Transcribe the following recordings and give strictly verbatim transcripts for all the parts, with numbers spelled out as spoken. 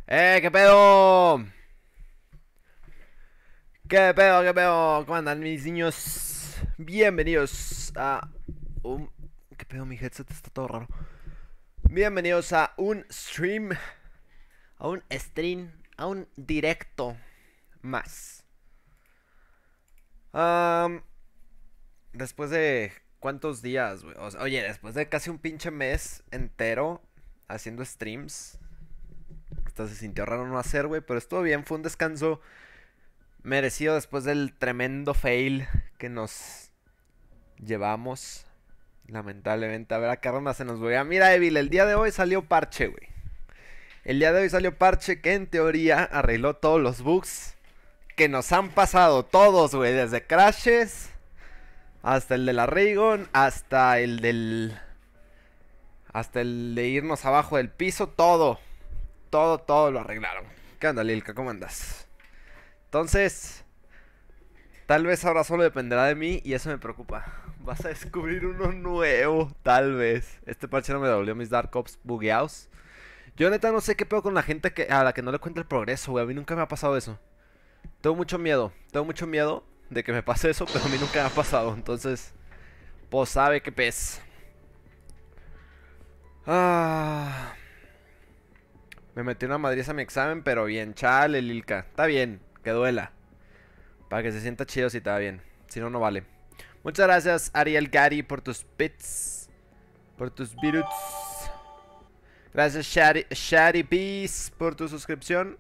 ¡Eh, qué pedo! ¿Qué pedo, qué pedo? ¿Cómo andan mis niños? Bienvenidos a un... ¿Qué pedo? Mi headset está todo raro. Bienvenidos a un stream, a un stream, a un directo más. Um, después de... ¿Cuántos días, güey? O sea, oye, después de casi un pinche mes entero haciendo streams. Hasta se sintió raro no hacer, güey, pero estuvo bien, fue un descanso merecido después del tremendo fail que nos llevamos. Lamentablemente, a ver a qué ronda se nos voy. Ah, mira, Evil, el día de hoy salió parche, güey. El día de hoy salió parche que en teoría arregló todos los bugs que nos han pasado todos, güey. Desde crashes hasta el de la Raygon, hasta el del... Hasta el de irnos abajo del piso, todo. Todo, todo lo arreglaron. ¿Qué onda, Lilka? ¿Cómo andas? Entonces... Tal vez ahora solo dependerá de mí y eso me preocupa. Vas a descubrir uno nuevo, tal vez. Este parche no me devolvió mis Dark Ops bugueados. Yo neta no sé qué pedo con la gente que, a la que no le cuenta el progreso, güey. A mí nunca me ha pasado eso. Tengo mucho miedo. Tengo mucho miedo de que me pase eso, pero a mí nunca me ha pasado. Entonces, pues sabe qué pez. Ah, me metí una madriza a mi examen, pero bien. Chale, Lilka. Está bien, que duela. Para que se sienta chido si te va bien. Si no, no vale. Muchas gracias, Ariel Gary, por tus bits. Por tus bits. Gracias, Shady, Shady Peace, por tu suscripción.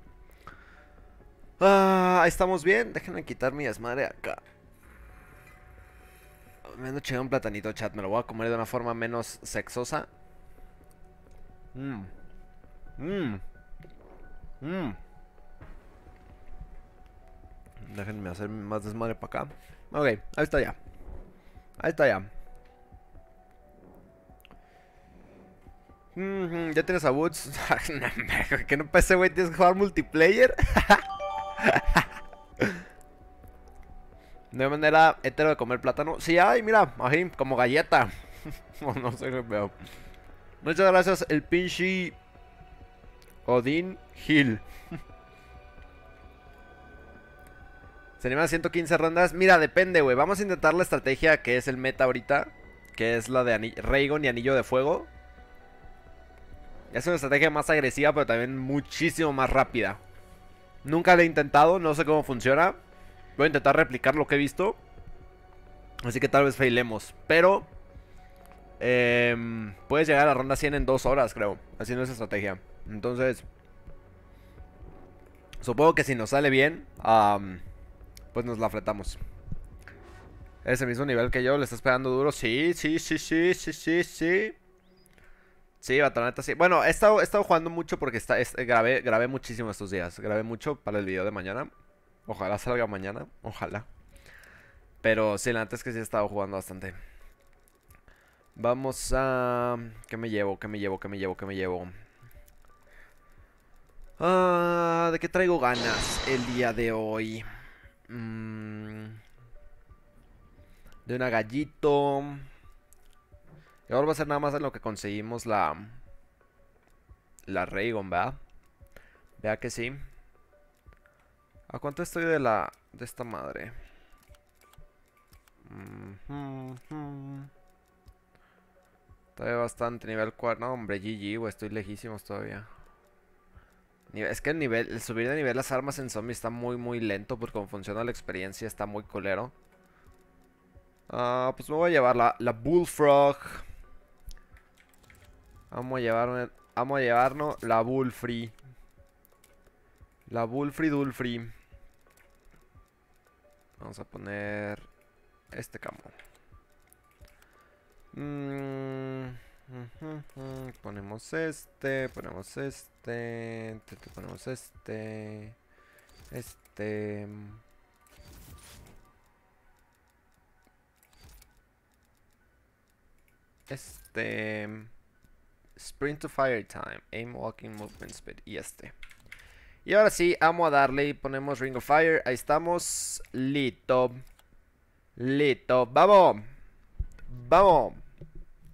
Ah, estamos bien. Déjenme quitar mi desmadre acá. Me ando chingando un platanito, chat. Me lo voy a comer de una forma menos sexosa. Mmm. Mmm. Mmm. Déjenme hacer más desmadre para acá. Ok, ahí está ya. Ahí está ya. Mm, ya tienes a Woods. Que no pese, güey. Tienes que jugar multiplayer. De manera hetero de comer plátano. Sí, ay, mira, ahí, como galleta. No sé qué veo. Muchas gracias, el pinche Odin Hill. Se animan ciento quince rondas. Mira, depende, güey. Vamos a intentar la estrategia que es el meta ahorita. Que es la de Raygon y Anillo de Fuego. Es una estrategia más agresiva, pero también muchísimo más rápida. Nunca la he intentado, no sé cómo funciona. Voy a intentar replicar lo que he visto. Así que tal vez failemos. Pero eh, puedes llegar a la ronda cien en dos horas, creo, haciendo esa estrategia. Entonces supongo que si nos sale bien, um, pues nos la fletamos. Ese mismo nivel que yo, le estás pegando duro. Sí, sí, sí, sí, sí, sí, sí. Sí, Batoneta, sí. Bueno, he estado, he estado jugando mucho porque está, es, grabé, grabé muchísimo estos días. Grabé mucho para el video de mañana. Ojalá salga mañana, ojalá. Pero sí, la neta es que sí he estado jugando bastante. Vamos a... ¿Qué me llevo? ¿Qué me llevo? ¿Qué me llevo? ¿Qué me llevo? Ah, ¿de qué traigo ganas el día de hoy? Mm, de una gallito. Y ahora va a ser nada más en lo que conseguimos la... La Raygon, ¿verdad? Vea que sí. ¿A cuánto estoy de la... de esta madre? Mm -hmm, -hmm. Todavía bastante, nivel cuatro. No, hombre, G G, güey, estoy lejísimos todavía. Es que el nivel, el subir de nivel las armas en zombie está muy, muy lento. Porque como funciona la experiencia está muy culero. Ah, pues me voy a llevar la, la Bullfrog. Vamos a llevarme, vamos a llevarnos la Bullfree. La Bullfree Dulfree. Vamos a poner este camo. Mm, uh, uh, uh, ponemos este, ponemos este, te, te ponemos este, este. Este. Sprint to fire time, aim, walking, movement speed y este. Y ahora sí, vamos a darle y ponemos Ring of Fire. Ahí estamos, listo. Listo, vamos. Vamos.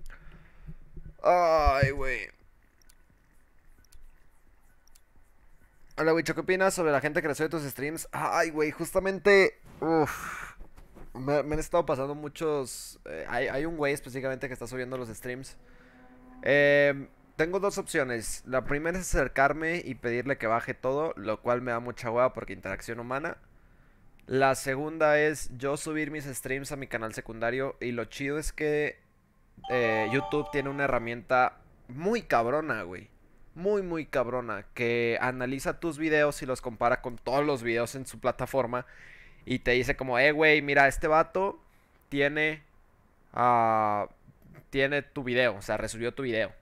Ay, güey. Hola, Wicho, ¿qué opinas sobre la gente que recibe tus streams? Ay, güey, justamente. Uf, me, me han estado pasando muchos. eh, hay, hay un güey específicamente que está subiendo los streams. Eh, tengo dos opciones. La primera es acercarme y pedirle que baje todo, lo cual me da mucha hueva porque interacción humana. La segunda es yo subir mis streams a mi canal secundario. Y lo chido es que eh, YouTube tiene una herramienta muy cabrona, güey. Muy, muy cabrona. Que analiza tus videos y los compara con todos los videos en su plataforma. Y te dice como, eh, güey, mira, este vato tiene... ah, tiene tu video, o sea, resubió tu video.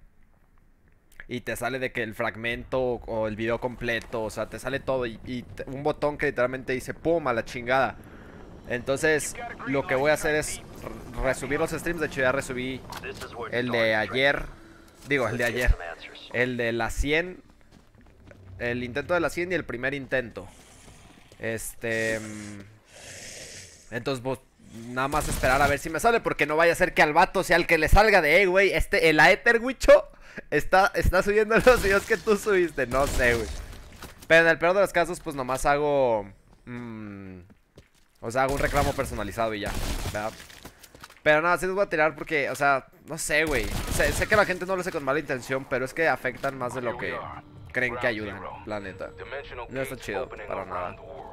Y te sale de que el fragmento o, o el video completo, o sea, te sale todo. Y, y te- un botón que literalmente dice, pum, a la chingada. Entonces, lo que voy a hacer es re- resubir los streams. De hecho, ya resubí el de ayer. Digo, el de ayer. El de la cien. El intento de la cien y el primer intento. Este... mm, Entonces, vos, nada más esperar a ver si me sale. Porque no vaya a ser que al vato sea el que le salga de, hey, güey, este, el Aether, Wicho, está, está subiendo los videos que tú subiste. No sé, güey. Pero en el peor de los casos, pues nomás hago... mm, o sea, hago un reclamo personalizado y ya, ¿verdad? Pero nada, sí los voy a tirar porque, o sea, no sé, güey. Sé, sé que la gente no lo hace con mala intención, pero es que afectan más de lo que creen que ayudan, la neta. No está chido, para nada.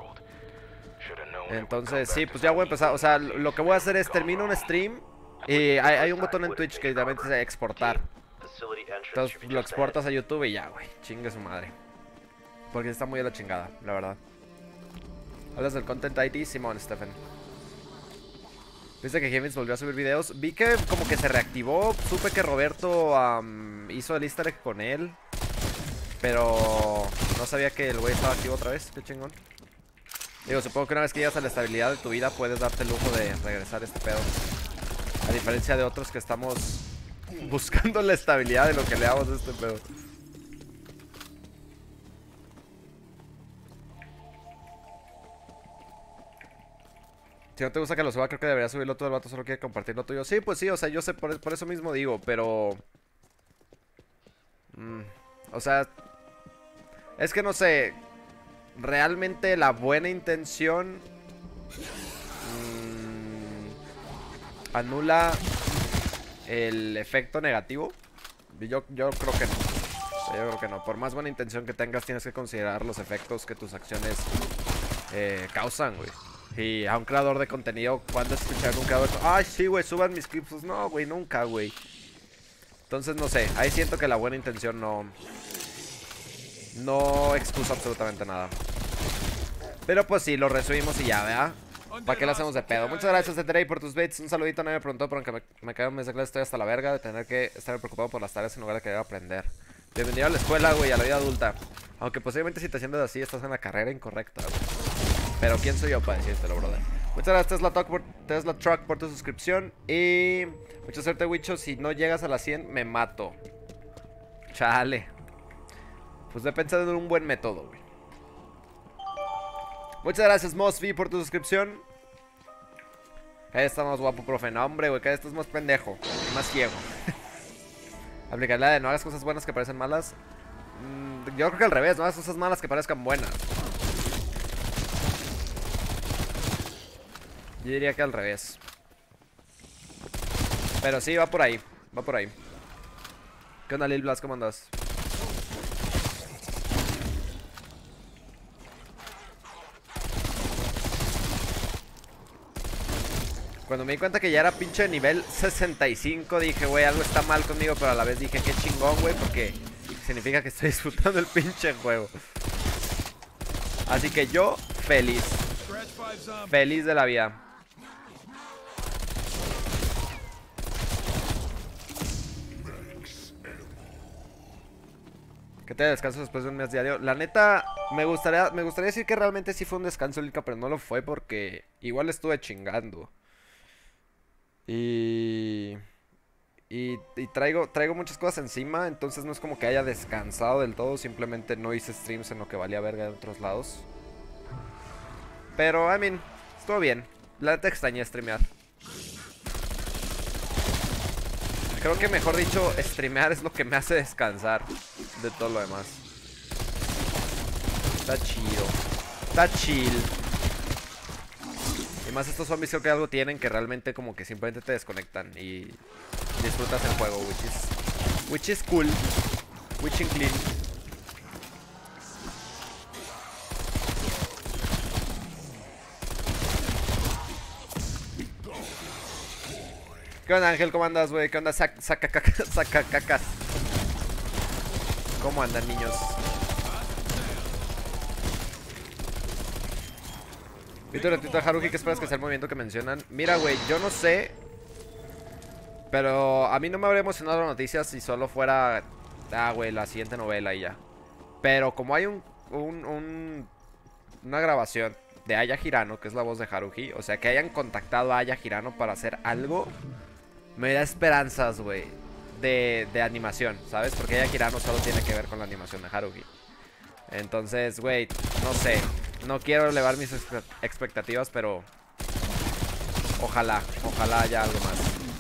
Entonces, sí, pues ya voy a empezar. O sea, lo que voy a hacer es termino un stream y hay, hay un botón en Twitch que literalmente dice exportar. Entonces lo exportas a YouTube y ya, güey. Chingue su madre. Porque está muy a la chingada, la verdad. ¿Hablas del Content I D? Simón, Stephen. ¿Viste que James volvió a subir videos? Vi que como que se reactivó. Supe que Roberto um, hizo el easter egg con él. Pero no sabía que el güey estaba activo otra vez. Qué chingón. Digo, supongo que una vez que llegas a la estabilidad de tu vida puedes darte el lujo de regresar este pedo. A diferencia de otros que estamos buscando la estabilidad de lo que le damos a este pedo. Si no te gusta que lo suba, creo que deberías subirlo todo. El vato solo quiere compartir lo tuyo. Sí, pues sí, o sea, yo sé, por, por eso mismo digo, pero... Mm, o sea... Es que no sé... Realmente la buena intención... mm, anula el efecto negativo. Yo, yo creo que no. O sea, yo creo que no. Por más buena intención que tengas, tienes que considerar los efectos que tus acciones eh, causan, güey. Y a un creador de contenido, ¿cuándo has escuchado a un creador? Ay, sí, güey, suban mis clips. Pues no, güey, nunca, güey. Entonces, no sé. Ahí siento que la buena intención no... No excusa absolutamente nada. Pero pues sí, lo resubimos y ya, ¿verdad? ¿Para qué lo hacemos de pedo? Muchas gracias, Teterey, por tus bits. Un saludito, nadie me preguntó, pero aunque me, me caigo en mes de clase, estoy hasta la verga de tener que estar preocupado por las tareas en lugar de querer aprender. Bienvenido a la escuela, güey, a la vida adulta. Aunque posiblemente si te sientes así, estás en la carrera incorrecta, güey. Pero ¿quién soy yo para decírtelo, brother? Muchas gracias, Tesla Truck, por, Tesla Truck, por tu suscripción. Y mucha suerte, Wicho. Si no llegas a las cien, me mato. Chale. Pues he pensado en un buen método, güey. Muchas gracias, Mosby, por tu suscripción. Cada vez está más guapo, profe. No, hombre, güey, cada vez estás más pendejo y más ciego. Aplicar la de no hagas cosas buenas que parecen malas. Mm, yo creo que al revés, no hagas cosas malas que parezcan buenas. Yo diría que al revés. Pero sí, va por ahí. Va por ahí. ¿Qué onda, Lil Blas? ¿Cómo andas? Cuando me di cuenta que ya era pinche nivel sesenta y cinco, dije, güey, algo está mal conmigo, pero a la vez dije, qué chingón, güey, porque significa que estoy disfrutando el pinche juego. Así que yo, feliz. Feliz de la vida. ¿Qué te descanso después de un mes diario? La neta, me gustaría, me gustaría decir que realmente sí fue un descanso, Lilka, pero no lo fue porque igual estuve chingando. Y, y, y traigo, traigo muchas cosas encima, entonces no es como que haya descansado del todo, simplemente no hice streams en lo que valía verga de otros lados. Pero, I mean, estuvo bien. La neta extrañé streamear. Creo que mejor dicho, streamear es lo que me hace descansar de todo lo demás. Está chido. Está chill. Y más estos zombies creo que algo tienen que realmente como que simplemente te desconectan y disfrutas el juego, which is, which is cool. Which is clean. ¿Qué onda, Ángel? ¿Cómo andas, güey? ¿Qué onda? Saca, saca, caca, saca cacas. ¿Cómo andan, niños? Víctor, retito a Haruhi, ¿qué esperas que sea el movimiento que mencionan? Mira, güey, yo no sé. Pero a mí no me habría emocionado la noticia si solo fuera... Ah, güey, la siguiente novela y ya. Pero como hay un, un, un una grabación de Aya Hirano, que es la voz de Haruhi, o sea, que hayan contactado a Aya Hirano para hacer algo, me da esperanzas, güey, de, de animación, ¿sabes? Porque Aya Hirano solo tiene que ver con la animación de Haruhi. Entonces, güey, no sé. No quiero elevar mis expectativas, pero ojalá, ojalá haya algo más.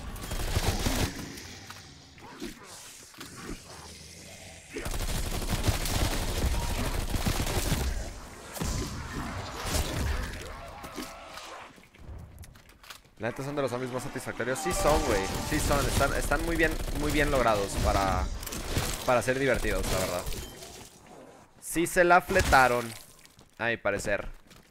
La neta son de los zombies más satisfactorios. Sí son, güey. Sí son. Están, están muy bien, muy bien logrados para, para ser divertidos, la verdad. Sí se la fletaron, a mi parecer.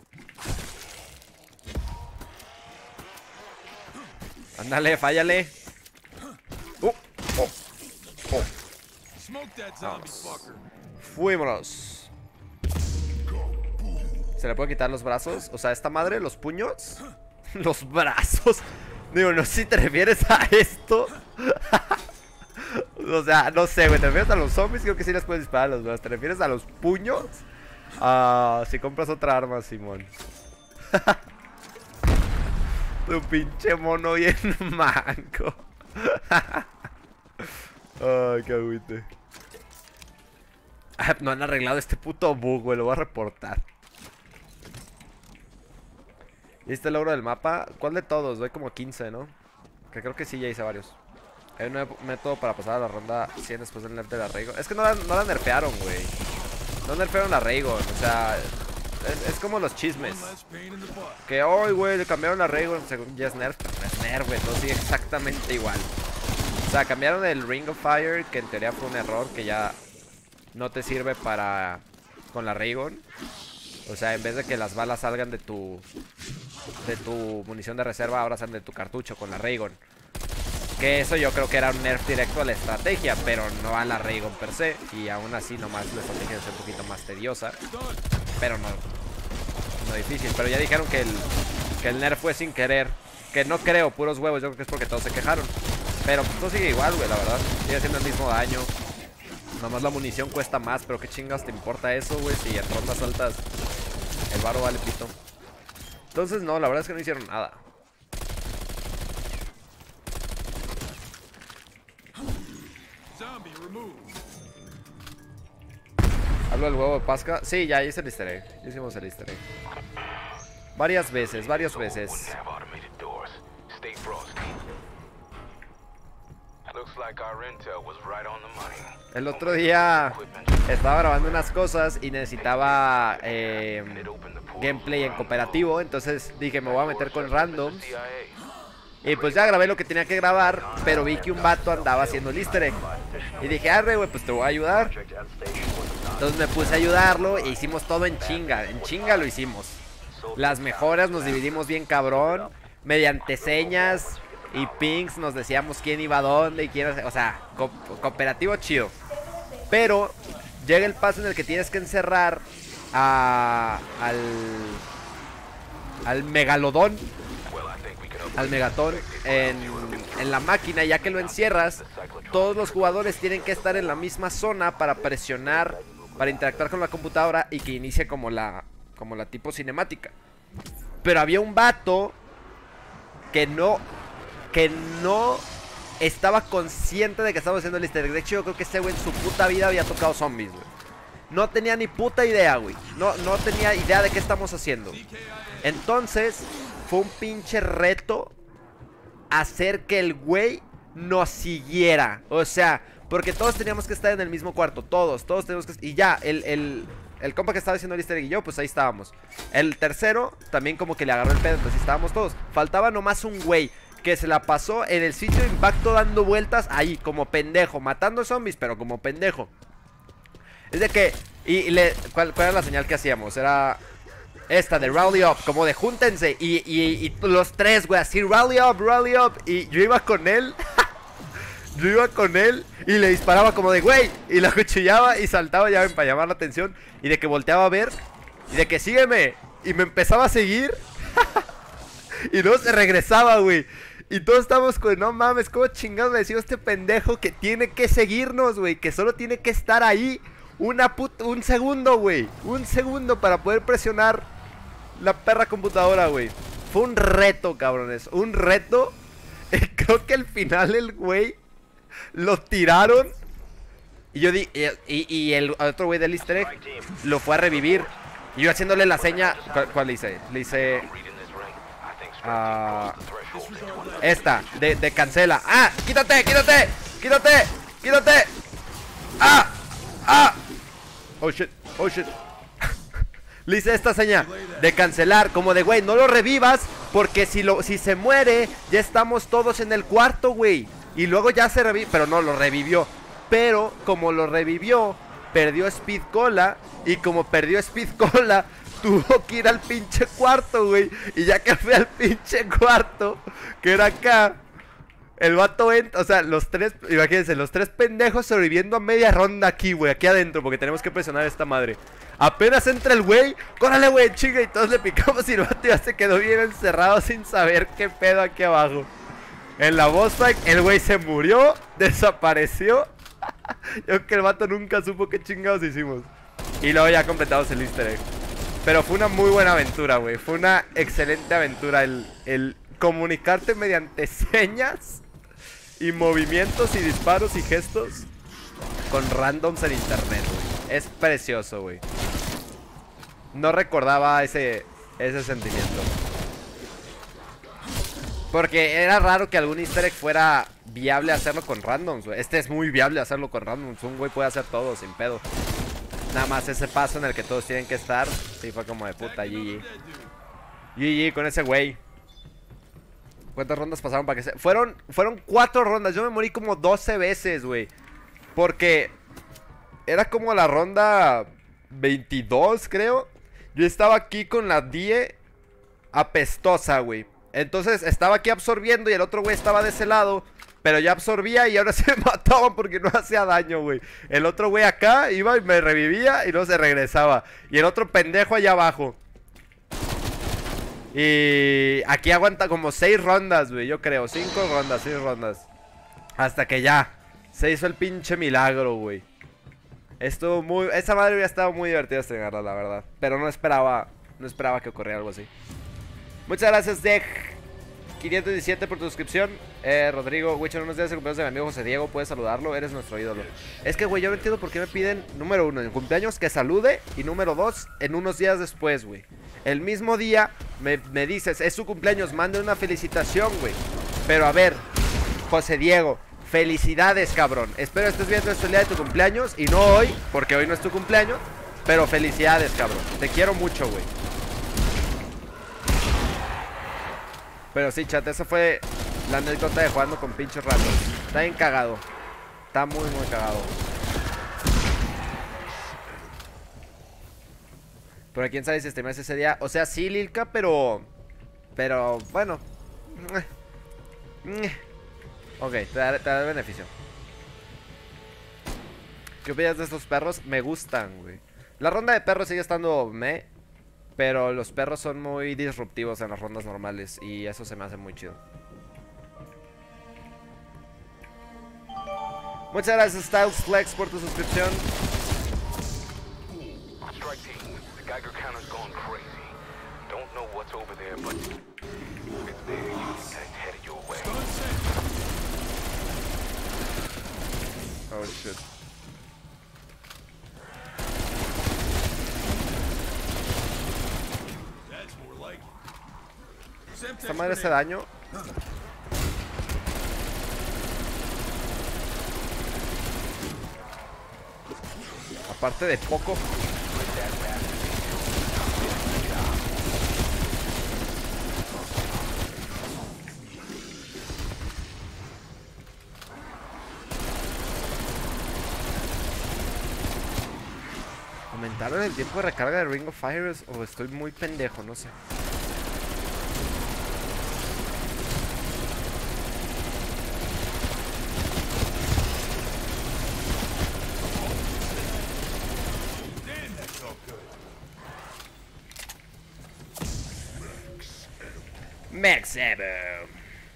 Ándale, fállale. Uh, oh, oh. Vamos. Fuímonos. ¿Se le puede quitar los brazos? O sea, esta madre, los puños. Los brazos. Digo, no sé si te refieres a esto. O sea, no sé, güey. ¿Te refieres a los zombies? Creo que sí les puedes disparar a los brazos. ¿Te refieres a los puños? Ah, si compras otra arma, Simón. Tu pinche mono bien manco. Ay, qué agüite. Ah, no han arreglado este puto bug, güey. Lo voy a reportar. ¿Y este logro del mapa? ¿Cuál de todos? Doy como quince, ¿no? Que creo que sí, ya hice varios. Hay un nuevo método para pasar a la ronda cien después del nerf de la Raygon. Es que no la, no la nerfearon, güey. No nerfearon la Raygon. O sea, es, es como los chismes. Que hoy, güey, le cambiaron la Raygon. Según ya es nerf, pero no es nerf, güey. Todo sigue exactamente igual. O sea, cambiaron el Ring of Fire, que en teoría fue un error, que ya no te sirve para... con la Raygon. O sea, en vez de que las balas salgan de tu... de tu munición de reserva, ahora salen de tu cartucho con la Raygon. Que eso yo creo que era un nerf directo a la estrategia, pero no a la Raygon per se. Y aún así nomás la estrategia es un poquito más tediosa. Pero no, no difícil. Pero ya dijeron que el, que el nerf fue sin querer. Que no creo, puros huevos, yo creo que es porque todos se quejaron. Pero pues todo sigue igual, güey, la verdad. Sigue haciendo el mismo daño. Nomás la munición cuesta más, pero qué chingas te importa eso, güey. Si en rondas altas el varo vale pito. Entonces no, la verdad es que no hicieron nada. ¿Hablo del huevo de Pascua? Sí, ya hice el easter egg. Ya hicimos el easter egg. Varias veces, varias veces. El otro día estaba grabando unas cosas y necesitaba eh, gameplay en cooperativo. Entonces dije, me voy a meter con randoms. Y pues ya grabé lo que tenía que grabar, pero vi que un vato andaba haciendo el easter egg. Y dije, arre, güey, pues te voy a ayudar. Entonces me puse a ayudarlo e hicimos todo en chinga. En chinga lo hicimos. Las mejoras nos dividimos bien cabrón. Mediante señas y pings nos decíamos quién iba a dónde y quién... O sea, co cooperativo chido. Pero llega el paso en el que tienes que encerrar a... Al... Al megalodón. Al megatón en, en la máquina. Ya que lo encierras, todos los jugadores tienen que estar en la misma zona para presionar, para interactuar con la computadora y que inicie como la, como la tipo cinemática. Pero había un vato que no, que no estaba consciente de que estaba haciendo el easter egg. De hecho, yo creo que ese güey en su puta vida había tocado zombies, güey. No tenía ni puta idea, güey. No, no tenía idea de qué estamos haciendo. Entonces fue un pinche reto hacer que el güey nos siguiera. O sea, porque todos teníamos que estar en el mismo cuarto. Todos, todos teníamos que... Y ya, el, el, el compa que estaba haciendo el easter egg y yo, pues ahí estábamos. El tercero también como que le agarró el pedo, entonces estábamos todos. Faltaba nomás un güey que se la pasó en el sitio de impacto dando vueltas ahí, como pendejo, matando zombies, pero como pendejo. Es de que, y, y le, ¿cuál, ¿cuál era la señal que hacíamos? Era esta de rally up, como de júntense. Y, y, y los tres, güey, así rally up, rally up. Y yo iba con él. Yo iba con él y le disparaba como de güey. Y lo acuchillaba y saltaba ya para llamar la atención. Y de que volteaba a ver. Y de que sígueme. Y me empezaba a seguir. Y luego se regresaba, güey. Y todos estamos con, no mames, ¿cómo chingados me decía este pendejo que tiene que seguirnos, güey? Que solo tiene que estar ahí una puta, un segundo, güey. Un segundo para poder presionar la perra computadora, güey. Fue un reto, cabrones. Un reto. Creo que al final el güey lo tiraron. Y yo di, y, y, y el otro güey del easter egg lo fue a revivir. Y yo haciéndole la seña. ¿Cuál, cuál le hice? Le hice Uh, esta, de, de cancela. ¡Ah! ¡Quítate! ¡Quítate! ¡Quítate! ¡Quítate! ¡Ah! ¡Ah! Oh shit, oh shit. Le hice esta seña de cancelar, como de güey, no lo revivas, porque si, lo, si se muere, ya estamos todos en el cuarto, güey. Y luego ya se revive, pero no, lo revivió. Pero como lo revivió, perdió Speed Cola. Y como perdió Speed Cola, tuvo que ir al pinche cuarto, güey. Y ya que fui al pinche cuarto, que era acá, el vato entra, o sea, los tres, imagínense, los tres pendejos sobreviviendo a media ronda aquí, güey, aquí adentro, porque tenemos que presionar a esta madre. Apenas entra el güey, córale, güey, chinga, y todos le picamos y el vato ya se quedó bien encerrado sin saber qué pedo aquí abajo. En la boss fight, el güey se murió, desapareció. Yo creo que el vato nunca supo qué chingados hicimos. Y luego ya completamos el easter egg. Pero fue una muy buena aventura, güey. Fue una excelente aventura el, el comunicarte mediante señas y movimientos y disparos y gestos con randoms en internet, güey. Es precioso, güey. No recordaba ese, ese sentimiento. Porque era raro que algún easter egg fuera viable hacerlo con randoms, güey. Este es muy viable hacerlo con randoms. Un güey puede hacer todo sin pedo. Nada más ese paso en el que todos tienen que estar. Sí, fue como de puta, G G. G G con ese güey. ¿Cuántas rondas pasaron para que se...? Fueron, fueron cuatro rondas. Yo me morí como doce veces, güey. Porque era como la ronda veintidós, creo. Yo estaba aquí con la D I E apestosa, güey. Entonces estaba aquí absorbiendo y el otro güey estaba de ese lado. Pero ya absorbía y ahora se mataban porque no hacía daño, güey. El otro güey acá iba y me revivía y luego se regresaba. Y el otro pendejo allá abajo. Y aquí aguanta como seis rondas, güey, yo creo. Cinco rondas, seis rondas. Hasta que ya se hizo el pinche milagro, güey. Estuvo muy... Esa madre hubiera estado muy divertida estrenarla, la verdad. Pero no esperaba... No esperaba que ocurriera algo así. Muchas gracias, Dej quinientos diecisiete por tu suscripción. Eh, Rodrigo, güey, en unos días de cumpleaños de mi amigo José Diego. Puedes saludarlo, eres nuestro ídolo. Es que, güey, yo no entiendo por qué me piden, número uno, en cumpleaños que salude. Y número dos, en unos días después, güey. El mismo día me, me dices, es su cumpleaños, mande una felicitación, güey. Pero a ver, José Diego, felicidades, cabrón. Espero estés viendo este día de tu cumpleaños. Y no hoy, porque hoy no es tu cumpleaños. Pero felicidades, cabrón. Te quiero mucho, güey. Pero sí, chat, esa fue la anécdota de jugando con pinches ratos. Está bien cagado. Está muy, muy cagado. Pero quién sabe si streamas ese día. O sea, sí, Lilka, pero... Pero, bueno. Ok, te da, te da el beneficio. ¿Qué opinas de estos perros? Me gustan, güey. La ronda de perros sigue estando me... Pero los perros son muy disruptivos en las rondas normales. Y eso se me hace muy chido. Muchas gracias, Styles Flex, por tu suscripción. Oh shit. Esta madre hace daño. Aparte de poco. ¿Aumentaron el tiempo de recarga de Ring of Fire o estoy muy pendejo? No sé. Max Ever.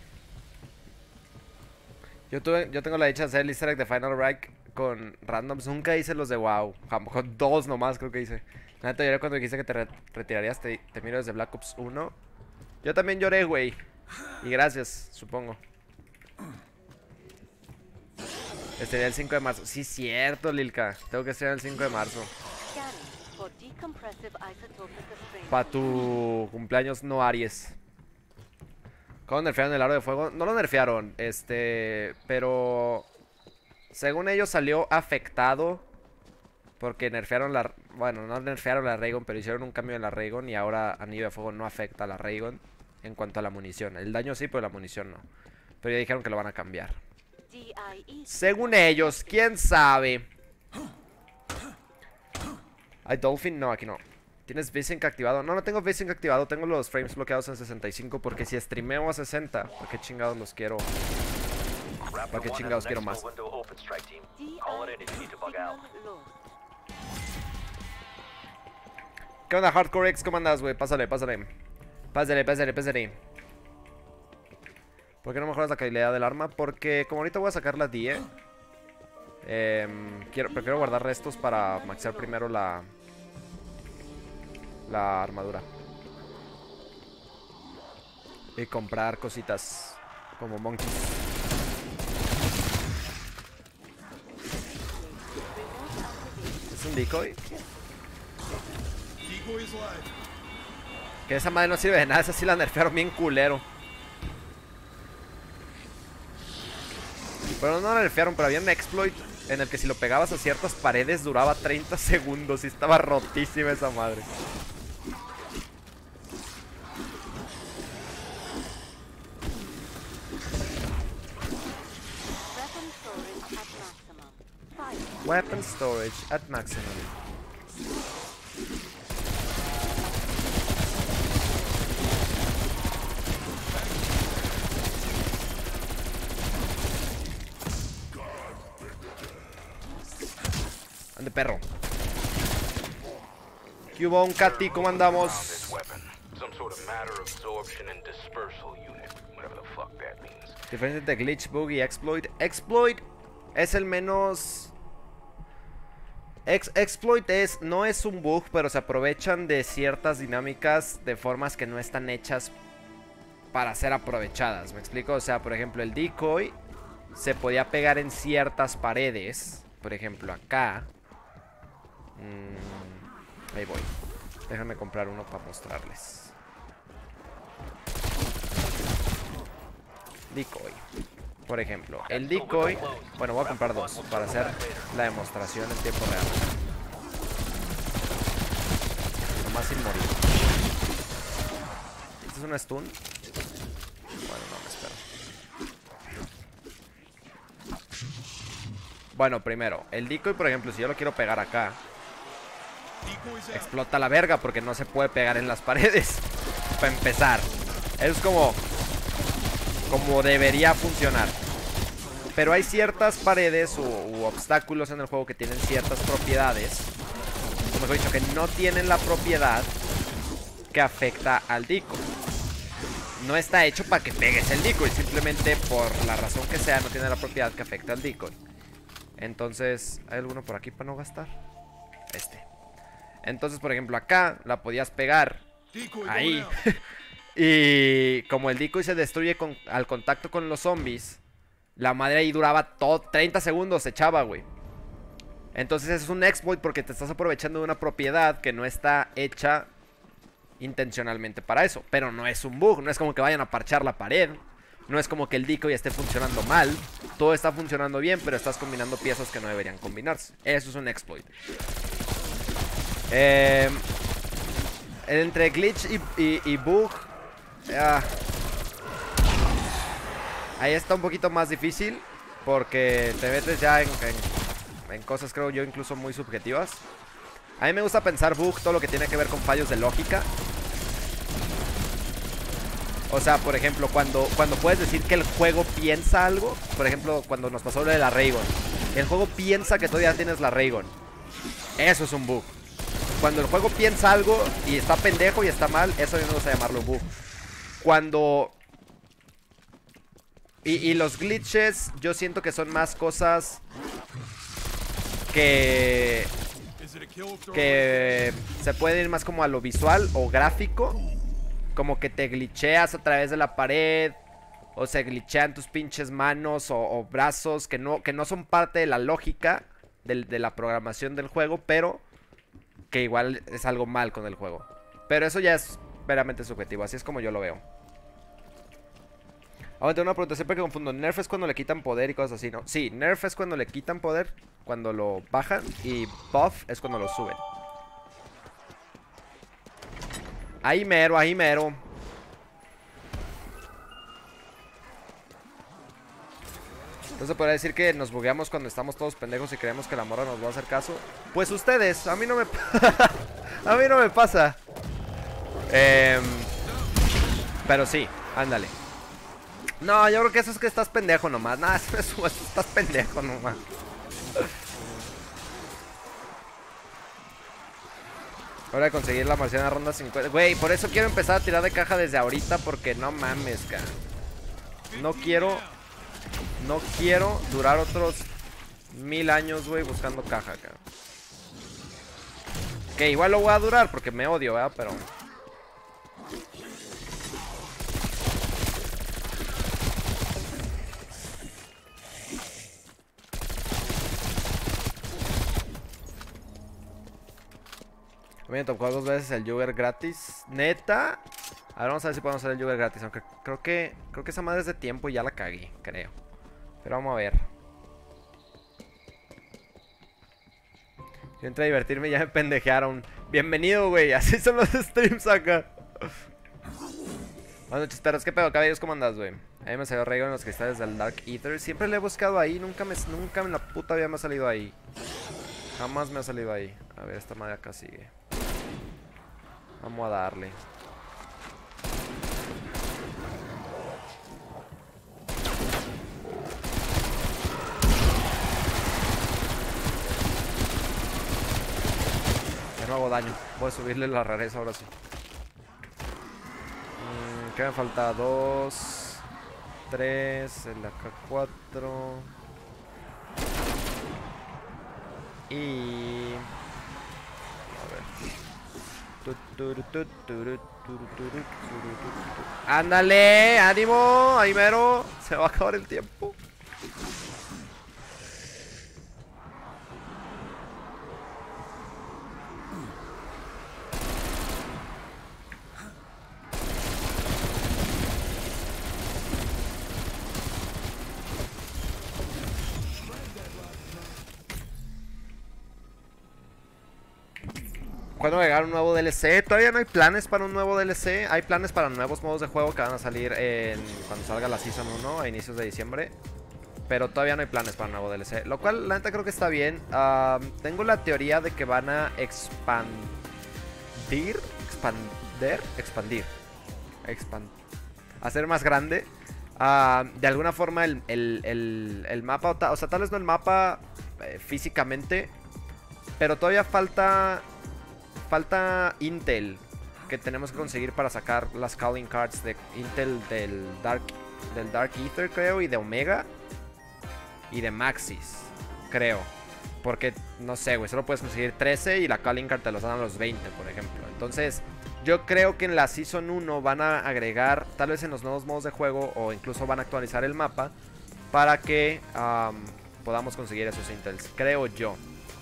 Yo, tuve, yo tengo la dicha de hacer el easter egg de Final Rank con randoms. Nunca hice los de WoW. A lo mejor dos nomás creo que hice. La neta lloré cuando dijiste que te re retirarías. Te, te miro desde Black Ops uno. Yo también lloré, güey. Y gracias, supongo. Estaría el cinco de marzo. Sí, cierto, Lilka. Tengo que estar el cinco de marzo. Para tu cumpleaños no Aries. ¿Cómo nerfearon el aro de fuego? No lo nerfearon, este... Pero... Según ellos salió afectado. Porque nerfearon la... Bueno, no nerfearon la Raygun, pero hicieron un cambio en la Raygun. Y ahora anillo de fuego no afecta a la Raygun en cuanto a la munición. El daño sí, pero la munición no. Pero ya dijeron que lo van a cambiar. Según ellos, quién sabe. ¿Hay Dolphin? No, aquí no. ¿Tienes V-Sync activado? No, no tengo V-Sync activado. Tengo los frames bloqueados en sesenta y cinco. Porque si streameo a sesenta, ¿para qué chingados los quiero? ¿Para qué chingados quiero más? ¿Qué onda, Hardcore X? ¿Cómo andas, güey? Pásale, pásale. Pásale, pásale, pásale. ¿Por qué no mejoras la calidad del arma? Porque como ahorita voy a sacar la D E, eh, quiero, prefiero guardar restos para maxear primero la... La armadura. Y comprar cositas como monkeys. ¿Es un decoy? Que esa madre no sirve de nada. Esa sí la nerfearon bien culero. Bueno, no la nerfearon, pero había un exploit en el que si lo pegabas a ciertas paredes duraba treinta segundos. Y estaba rotísima esa madre. Weapon storage at maximum. Ande perro. ¿Qué hubo, un Katy? ¿Cómo andamos? Diferencia entre glitch, bug y exploit. Exploit es el menos... Ex exploit es, no es un bug, pero se aprovechan de ciertas dinámicas de formas que no están hechas para ser aprovechadas. ¿Me explico? O sea, por ejemplo, el decoy se podía pegar en ciertas paredes. Por ejemplo, acá. Mm, ahí voy. Déjame comprar uno para mostrarles. Decoy. Por ejemplo, el decoy. Bueno, voy a comprar dos para hacer la demostración en tiempo real. Nomás sin morir. ¿Este es un stun? Bueno, no, me espero. Bueno, primero, el decoy, por ejemplo, si yo lo quiero pegar acá, explota la verga porque no se puede pegar en las paredes. Para empezar. Eso es como... Como debería funcionar. Pero hay ciertas paredes u, u obstáculos en el juego que tienen ciertas propiedades, o mejor dicho, que no tienen la propiedad que afecta al decoy. No está hecho para que pegues el decoy, simplemente por la razón que sea no tiene la propiedad que afecta al decoy. Entonces, ¿hay alguno por aquí para no gastar? Este. Entonces, por ejemplo, acá la podías pegar ahí. Y como el decoy se destruye con, al contacto con los zombies, la madre ahí duraba todo treinta segundos, se echaba, güey. Entonces es un exploit porque te estás aprovechando de una propiedad que no está hecha intencionalmente para eso. Pero no es un bug, no es como que vayan a parchar la pared. No es como que el decoy esté funcionando mal. Todo está funcionando bien, pero estás combinando piezas que no deberían combinarse. Eso es un exploit. Eh, entre glitch y, y, y bug... Ah, ahí está un poquito más difícil porque te metes ya en, en, en cosas, creo yo, incluso muy subjetivas. A mí me gusta pensar bug, todo lo que tiene que ver con fallos de lógica. O sea, por ejemplo, cuando, cuando puedes decir que el juego piensa algo. Por ejemplo, cuando nos pasó lo de la Raygun. El juego piensa que todavía tienes la Raygun. Eso es un bug. Cuando el juego piensa algo y está pendejo y está mal, eso a mí me gusta llamarlo bug. Cuando... Y, y los glitches, yo siento que son más cosas que... Que se pueden ir más como a lo visual o gráfico. Como que te glitcheas a través de la pared. O se glitchean tus pinches manos o, o brazos que no, que no son parte de la lógica de, de la programación del juego, pero que igual es algo mal con el juego. Pero eso ya es meramente subjetivo, así es como yo lo veo. Ahora tengo una pregunta, siempre que confundo. Nerf es cuando le quitan poder y cosas así, ¿no? Sí, nerf es cuando le quitan poder, cuando lo bajan. Y buff es cuando lo suben. Ahí mero, ahí mero. Entonces podría decir que nos bugueamos cuando estamos todos pendejos y creemos que la morra nos va a hacer caso. Pues ustedes, a mí no me a mí no me pasa. eh, Pero sí, ándale. No, yo creo que eso es que estás pendejo nomás. Nada, eso es eso, estás pendejo nomás. Hora de conseguir la marciana ronda cincuenta. Güey, por eso quiero empezar a tirar de caja desde ahorita. Porque no mames, cara. No quiero... No quiero durar otros mil años, güey, buscando caja, cara. Que igual lo voy a durar porque me odio, ¿verdad? Pero... Me tocó dos veces el Jugger gratis. ¿Neta? A ver, vamos a ver si podemos hacer el Jugger gratis. Aunque creo que creo que esa madre es de tiempo y ya la cagué, creo. Pero vamos a ver. Yo entré a divertirme y ya me pendejearon. Bienvenido, güey. Así son los streams acá. Buenas noches, perros. ¿Qué pedo, cabellos? ¿Cómo andas, güey? A mí me salió Raygun en los cristales del Dark Ether. Siempre le he buscado ahí. Nunca me, nunca en la puta vida me ha salido ahí. Jamás me ha salido ahí. A ver, esta madre acá sigue. Vamos a darle. Ya no hago daño. Voy a subirle la rareza ahora sí. Mm, ¿Qué me falta? Dos. Tres. El A K cuatro. Y... ¡Ándale! ¡Ánimo! ¡Ahí mero! Se va a acabar el tiempo. ¿Cuándo va a llegar un nuevo D L C? Todavía no hay planes para un nuevo D L C. Hay planes para nuevos modos de juego que van a salir en, cuando salga la Season uno a inicios de diciembre. Pero todavía no hay planes para un nuevo D L C. Lo cual, la neta, creo que está bien. Uh, tengo la teoría de que van a expandir. Expander. Expandir. Expand. Hacer más grande. Uh, de alguna forma el, el, el, el mapa. O sea, tal vez no el mapa eh, físicamente. Pero todavía falta... Falta Intel que tenemos que conseguir para sacar las calling cards de Intel del Dark, del Dark Ether, creo, y de Omega y de Maxis, creo. Porque, no sé, güey, solo puedes conseguir trece y la calling card te los dan a los veinte, por ejemplo. Entonces, yo creo que en la Season uno van a agregar, tal vez en los nuevos modos de juego, o incluso van a actualizar el mapa para que um, podamos conseguir esos Intels, creo yo.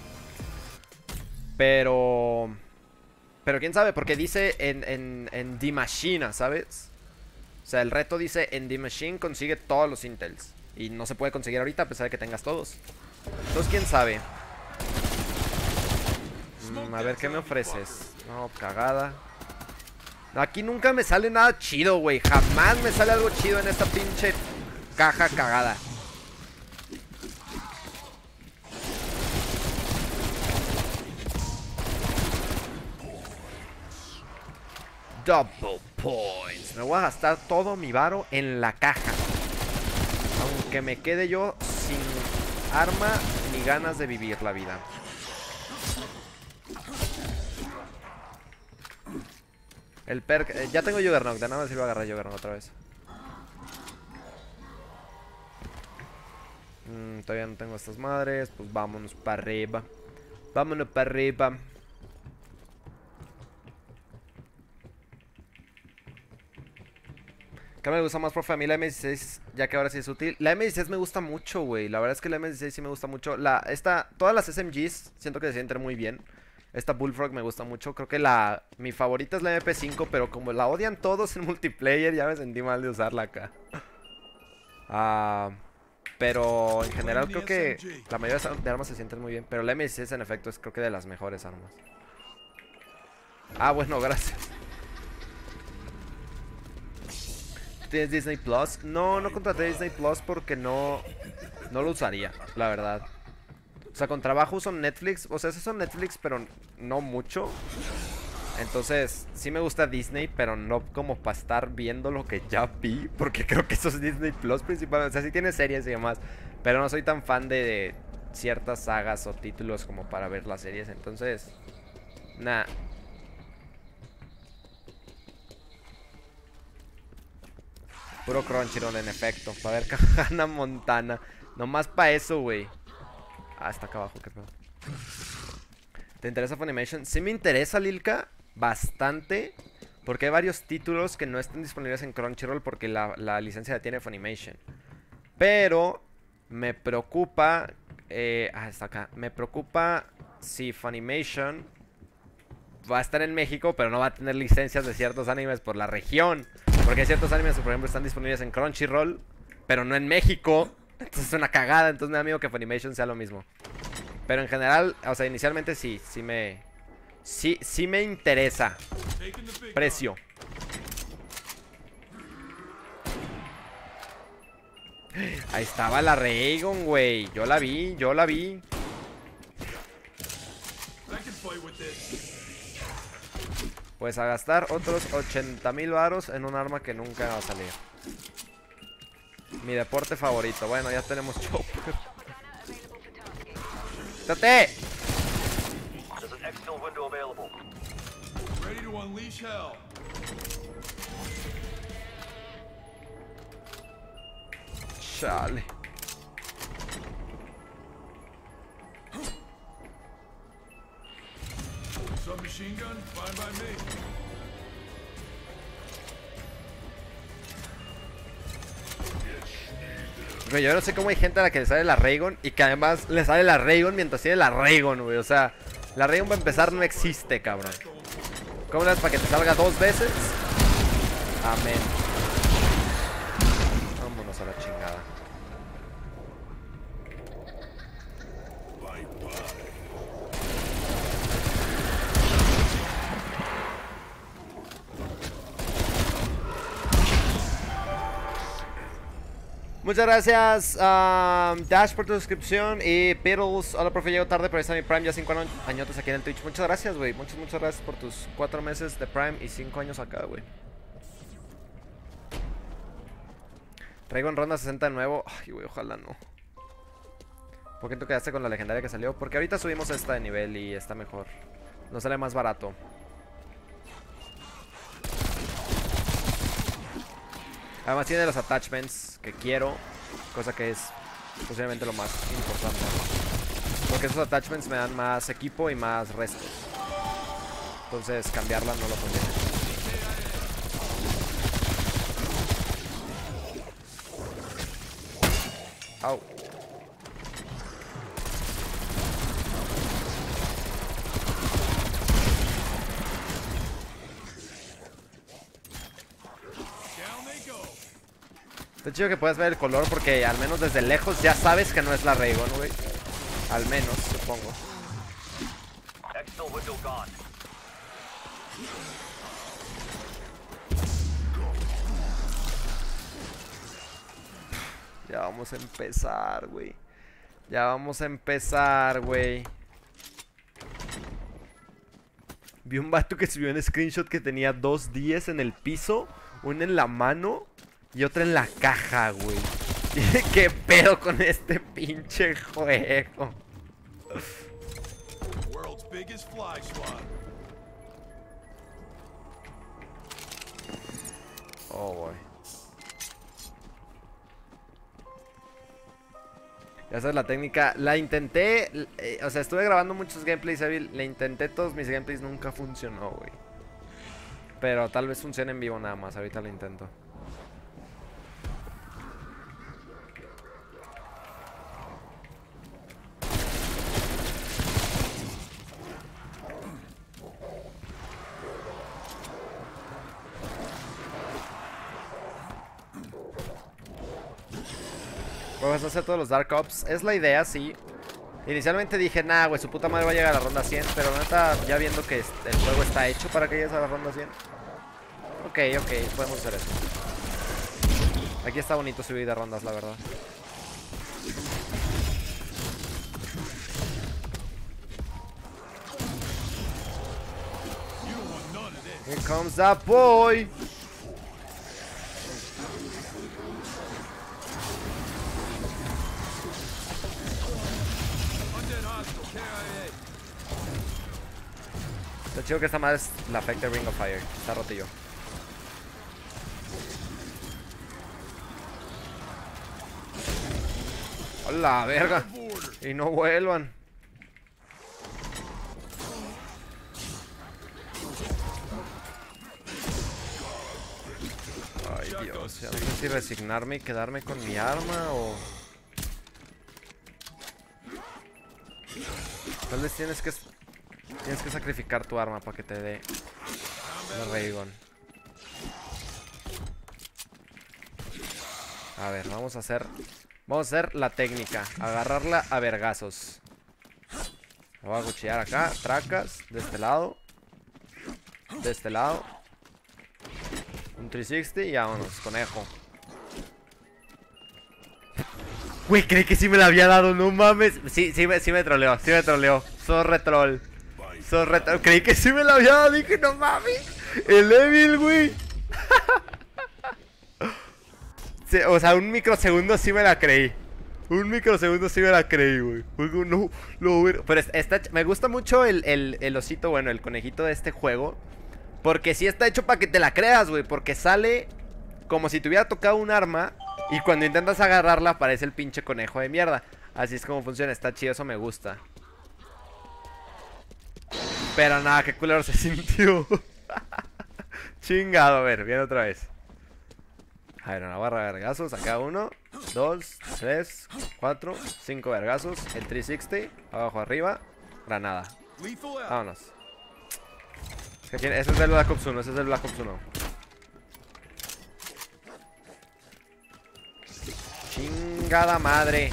Pero... Pero quién sabe, porque dice en, en, en The Machine, ¿sabes? O sea, el reto dice en The Machine consigue todos los Intels. Y no se puede conseguir ahorita a pesar de que tengas todos. Entonces, quién sabe. Mm, a ver, ¿qué me ofreces? No, cagada. Aquí nunca me sale nada chido, güey. Jamás me sale algo chido en esta pinche caja cagada. Double points. Me voy a gastar todo mi varo en la caja. Aunque me quede yo sin arma ni ganas de vivir la vida. El perk... Eh, ya tengo Juggernaut. De nada me sirve agarrar Juggernaut otra vez. Mm, todavía no tengo estas madres. Pues vámonos para arriba. Vámonos para arriba. ¿Qué me gusta más, profe? A mí la M dieciséis, ya que ahora sí es útil. La M dieciséis me gusta mucho, güey. La verdad es que la M dieciséis sí me gusta mucho. La, esta, todas las S M Gs siento que se sienten muy bien. Esta Bullfrog me gusta mucho. Creo que la mi favorita es la M P cinco, pero como la odian todos en multiplayer, ya me sentí mal de usarla acá. Ah... Uh, Pero en general creo que la mayoría de armas se sienten muy bien. Pero la M dieciséis en efecto es creo que de las mejores armas. Ah, bueno, gracias. ¿Tienes Disney Plus? No, no contraté Disney Plus porque no, no lo usaría, la verdad. O sea, con trabajo uso Netflix. O sea, eso son Netflix, pero no mucho. Entonces, sí me gusta Disney, pero no como para estar viendo lo que ya vi. Porque creo que eso es Disney Plus principalmente. O sea, sí tiene series y demás, pero no soy tan fan de, de ciertas sagas o títulos como para ver las series. Entonces, nada. Puro Crunchyroll en efecto. Para ver Hannah Montana. Nomás para eso, güey. Ah, está acá abajo, qué pedo. ¿Te interesa Funimation? Sí me interesa, Lilka. Bastante. Porque hay varios títulos que no están disponibles en Crunchyroll porque la, la licencia la tiene Funimation. Pero me preocupa... Eh, ah, está acá. Me preocupa si Funimation va a estar en México, pero no va a tener licencias de ciertos animes por la región. Porque hay ciertos animes que, por ejemplo, están disponibles en Crunchyroll, pero no en México. Entonces es una cagada. Entonces me da miedo que Funimation sea lo mismo. Pero en general, o sea, inicialmente sí, sí me... Sí, sí me interesa. Precio. Ahí estaba la Raygon, güey. Yo la vi, yo la vi. Pues a gastar otros ochenta mil varos en un arma que nunca va a salir. Mi deporte favorito. Bueno, ya tenemos Chopper. ¡Tate! Chale. Submachine gun, fine by me. Güey, yo no sé cómo hay gente a la que le sale la Raygon y que además le sale la Raygon mientras tiene la Raygon, güey. O sea, la Raygon para empezar no existe, cabrón. ¿Cómo le das para que te salga dos veces? Amén. Vámonos a la chingada. Muchas gracias, um, Dash, por tu suscripción. Y Beatles, hola, profe, llego tarde, pero está mi Prime ya cinco años aquí en el Twitch. Muchas gracias, güey. Muchas, muchas gracias por tus cuatro meses de Prime y cinco años acá, güey. Traigo en ronda sesenta de nuevo. Ay, güey, ojalá no. ¿Por qué tú quedaste con la legendaria que salió? Porque ahorita subimos esta de nivel y está mejor. Nos sale más barato. Además tiene los attachments que quiero, cosa que es posiblemente lo más importante. Porque esos attachments me dan más equipo y más restos. Entonces cambiarla no lo conviene. Au. Está chido que puedas ver el color porque al menos desde lejos ya sabes que no es la Raygon, güey. Al menos, supongo. Ya vamos a empezar, güey. Ya vamos a empezar, güey. Vi un vato que subió un screenshot que tenía dos diez en el piso, una en la mano y otra en la caja, güey. ¿Qué pedo con este pinche juego? World's biggest fly swat. Oh, boy. Ya sabes la técnica. La intenté, eh, o sea, estuve grabando muchos gameplays, Evil. Le intenté todos mis gameplays, nunca funcionó, güey. Pero tal vez funcione en vivo nada más, ahorita lo intento. Pues hacer todos los Dark Ops. Es la idea, sí. Inicialmente dije, nah, güey, su puta madre va a llegar a la ronda cien. Pero neta, ya viendo que el juego está hecho para que llegues a la ronda cien. Ok, ok, podemos hacer eso. Aquí está bonito subir de rondas, la verdad. Here comes that boy. Lo chido que esta madre es la Affected Ring of Fire. Está rotillo. ¡Hola, verga! Y no vuelvan. Ay, Dios. Ya no sé si resignarme y quedarme con mi arma o... Tal vez tienes que... Tienes que sacrificar tu arma para que te dé el Raygun. A ver, vamos a hacer... Vamos a hacer la técnica. Agarrarla a vergazos. La voy a cuchillar acá. Tracas. De este lado. De este lado. Un trescientos sesenta y vámonos. Conejo. Güey, creí que sí me la había dado. No mames. Sí, sí, me, sí me troleó. Sí me troleó. Sos retroll. Sos retroll. Creí que sí me la había dado. Dije, no mames. El Evil, güey. Sí, o sea, un microsegundo sí me la creí. Un microsegundo sí me la creí, güey. No, no, pero está, me gusta mucho el, el, el osito, bueno, el conejito de este juego. Porque sí está hecho para que te la creas, güey. Porque sale como si te hubiera tocado un arma. Y cuando intentas agarrarla aparece el pinche conejo de mierda. Así es como funciona, está chido, eso me gusta. Pero nada, qué culero se sintió. Chingado, a ver, viene otra vez. A ver, una barra de vergazos, acá uno, dos, tres, cuatro, cinco vergazos. El trescientos sesenta, abajo arriba, granada. Vámonos. Es que aquí, ese es del Black Ops uno, ese es del Black Ops uno. Chingada madre.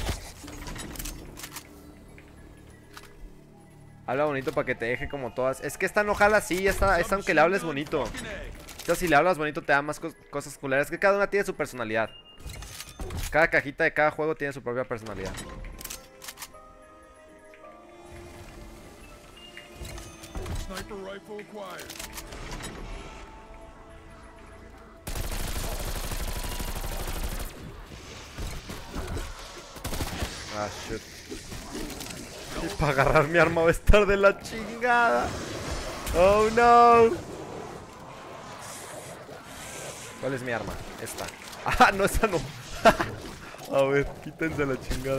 Habla bonito para que te deje como todas. Es que esta no jala así, esta, esta aunque le hables bonito. Esta si le hablas bonito te da más co cosas culeras. Es que cada una tiene su personalidad. Cada cajita de cada juego tiene su propia personalidad. Sniper rifle acquired. Ah, shit. Y para agarrar mi arma va a estar de la chingada. Oh, no. ¿Cuál es mi arma? Esta. Ah, no, esta no. A ver, quítense la chingada.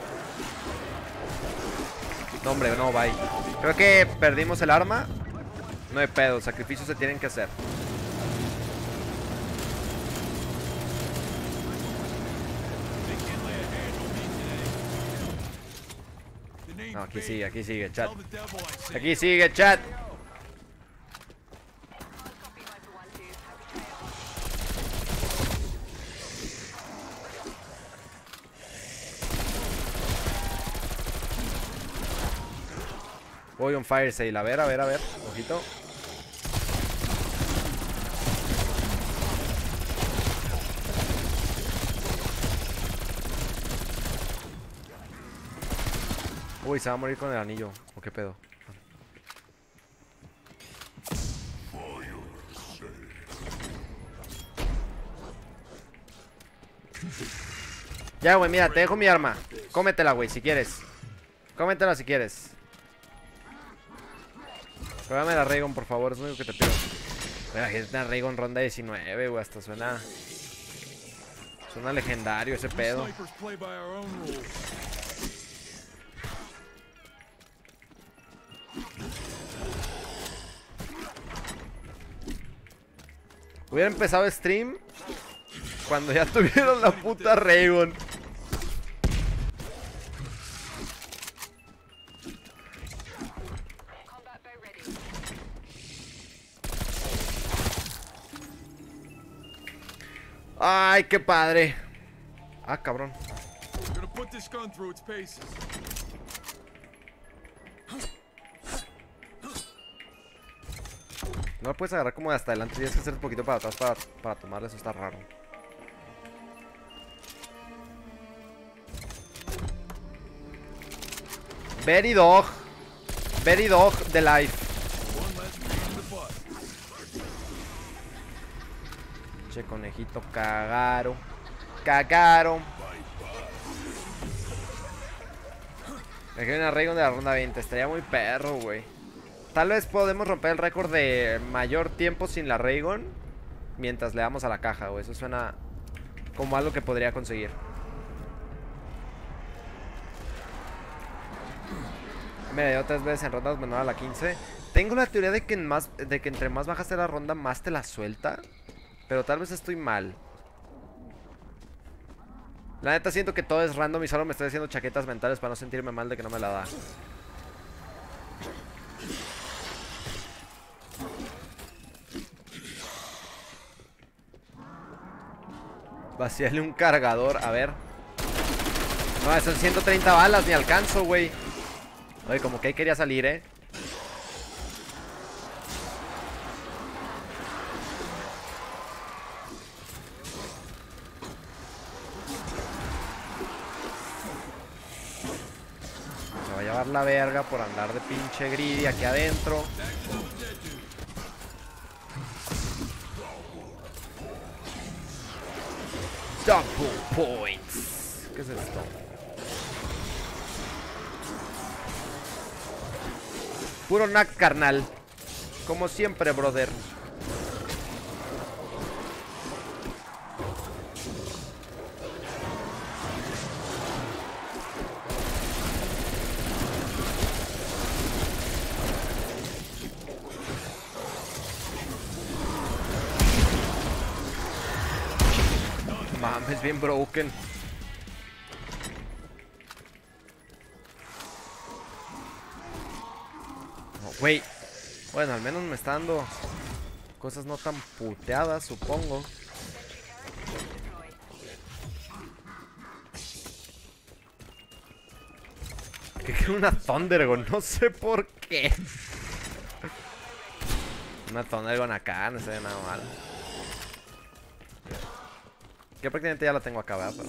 No, hombre, no, bye. Creo que perdimos el arma. No hay pedo, sacrificios se tienen que hacer. No, aquí sigue, aquí sigue, chat. Aquí sigue, chat. Voy on fire sale, a ver, a ver, a ver, ojito. Uy, se va a morir con el anillo. ¿O qué pedo? Ya, güey, mira, te dejo mi arma. Cómetela, güey, si quieres. Cómetela si quieres. Pruébame la Raygun, por favor, es lo único que te pido. Mira, es una Raygun ronda diecinueve, güey, hasta suena... Suena legendario ese pedo. Snipers play by our own rules. Hubiera empezado stream cuando ya tuvieron la puta Raygun. Ay, qué padre. Ah, cabrón. We're gonna put this gun through its paces. No lo puedes agarrar como de hasta adelante. Tienes que hacer un poquito para atrás para, para tomarle. Eso está raro. Very dog. Very dog de life. One less pain in the butt. Che, conejito, cagaron. Cagaron. Me quedé una Raygun de la ronda veinte. Estaría muy perro, güey. Tal vez podemos romper el récord de mayor tiempo sin la Raygun mientras le damos a la caja, güey. Eso suena como algo que podría conseguir. Me dio tres veces en rondas menor a la quince. Tengo la teoría de que, en más, de que entre más baja esté la ronda, más te la suelta. Pero tal vez estoy mal. La neta siento que todo es random y solo me estoy haciendo chaquetas mentales para no sentirme mal de que no me la da. Vaciarle un cargador, a ver. No, son ciento treinta balas, ni alcanzo, güey. Oye, como que ahí quería salir, eh. Se va a llevar la verga por andar de pinche greedy aquí adentro. Double points. ¿Qué es esto? Puro knack, carnal. Como siempre, brother. Mames, bien broken. Güey, bueno, al menos me está dando cosas no tan puteadas, supongo. Que quiero una Thundergon, no sé por qué. Una Thundergon acá, no se ve nada mal. Que prácticamente ya la tengo acá, ¿verdad? Pero...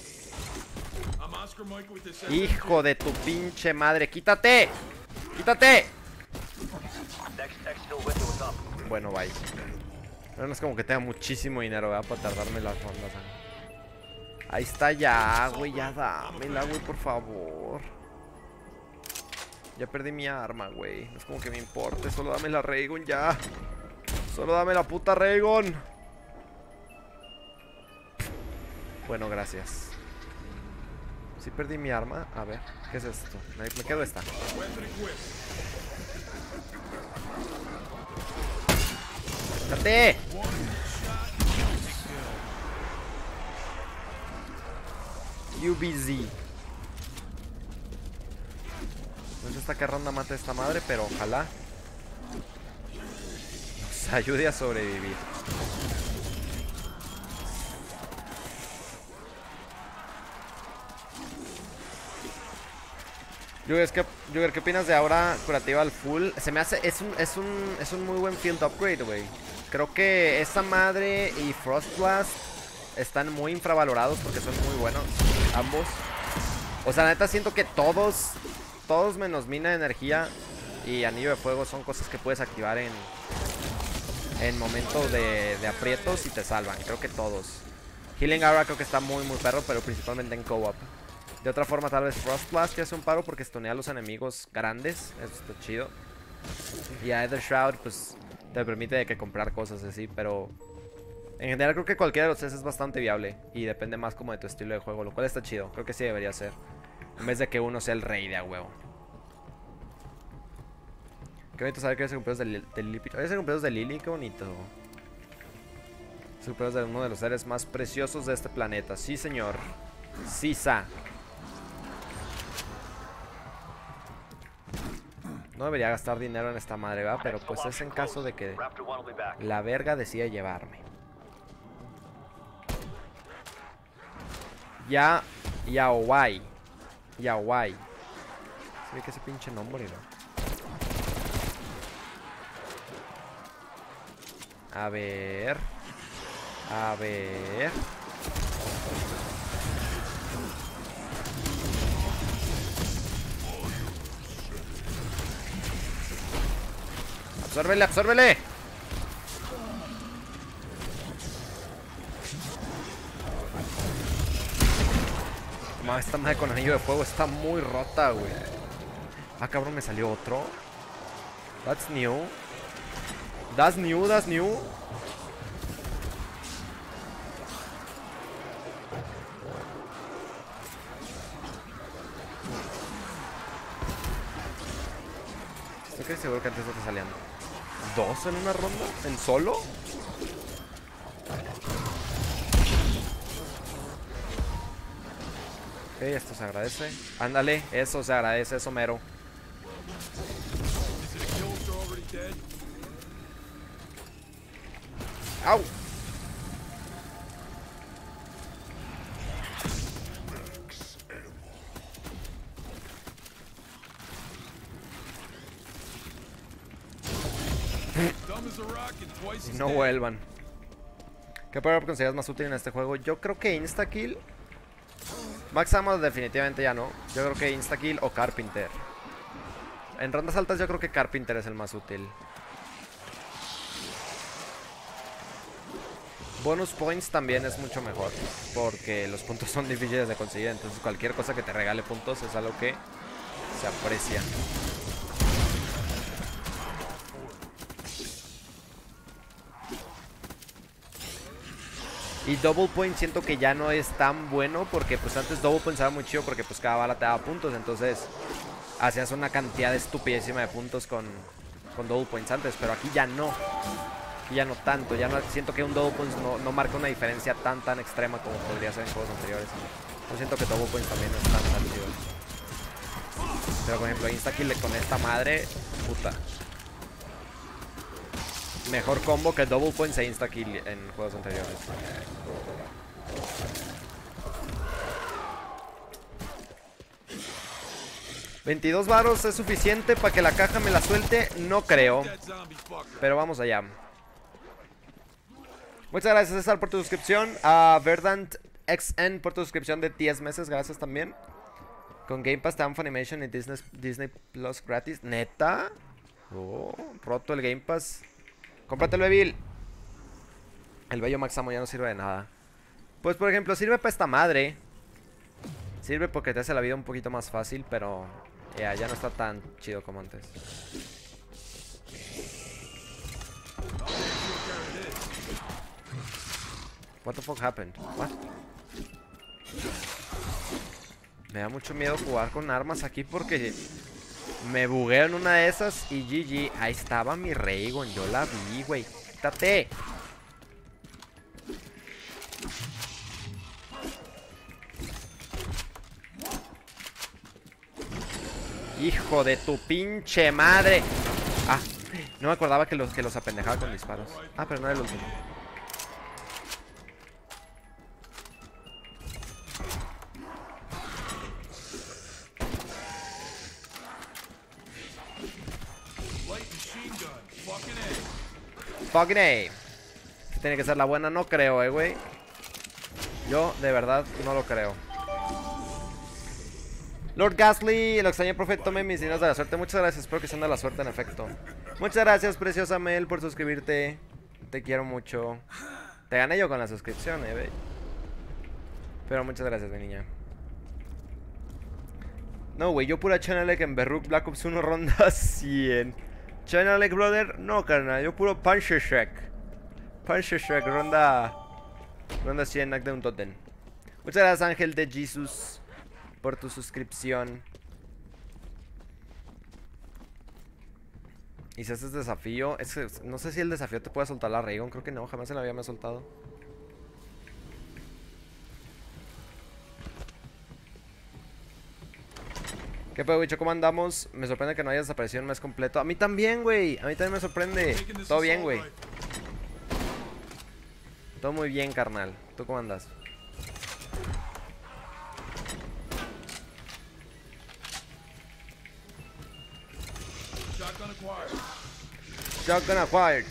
Hijo de tu pinche madre, quítate. Quítate. Bueno, bye. No es como que tenga muchísimo dinero, ¿verdad? Para tardarme las rondas. ¿eh? Ahí está ya, güey. Ya dámela, güey, por favor. Ya perdí mi arma, güey. No es como que me importe. Solo dame la Raygun ya. Solo dame la puta Raygun. Bueno, gracias. Sí perdí mi arma. A ver, ¿qué es esto? Me, me quedo esta. ¡Cállate! U B Z. No sé hasta qué ronda mata esta madre, pero ojalá nos ayude a sobrevivir. Jugger, ¿qué, Jugger, ¿qué opinas de ahora curativa al full? Se me hace, es un, es un, es un muy buen field upgrade, güey. Creo que esa madre y Frost Blast están muy infravalorados porque son muy buenos, ambos. O sea, la neta siento que todos, todos menos mina de energía y anillo de fuego son cosas que puedes activar en, en momentos de, de aprietos y te salvan. Creo que todos. Healing Aura creo que está muy muy perro, pero principalmente en co-op. De otra forma tal vez Frost Blast que hace un paro porque stunea a los enemigos grandes. Eso está chido. Y Aether Shroud pues te permite de que comprar cosas así, pero en general creo que cualquiera de los tres es bastante viable. Y depende más como de tu estilo de juego, lo cual está chido. Creo que sí debería ser, en vez de que uno sea el rey de a huevo. Qué bonito saber que es el cumpleaños de, de Lily. Hoy es el cumpleaños de Lily, qué bonito. Es el cumpleaños de uno de los seres más preciosos de este planeta. Sí, señor. Sisa. No debería gastar dinero en esta madre, ¿verdad? Pero pues es en caso de que la verga decida llevarme. Ya, Yaowai. Yaowai. Se ve que ese pinche nombre, ¿no? A ver. A ver. Absórbele, absórbele. Toma, esta madre con anillo de fuego está muy rota, güey. Ah, cabrón, me salió otro. That's new. That's new, that's new. Estoy seguro que antes no te salían dos en una ronda, en solo. Ok, esto se agradece. Ándale, eso se agradece, eso mero. ¡Au! No vuelvan. ¿Qué power-up consideras más útil en este juego? Yo creo que Instakill. Max Ammo definitivamente ya no. Yo creo que Instakill o Carpenter. En rondas altas yo creo que Carpenter es el más útil. Bonus points también es mucho mejor, porque los puntos son difíciles de conseguir. Entonces cualquier cosa que te regale puntos es algo que se aprecia. Y Double Point siento que ya no es tan bueno, porque pues antes Double Point estaba muy chido porque pues cada bala te daba puntos. Entonces hacías una cantidad estupidísima de puntos con, con Double Points antes, pero aquí ya no. Aquí ya no tanto, ya no siento que un Double Points no, no marca una diferencia tan tan extrema como podría ser en juegos anteriores. Yo siento que Double Points también no es tan tan chido. Pero por ejemplo Instakill con esta madre, puta. Mejor combo que Double Points e Instakill en juegos anteriores. veintidós varos es suficiente para que la caja me la suelte, no creo. Pero vamos allá. Muchas gracias, César, por tu suscripción. A Verdant X N por tu suscripción de diez meses, gracias también. Con Game Pass te dan Funimation y Disney, Disney Plus gratis. ¿Neta? Oh, roto el Game Pass. Cómpratelo, Evil. El bello Max Ammo ya no sirve de nada. Pues por ejemplo, sirve para esta madre. Sirve porque te hace la vida un poquito más fácil, pero yeah, ya no está tan chido como antes. What the fuck happened? What? Me da mucho miedo jugar con armas aquí porque me bugueo en una de esas y G G. Ahí estaba mi Raygon, yo la vi, güey. Quítate. Hijo de tu pinche madre. Ah, no me acordaba que los, que los apendejaba con disparos. Ah, pero no era el último. Fucking A. Tiene que ser la buena, no creo, eh, güey. Yo, de verdad, no lo creo. Lord Gasly, el extraño profe, tome mis signos de la suerte. Muchas gracias, espero que sean de la suerte en efecto. Muchas gracias, preciosa Mel, por suscribirte. Te quiero mucho. Te gané yo con la suscripción, eh, güey. Pero muchas gracias, mi niña. No, güey, yo pura Chainlink en Berruk Black Ops uno ronda cien. Chainlink, brother, no, carnal. Yo puro Puncher Shrek. Puncher Shrek, ronda... Ronda cien, Knack de un Totem. Muchas gracias, Ángel de Jesus, por tu suscripción. Y si haces desafío, es que no sé si el desafío te puede soltar la Raygun. Creo que no, jamás en la vida me ha soltado. ¿Qué pedo, bicho? ¿Cómo andamos? Me sorprende que no haya desaparecido en un mes completo. A mí también, güey. A mí también me sorprende. Todo bien, güey. Todo muy bien, carnal. ¿Tú cómo andas? Shotgun acquired. Shotgun acquired.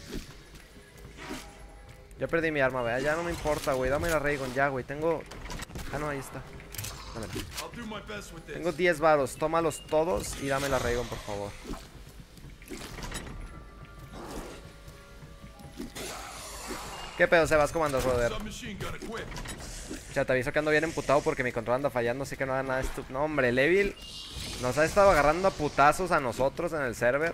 Ya perdí mi arma, vea. Ya no me importa, güey. Dame la Raygun ya, güey. Tengo... Ah, no, ahí está. Dámela. I'll do my best with this. Tengo diez varos. Tómalos todos y dame la Raygun, por favor. ¿Qué pedo, Sebas? ¿Cómo andas, brother? Submachine gun equipped. Ya te aviso que ando bien emputado porque mi control anda fallando, así que no haga nada estúpido. No, hombre, Levil nos ha estado agarrando a putazos a nosotros en el server.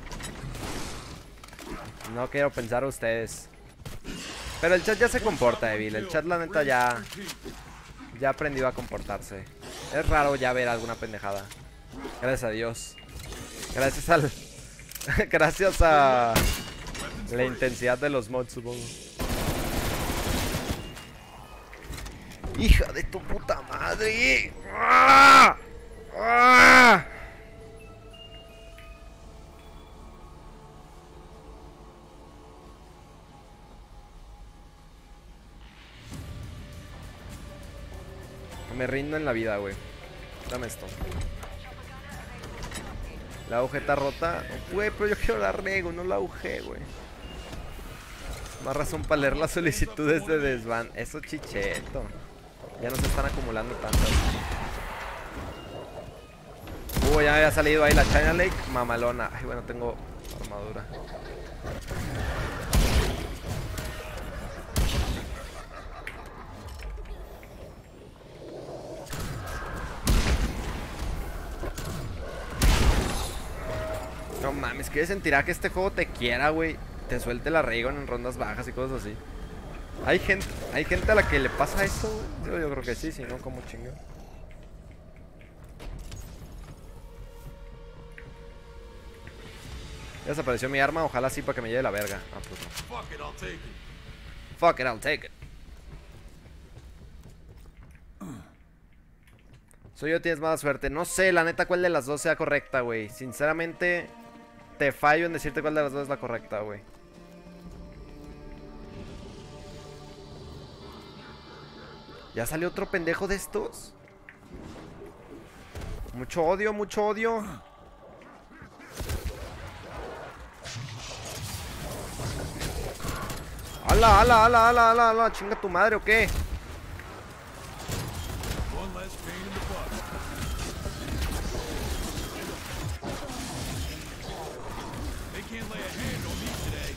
No quiero pensar a ustedes. Pero el chat ya se comporta, Evil. El chat, la neta, ya... Ya ha aprendido a comportarse. Es raro ya ver alguna pendejada. Gracias a Dios. Gracias al... Gracias a... La intensidad de los mods, supongo. ¡Hija de tu puta madre! ¡Ah! ¡Ah! Me rindo en la vida, güey. Dame esto. La agujeta rota. Güey, pero yo quiero la Raygun, no la agujé, güey. Más razón para leer las solicitudes de desvan. Eso chicheto. Ya no se están acumulando tantas. Uy, ya me había salido ahí la Chainlink. Mamalona. Ay, bueno, tengo armadura. No mames, ¿qué sentirá que este juego te quiera, güey? Te suelte la Raygun en rondas bajas y cosas así. Hay gente, hay gente a la que le pasa eso, güey. Yo, yo creo que sí, si no, como chingo. Ya desapareció mi arma, ojalá sí para que me lleve la verga. Ah, pues no. Fuck it, I'll take it. Fuck it, I'll take it. Soy yo, tienes mala suerte. No sé, la neta, cuál de las dos sea correcta, güey. Sinceramente, te fallo en decirte cuál de las dos es la correcta, güey. ¿Ya salió otro pendejo de estos? Mucho odio, mucho odio. ¡Hala, hala, hala, hala, hala, hala! ¿Chinga tu madre o qué? One less pain in the butt. They can't lay a hand on me today.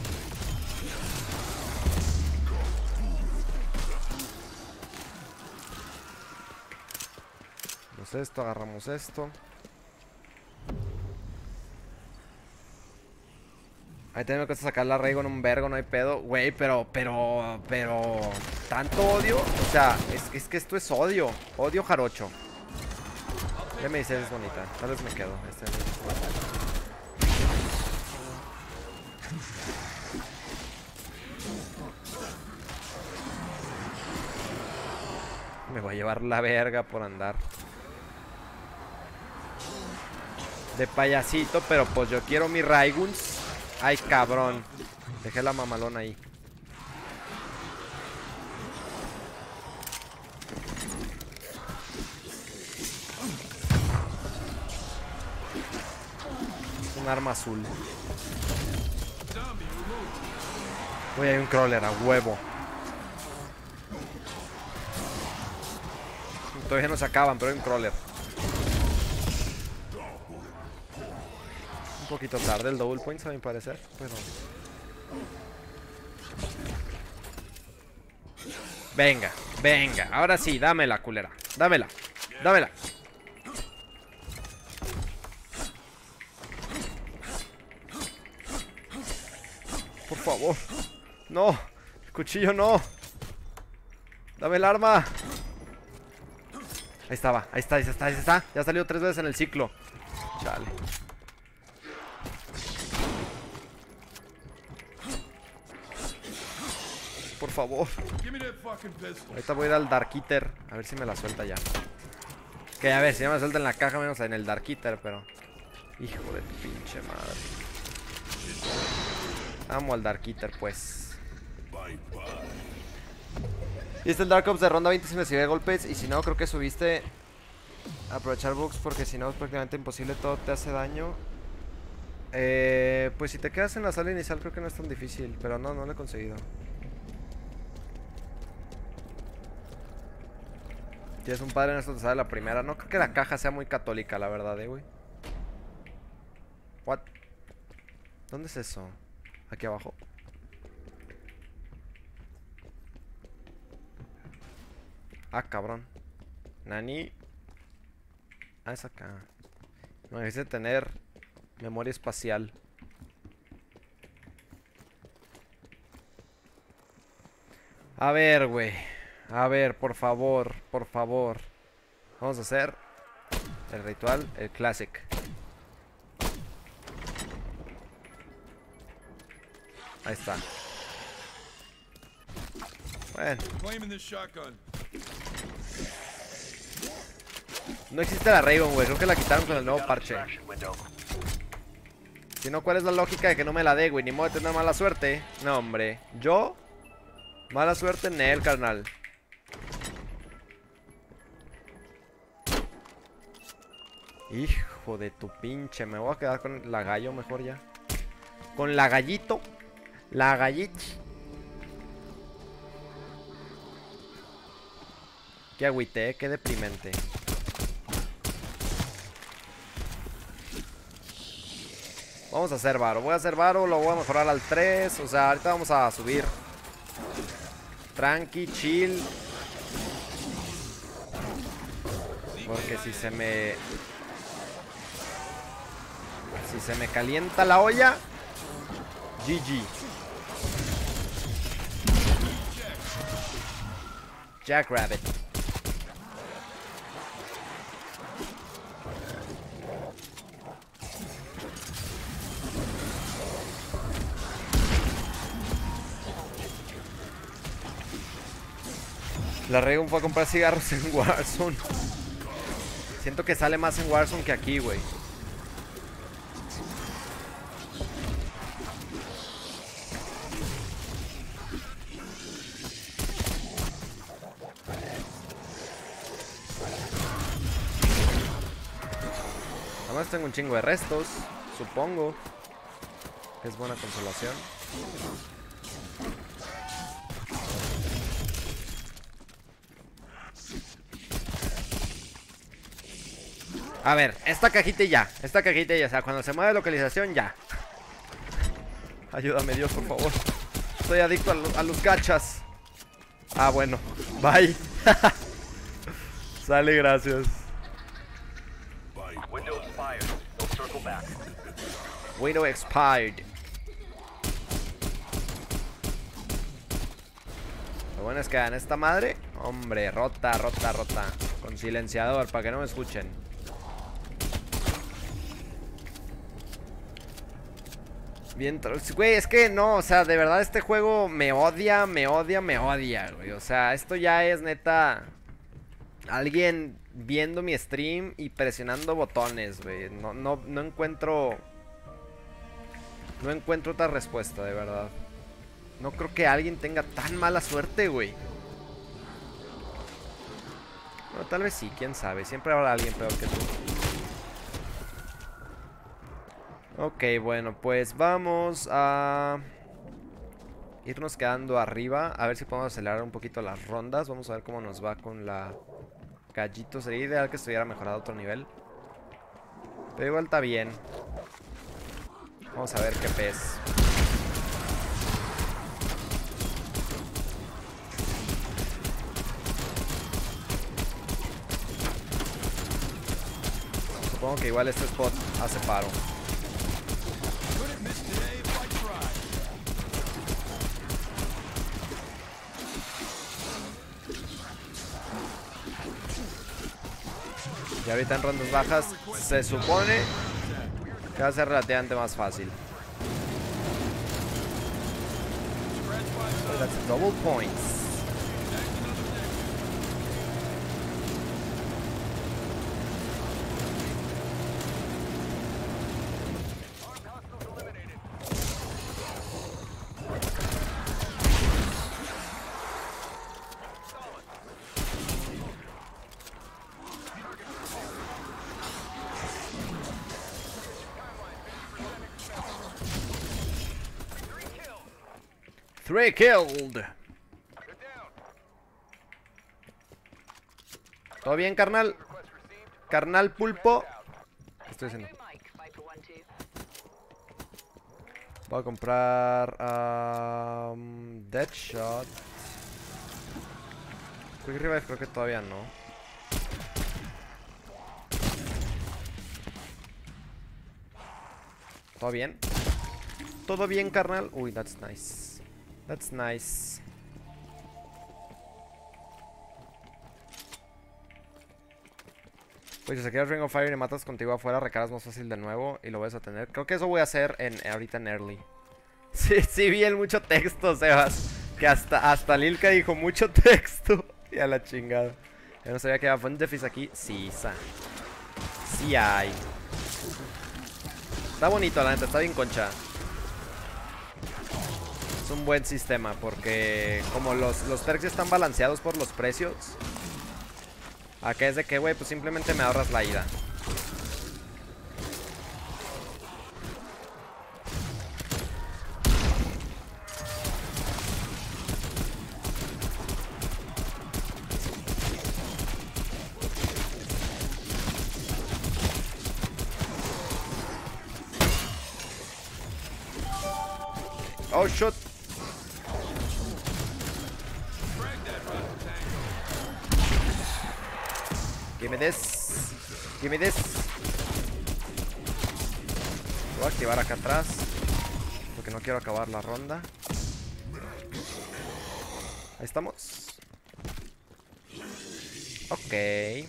Pues esto, agarramos esto. Ahí también me cuesta sacar la Raygun un vergo, no hay pedo. Güey, pero, pero, pero... ¿Tanto odio? O sea, es, es que esto es odio. Odio jarocho. Ya me dice, es bonita. Tal vez me quedo. Este es... Me voy a llevar la verga por andar de payasito, pero pues yo quiero mi Rayguns. Ay, cabrón. Dejé la mamalona ahí. Es un arma azul. Uy, hay un crawler a huevo. Todavía no se acaban, pero hay un crawler. Un poquito tarde el double points a mi parecer, pero... Venga. Venga, ahora sí, dámela, culera. Dámela, dámela. Por favor. No, el cuchillo no. Dame el arma. Ahí estaba, ahí está, ahí está, ahí está. Ya ha salido tres veces en el ciclo. Chale. Por favor. Ahorita voy a ir al Dark Eater. A ver si me la suelta ya. Que a ver, si ya me suelta en la caja, menos en el Dark Eater, pero... Hijo de tu pinche madre. Amo al Dark Eater, pues. ¿Viste el Dark Ops de ronda veinte si me sirve de golpes? Y si no, creo que subiste... Aprovechar bugs porque si no es prácticamente imposible, todo te hace daño. Eh, pues si te quedas en la sala inicial creo que no es tan difícil, pero no, no lo he conseguido. Tienes un padre en esto, te sale la primera. No creo que la caja sea muy católica, la verdad, eh, güey. What? ¿Dónde es eso? Aquí abajo. Ah, cabrón. Nani. Ah, es acá. No, necesito tener memoria espacial. A ver, güey. A ver, por favor, por favor. Vamos a hacer el ritual, el classic. Ahí está. Bueno. No existe la Raven, güey. Creo que la quitaron con el nuevo parche. Si no, ¿cuál es la lógica de que no me la dé, güey? Ni modo de tener mala suerte. No, hombre. ¿Yo? Mala suerte en él, carnal. Hijo de tu pinche. Me voy a quedar con la gallo mejor ya. Con la gallito. La gallich. Qué agüite, qué deprimente. Vamos a hacer varo. Voy a hacer varo, lo voy a mejorar al tres. O sea, ahorita vamos a subir. Tranqui, chill. Porque si se me... Si se me calienta la olla, G G. Jackrabbit. La Regon fue a comprar cigarros en Warzone. Siento que sale más en Warzone que aquí, güey. Además tengo un chingo de restos. Supongo que es buena consolación. A ver, esta cajita ya. Esta cajita ya, o sea, cuando se mueve localización ya. Ayúdame, Dios, por favor. Estoy adicto a, lo, a los gachas. Ah, bueno, bye. Sale, gracias. Window expired. Lo bueno es que en esta madre, hombre, rota, rota, rota. Con silenciador para que no me escuchen. Bien, güey, es que no, o sea, de verdad este juego me odia, me odia, me odia, güey. O sea, esto ya es neta alguien viendo mi stream y presionando botones, güey. No, no, no encuentro... No encuentro otra respuesta, de verdad. No creo que alguien tenga tan mala suerte, güey. Bueno, tal vez sí, quién sabe. Siempre habrá alguien peor que tú. Ok, bueno, pues vamos a irnos quedando arriba. A ver si podemos acelerar un poquito las rondas. Vamos a ver cómo nos va con la gallito. Sería ideal que estuviera mejorado a otro nivel. Pero igual está bien. Vamos a ver qué pez. Supongo que igual este spot hace paro. Couldn't miss today if I tried. Y ahorita en rondas bajas se supone que va a ser relativamente más fácil. Oh, that's double points. Three killed. ¿Todo bien, carnal? Carnal pulpo. ¿Qué estoy haciendo? Voy a comprar um, Deadshot. Quick Revive creo que todavía no. ¿Todo bien? ¿Todo bien, carnal? Uy, that's nice. That's nice. Pues si se queda Ring of Fire y matas contigo afuera, recargas más fácil de nuevo y lo vas a tener. Creo que eso voy a hacer en, ahorita en early. Sí, sí vi el mucho texto, Sebas. Que hasta, hasta Lilka dijo mucho texto. Y a la chingada. Yo no sabía que había Fundefis aquí. Sí, sa. Sí hay. Está bonito, la neta, está bien concha. Es un buen sistema porque como los, los perks están balanceados por los precios. Acá es de que, güey, pues simplemente me ahorras la ida. Oh, shit. Give me this. Give me this. Voy a activar acá atrás porque no quiero acabar la ronda. Ahí estamos. Ok.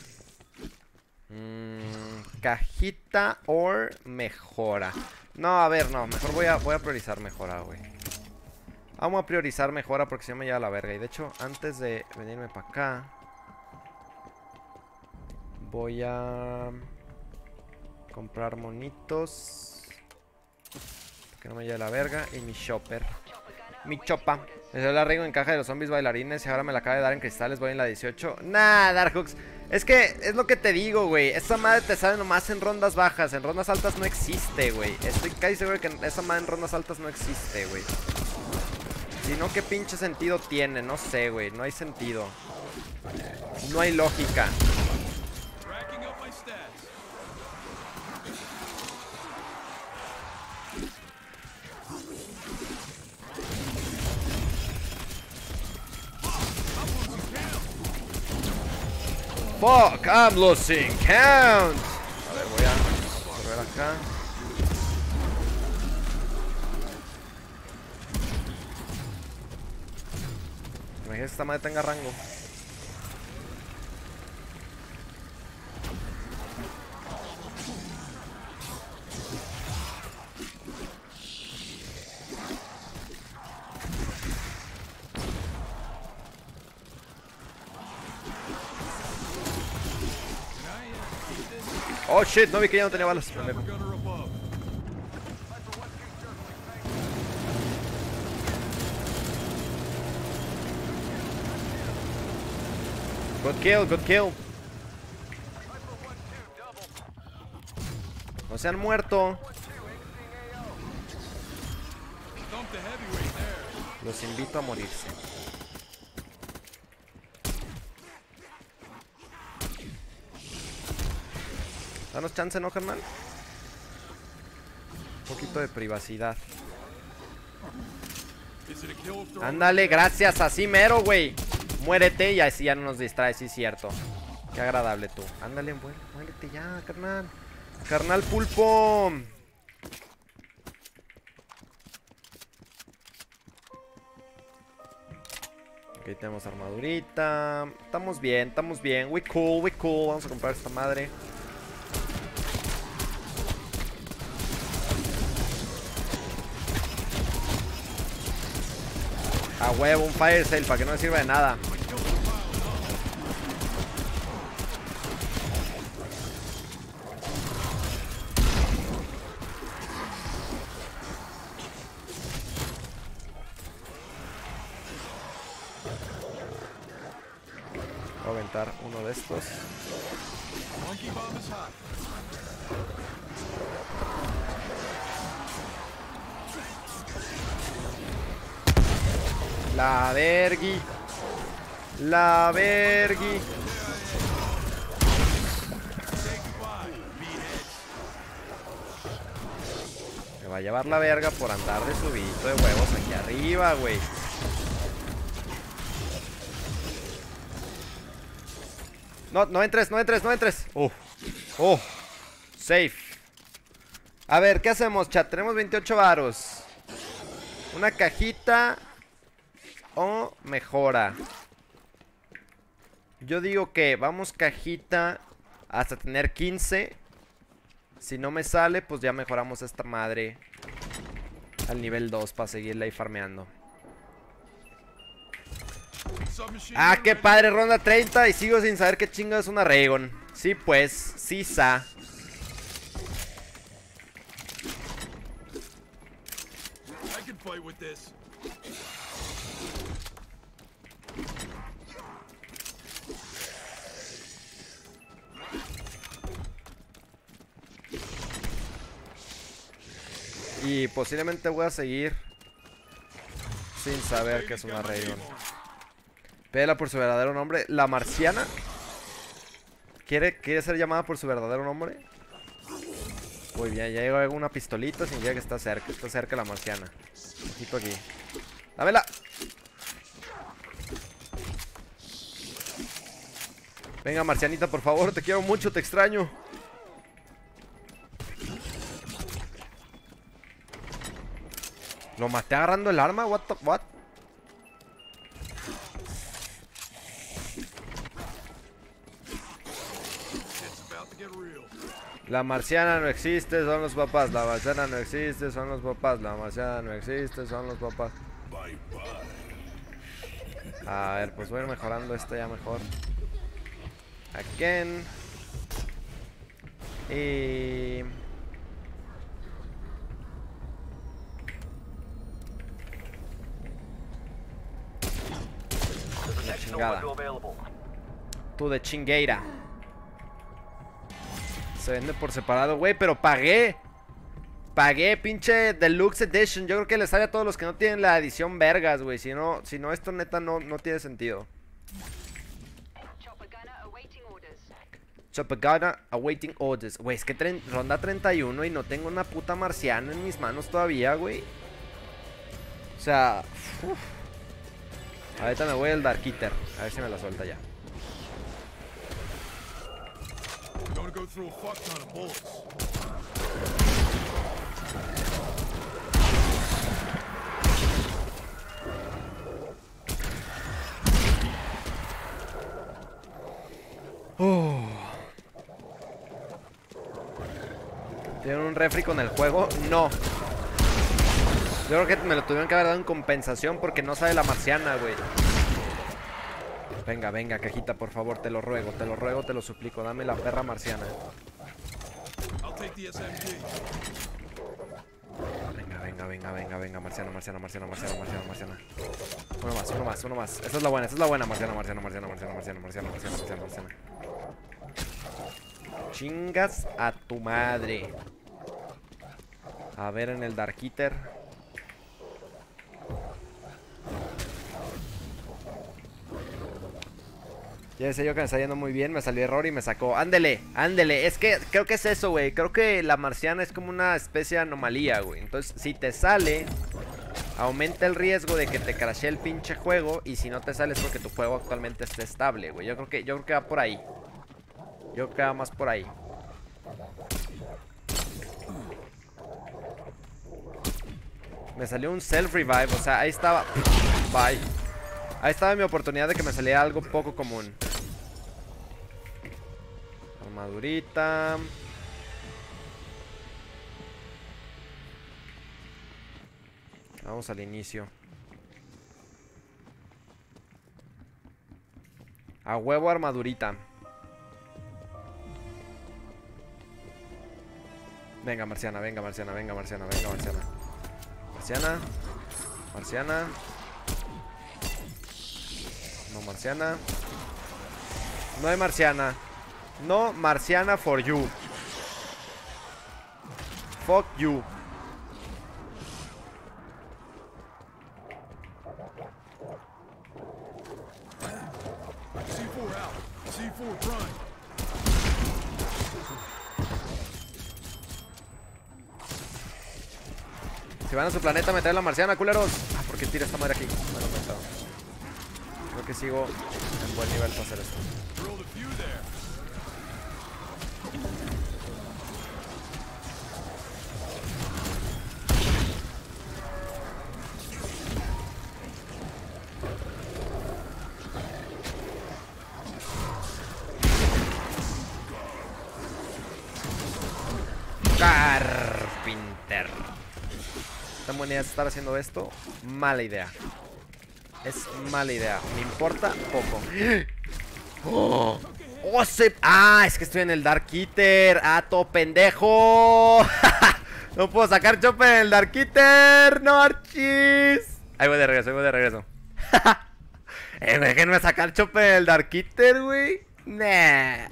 Mm, cajita or mejora. No, a ver, no. Mejor voy a, voy a priorizar mejora, güey. Vamos a priorizar mejora porque si no me lleva la verga. Y de hecho, antes de venirme para acá, voy a comprar monitos que no me lleve la verga. Y mi shopper. Mi chopa. Me salió la Ringo en caja de los zombies bailarines y ahora me la acaba de dar en cristales. Voy en la dieciocho. Nah, Darkhooks. Es que es lo que te digo, güey. Esa madre te sale nomás en rondas bajas. En rondas altas no existe, güey. Estoy casi seguro que esa madre en rondas altas no existe, güey. Si no, ¿qué pinche sentido tiene? No sé, güey. No hay sentido. No hay lógica. Fuck, I'm losing count. A ver, voy a correr acá. Imagínate que esta madre tenga rango. Oh shit, no vi que ya no tenía balas. Pendejo. Good kill, good kill. No se han muerto. Los invito a morirse. Danos chance, ¿no, carnal? Un poquito de privacidad. Ándale, gracias, así mero, güey. Muérete y así ya no nos distraes, sí es cierto. Qué agradable tú. Ándale, muérete ya, carnal. Carnal pulpo. Ok, tenemos armadurita. Estamos bien, estamos bien. We cool, we cool. Vamos a comprar esta madre. A huevo, un fire sale para que no me sirva de nada. Voy a aventar uno de estos. Monkey bomb is hot. La vergui. La vergui. Me va a llevar la verga por andar de subidito de huevos aquí arriba, güey. No, no entres, no entres, no entres. Oh, oh, safe. A ver, ¿qué hacemos, chat? Tenemos veintiocho varos. Una cajita o mejora. Yo digo que vamos cajita hasta tener quince. Si no me sale, pues ya mejoramos esta madre al nivel dos para seguirla ahí farmeando. Ah, qué padre, ronda treinta y sigo sin saber qué chingo es una Raygun. Sí, pues, sí sa. I can fight with this. Y posiblemente voy a seguir sin saber qué es una Raygun. Pela por su verdadero nombre. La marciana. ¿Quiere, ¿Quiere ser llamada por su verdadero nombre? Muy bien, ya llegó una pistolita. Significa que está cerca. Está cerca la marciana. Ojito aquí. ¡Dámela! Venga, marcianita, por favor. Te quiero mucho, te extraño. ¿Lo maté agarrando el arma? What the, what? La marciana no existe, son los papás. La marciana no existe, son los papás. La marciana no existe, son los papás. A ver, pues voy a ir mejorando esto ya mejor. Again. Y... la chingada. Tú de chingueira. Se vende por separado, güey, pero pagué. Pagué, pinche Deluxe Edition. Yo creo que les sale a todos los que no tienen la edición vergas, güey. Si no, si no, esto neta no, no tiene sentido. Chopagana awaiting orders. Güey, es que ronda treinta y uno y no tengo una puta marciana en mis manos todavía, güey. O sea, uf. Ahorita me voy al Dark Eater. A ver si me la suelta ya. Go through a fuck ton of bullets. Oh. ¿Tienen un refri con el juego? No. Yo creo que me lo tuvieron que haber dado en compensación porque no sabe la marciana, güey. Venga, venga, cajita, por favor, te lo ruego, te lo ruego, te lo suplico. Dame la perra marciana. Venga, venga, venga, venga, venga, marciana, marciana, marciana, marciana, marciana, marciana. Uno más, uno más, uno más. Esa es la buena, esa es la buena, marciana, marciana, marciana, marciana, marciana, marciana, marciana, marciana, marciana. Chingas a tu madre. A ver en el Dark Eater. Ya decía yo que me está yendo muy bien, me salió error y me sacó. Ándele, ándele, es que creo que es eso, güey. Creo que la marciana es como una especie de anomalía, güey. Entonces, si te sale, aumenta el riesgo de que te crashee el pinche juego. Y si no te sale es porque tu juego actualmente esté estable, güey. Yo creo que, yo creo que va por ahí. Yo creo que va más por ahí. Me salió un self-revive, o sea, ahí estaba. Bye. Ahí estaba mi oportunidad de que me saliera algo poco común. Armadurita. Vamos al inicio. A huevo armadurita. Venga, marciana, venga, marciana, venga, marciana, venga, marciana. Marciana. Marciana. No, marciana. No hay marciana. No, marciana for you. Fuck you. C four out. C four prime. Si van a su planeta, me traen la marciana, culeros. Ah, ¿por qué tira esta madre aquí? Bueno, me estaba. Creo que sigo en buen nivel para hacer esto. Rolled a few there. Carpinter. ¿Tan buena idea estar haciendo esto? Mala idea. Es mala idea. Me importa poco. Oh, oh se... Ah, es que estoy en el Dark Eater. Ah, todo pendejo. No puedo sacar chopper en el Dark Eater. No, archis. Ahí voy de regreso, ahí voy de regreso. Eh, déjenme sacar chopper en el Dark Eater, güey. Nah.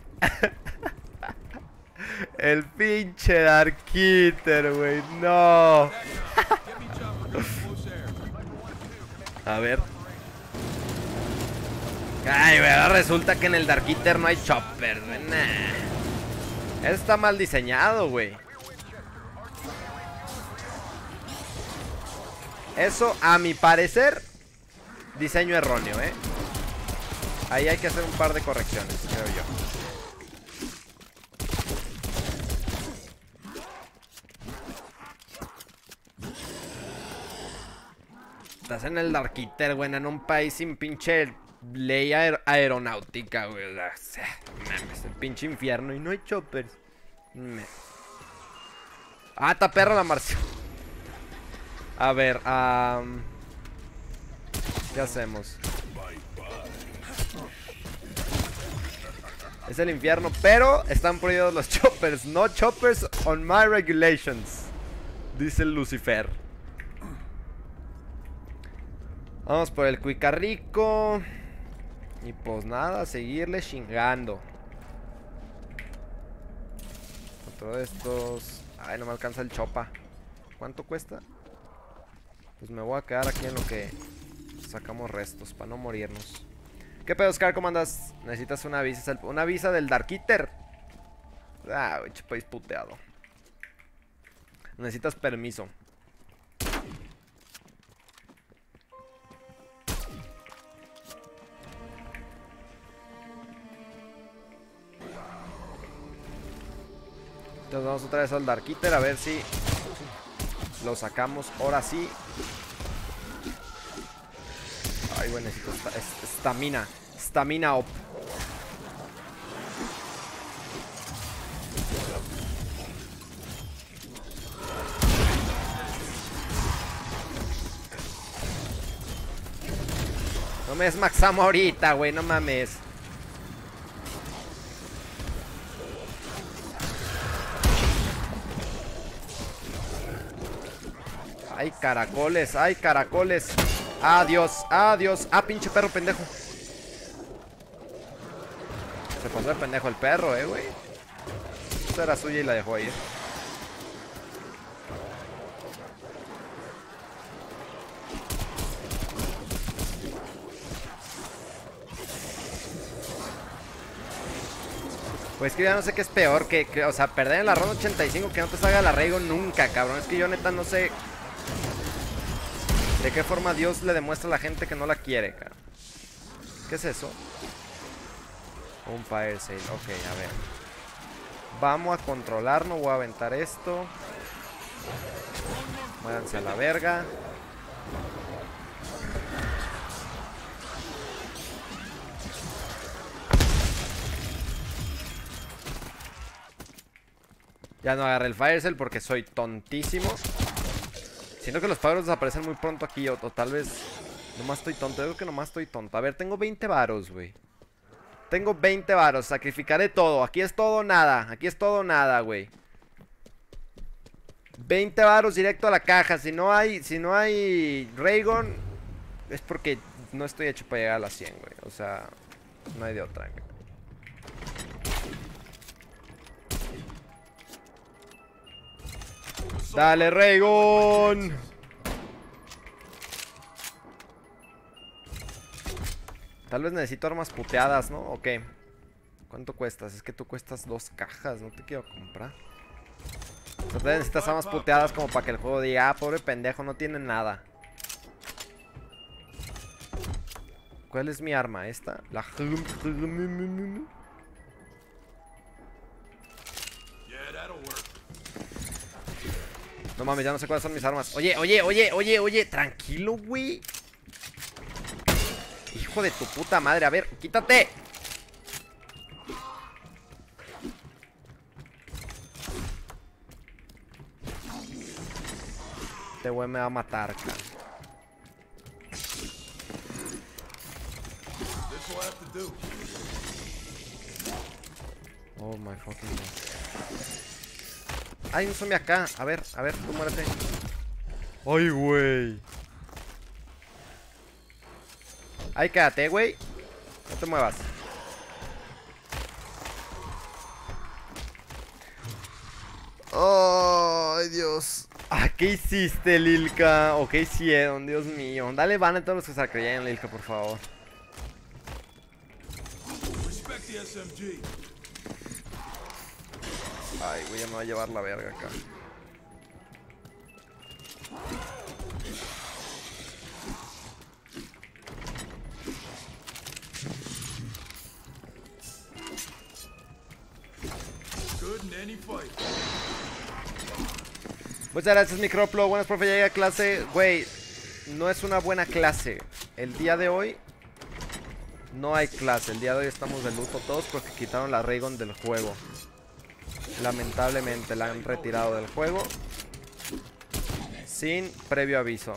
El pinche Dark Eater, güey. No. A ver. Ay, güey, ahora resulta que en el Dark Eater no hay chopper, güey. Nah. Eso está mal diseñado, güey. Eso, a mi parecer, diseño erróneo, ¿eh? Ahí hay que hacer un par de correcciones, creo yo. Estás en el Dark Eater, güey, en un país sin pinche ley aer aeronáutica, güey. O sea, mames, el pinche infierno y no hay choppers. Me... Ah, está perra la marción. A ver, um... ¿qué hacemos? Es el infierno, pero están prohibidos los choppers. No choppers on my regulations, dice Lucifer. Vamos por el cuicarrico. Y pues nada, seguirle chingando. Otro de estos. Ay, no me alcanza el chopa. ¿Cuánto cuesta? Pues me voy a quedar aquí en lo que sacamos restos para no morirnos. ¿Qué pedo, Oscar? ¿Cómo andas? Necesitas una visa, una visa del Dark Eater. Ah, güey, país puteado. Necesitas permiso. Entonces vamos otra vez al Dark Eater a ver si lo sacamos ahora sí. Ay, güey, necesito estamina. Estamina up. No me desmaxamos ahorita, güey, no mames. Ay, caracoles, ay, caracoles. Adiós, adiós. Ah, pinche perro pendejo. Se pasó el pendejo el perro, eh, güey. Esta era suya y la dejó ir. Pues que ya no sé qué es peor que, que, o sea, perder en la ronda ochenta y cinco, que no te salga el arraigo nunca, cabrón. Es que yo neta no sé de qué forma Dios le demuestra a la gente que no la quiere, cabrón. ¿Qué es eso? Un fire sale, ok, a ver. Vamos a controlarnos, voy a aventar esto. Muéranse a la verga. Ya no agarré el Fire Cell porque soy tontísimo. Siento que los pagos desaparecen muy pronto aquí. O, o tal vez nomás estoy tonto. Yo creo que nomás estoy tonto. A ver, tengo veinte varos, güey. Tengo veinte varos. Sacrificaré todo. Aquí es todo o nada. Aquí es todo o nada, güey. veinte varos directo a la caja. Si no hay, si no hay Raygon, es porque no estoy hecho para llegar a las cien, güey. O sea, no hay de otra, güey. Dale, Raygon. Tal vez necesito armas puteadas, ¿no? Ok. ¿Cuánto cuestas? Es que tú cuestas dos cajas. No te quiero comprar. O sea, necesitas armas puteadas como para que el juego diga: ah, pobre pendejo, no tiene nada. ¿Cuál es mi arma? ¿Esta? La... No mames, ya no sé cuáles son mis armas. Oye, oye, oye, oye, oye. Tranquilo, güey. Hijo de tu puta madre. A ver, quítate. Este güey me va a matar, cara. Oh my fucking god. Hay un zombie acá. A ver, a ver, tú muérete. Ay, güey. Ahí quédate, güey. No te muevas. Ay, Dios. Ah, ¿qué hiciste, Lilka? ¿O qué hicieron? Dios mío. Dale van a todos los que se la creían, Lilka, por favor. Ay, güey, ya me va a llevar la verga acá. Muchas gracias, Microplo. Buenas, profe. Ya llega a clase. Güey, no es una buena clase. El día de hoy no hay clase. El día de hoy estamos de luto todos porque quitaron la Raygon del juego. Lamentablemente la han retirado del juego sin previo aviso.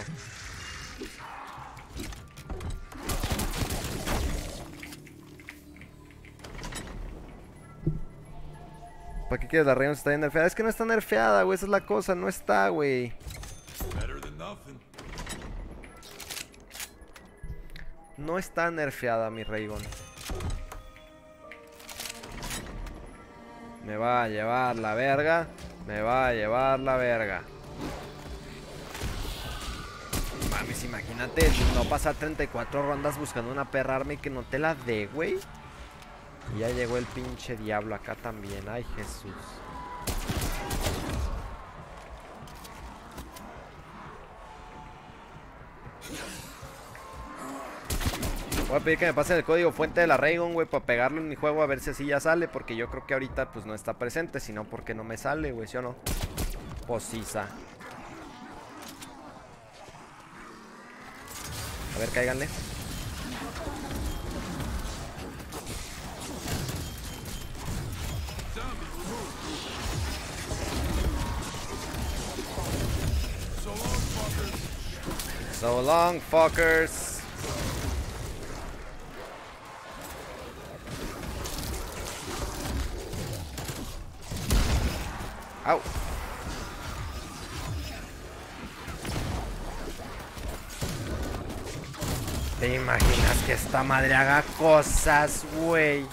¿Para qué quieres la Raygon si está bien nerfeada? Es que no está nerfeada, güey. Esa es la cosa. No está, güey. No está nerfeada mi Raygon. Me va a llevar la verga. Me va a llevar la verga. Mames, imagínate no pasar treinta y cuatro rondas buscando una perra arma y que no te la dé, güey. Y ya llegó el pinche diablo acá también. Ay, Jesús. Voy a pedir que me pasen el código fuente de la Raygon, güey, para pegarlo en mi juego a ver si así ya sale. Porque yo creo que ahorita pues no está presente, sino porque no me sale, güey, ¿sí o no? Posisa. A ver, cáiganle. So long, fuckers. Au. ¿Te imaginas que esta madre haga cosas, güey?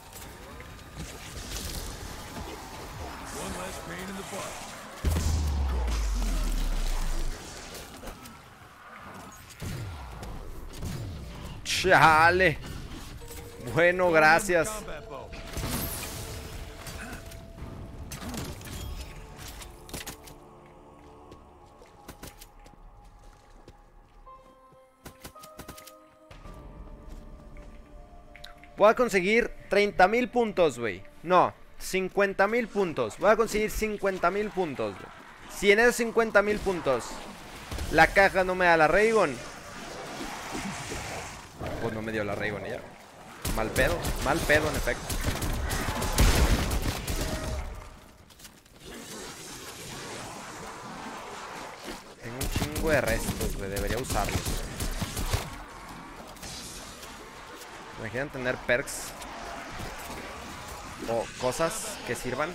Chale. Bueno, gracias. Voy a conseguir treinta mil puntos, güey. No, cincuenta mil puntos. Voy a conseguir cincuenta mil puntos, güey. Si en esos cincuenta mil puntos la caja no me da la Raygon, pues no me dio la Raygon ya. Mal pedo, mal pedo en efecto. Tengo un chingo de restos, güey, debería usarlos. ¿Me imaginan tener perks o cosas que sirvan?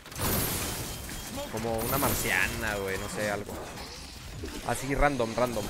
Como una marciana, güey, no sé, algo así random, random.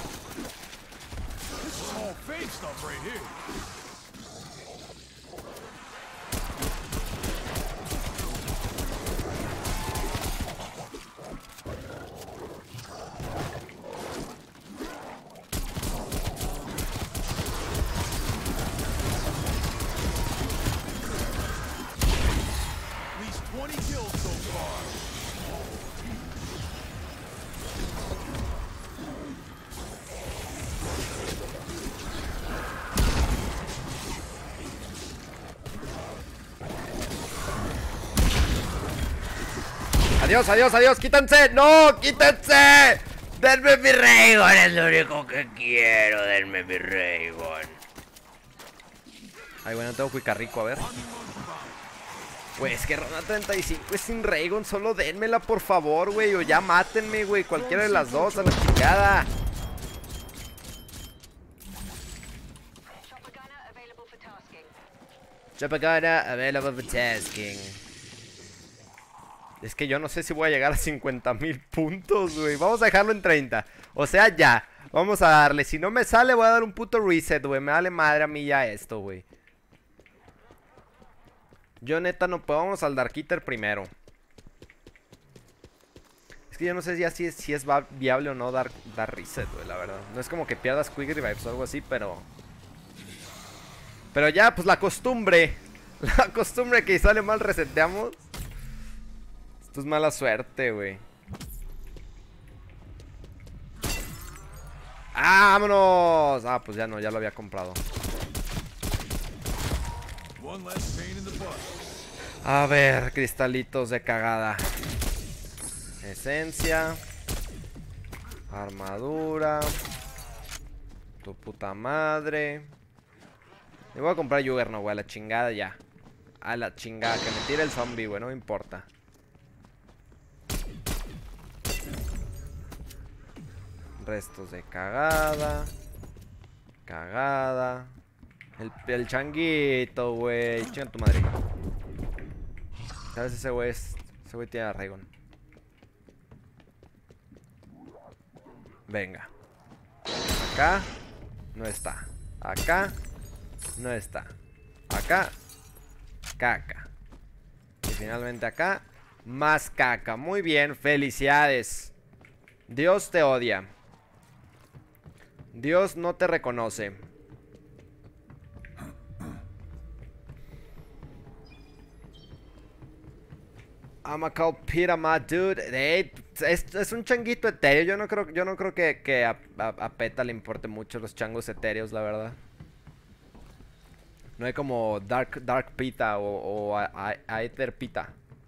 Adiós, adiós, adiós, quítense. No, quítense. Denme mi Raygon, es lo único que quiero. Denme mi Raygon. Ay, bueno, tengo cuica rico, a ver. Pues que ronda treinta y cinco es sin Raygon. Solo denmela, por favor, güey. O ya mátenme, güey. Cualquiera de las dos, a la chingada. Chopagana available for tasking. Es que yo no sé si voy a llegar a cincuenta mil puntos, güey. Vamos a dejarlo en treinta. O sea, ya. Vamos a darle. Si no me sale, voy a dar un puto reset, güey. Me vale madre a mí ya esto, güey. Yo neta no puedo. Vamos al Dark Eater primero. Es que yo no sé si así es, si es viable o no dar, dar reset, güey, la verdad. No es como que pierdas Quick Revives o algo así, pero... Pero ya, pues la costumbre. La costumbre que sale mal reseteamos. Esto es mala suerte, güey. ¡Ah, vámonos! Ah, pues ya no, ya lo había comprado. A ver, cristalitos de cagada. Esencia. Armadura. Tu puta madre. Me voy a comprar Juggernaut, güey, a la chingada ya. A la chingada, que me tire el zombie, güey, no me importa. Restos de cagada. Cagada. El, el changuito, güey. Chinga tu madre. ¿Sabes? Ese güey es... Ese güey tiene a Raygon. Venga. Acá. No está. Acá. No está. Acá. Caca. Y finalmente acá. Más caca. Muy bien. Felicidades. Dios te odia. Dios no te reconoce. I'm a call Peter, my dude. Hey, es, es un changuito etéreo. Yo no creo, yo no creo que, que a, a, a Peta le importe mucho los changos etéreos, la verdad. No hay como Dark, Dark Pita o, o Aether Pita.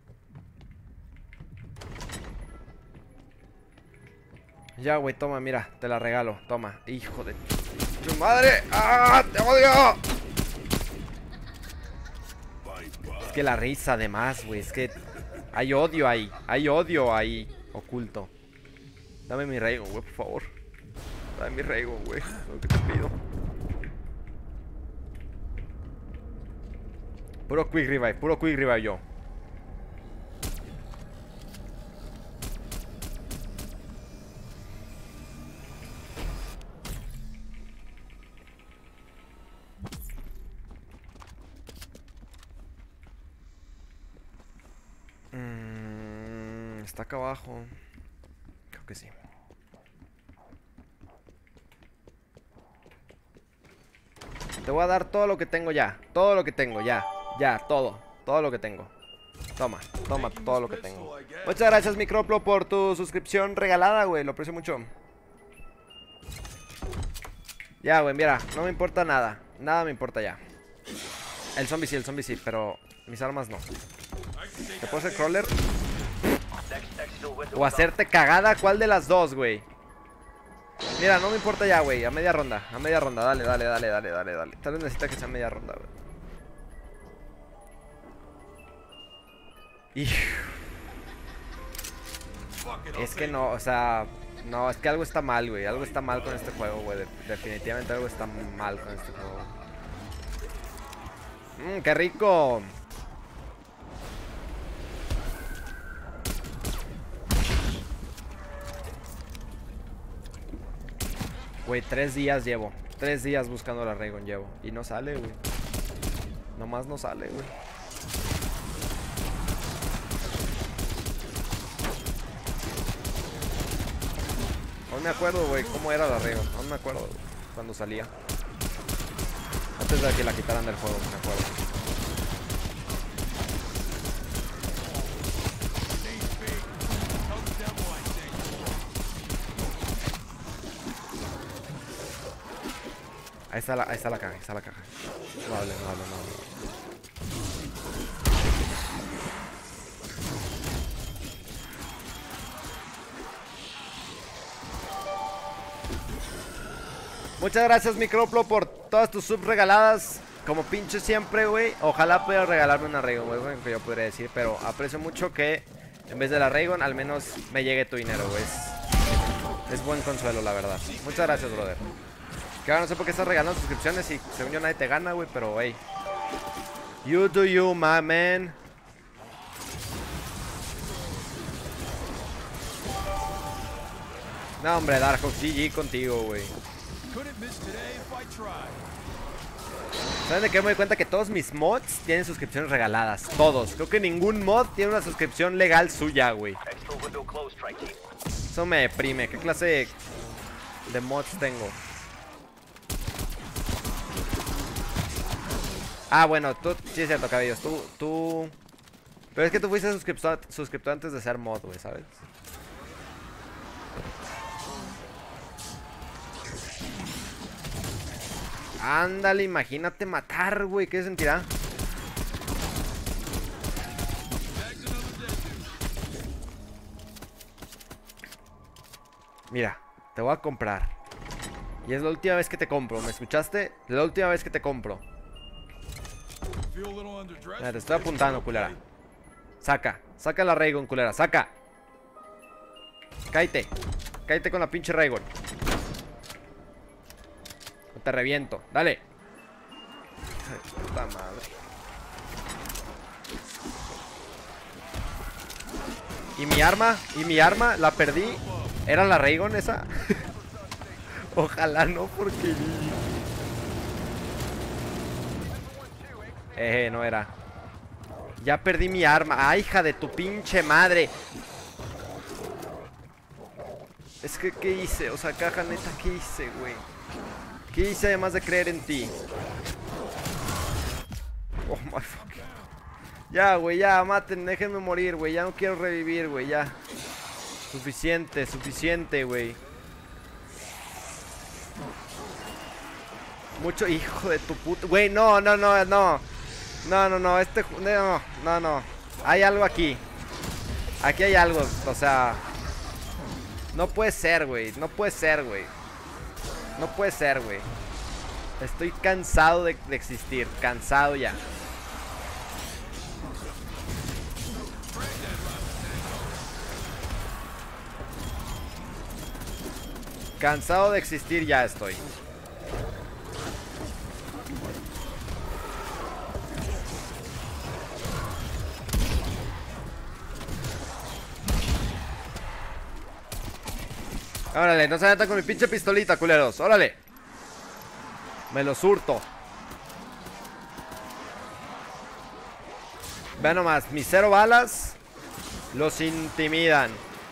Ya, güey, toma, mira, te la regalo, toma. Hijo de tu madre. ¡Ah! ¡Te odio! Es que la risa, además, güey, es que hay odio ahí, hay odio ahí, oculto. Dame mi Raygon, güey, por favor. Dame mi Raygon, güey, lo que te pido. Puro Quick Revive, puro Quick Revive yo. Está acá abajo. Creo que sí. Te voy a dar todo lo que tengo ya. Todo lo que tengo ya. Ya, todo. Todo lo que tengo. Toma, toma todo lo que tengo. Muchas gracias, Microplo, por tu suscripción regalada, güey. Lo aprecio mucho. Ya, güey, mira. No me importa nada. Nada me importa ya. El zombie sí, el zombie sí, pero mis armas no. ¿Te puedo hacer crawler? O hacerte cagada, ¿cuál de las dos, güey? Mira, no me importa ya, güey. A media ronda, a media ronda. Dale, dale, dale, dale, dale, dale. Tal vez necesita que sea media ronda, güey. Y... Es que no, o sea... No, es que algo está mal, güey. Algo está mal con este juego, güey. De definitivamente algo está mal con este juego. Mmm, qué rico. Güey, tres días llevo. Tres días buscando la Raygun llevo. Y no sale, güey. Nomás no sale, güey. No me acuerdo, güey, cómo era la Raygun. No me acuerdo, güey, cuando salía. Antes de que la quitaran del juego, me acuerdo. Ahí está la, ahí está la caja, ahí está la caja. No hable, no hable, no hable. Muchas gracias, Microplo, por todas tus subs regaladas. Como pinche siempre, güey. Ojalá pudiera regalarme una Raygun, güey, es lo que yo podría decir. Pero aprecio mucho que en vez de la Raygun, al menos me llegue tu dinero, güey. Es, es buen consuelo, la verdad. Muchas gracias, brother. Que ahora no sé por qué estás regalando suscripciones y según yo nadie te gana, güey, pero wey. You do you, my man. No, hombre, Darkhawk, G G contigo, güey. ¿Saben de qué me doy cuenta? Que todos mis mods tienen suscripciones regaladas. Todos. Creo que ningún mod tiene una suscripción legal suya, güey. Eso me deprime. ¿Qué clase de, de mods tengo? Ah, bueno, tú, sí es cierto, cabellos, tú, tú... Pero es que tú fuiste suscriptor, suscriptor antes de ser mod, güey, ¿sabes? Ándale, imagínate matar, güey, ¿qué sentirá? Mira, te voy a comprar. Y es la última vez que te compro, ¿me escuchaste? Es la última vez que te compro. Mira, te estoy apuntando, culera. Saca, saca la Raygun, culera, saca. Cállate, cállate con la pinche Raygun. O te reviento, dale. Ay, puta madre. Y mi arma, y mi arma, la perdí. ¿Era la Raygun esa? Ojalá no, porque... Eh, no era. Ya perdí mi arma. ¡Ay, hija de tu pinche madre! Es que, ¿qué hice? O sea, caja neta, ¿qué hice, güey? ¿Qué hice además de creer en ti? Oh, my fuck. Ya, güey, ya, maten, déjenme morir, güey. Ya no quiero revivir, güey, ya. Suficiente, suficiente, güey. Mucho hijo de tu puta. Güey, no, no, no, no. No, no, no, este... No, no, no. Hay algo aquí. Aquí hay algo, o sea... No puede ser, güey. No puede ser, güey. No puede ser, güey. Estoy cansado de, de existir. Cansado ya. Cansado de existir ya estoy. Órale, no se metan con mi pinche pistolita, culeros. Órale. Me lo surto. Vean nomás, mis cero balas los intimidan.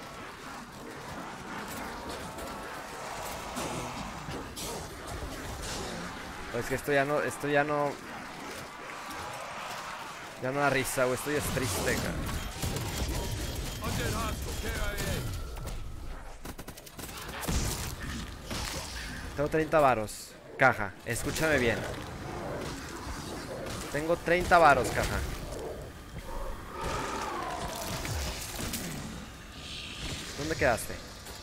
Pues que esto ya no, esto ya no... Ya no da risa, güey, esto ya es triste, cara. Tengo treinta varos. Caja, escúchame bien. Tengo treinta varos, caja. ¿Dónde quedaste?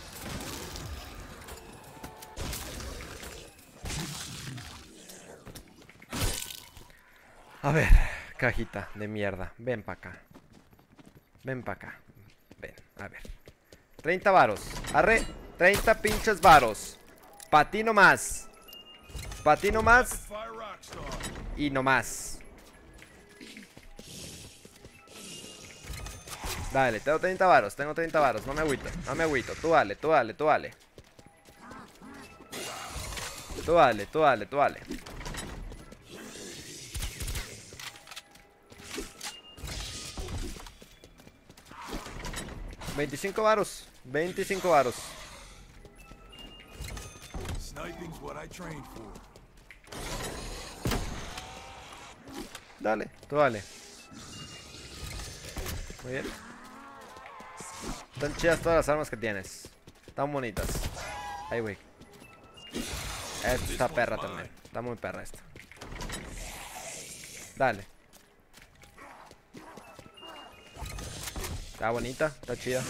A ver, cajita de mierda. Ven para acá. Ven para acá. Ven, a ver. treinta varos. Arre, treinta pinches varos. Pa' ti nomás. Pa' ti nomás. Fire Rockstar. Y nomás. Dale, tengo treinta varos, tengo treinta varos. No me agüito, no me agüito. Tú dale, tú dale, tú dale. Tú dale, tú dale, tú dale. veinticinco varos. veinticinco varos. Sniping's what I trained for. Dale, tú dale. Muy bien. Están chidas todas las armas que tienes. Están bonitas. Ay, güey. Esta está perra también. Está muy perra esta. Dale. Está bonita, está chida.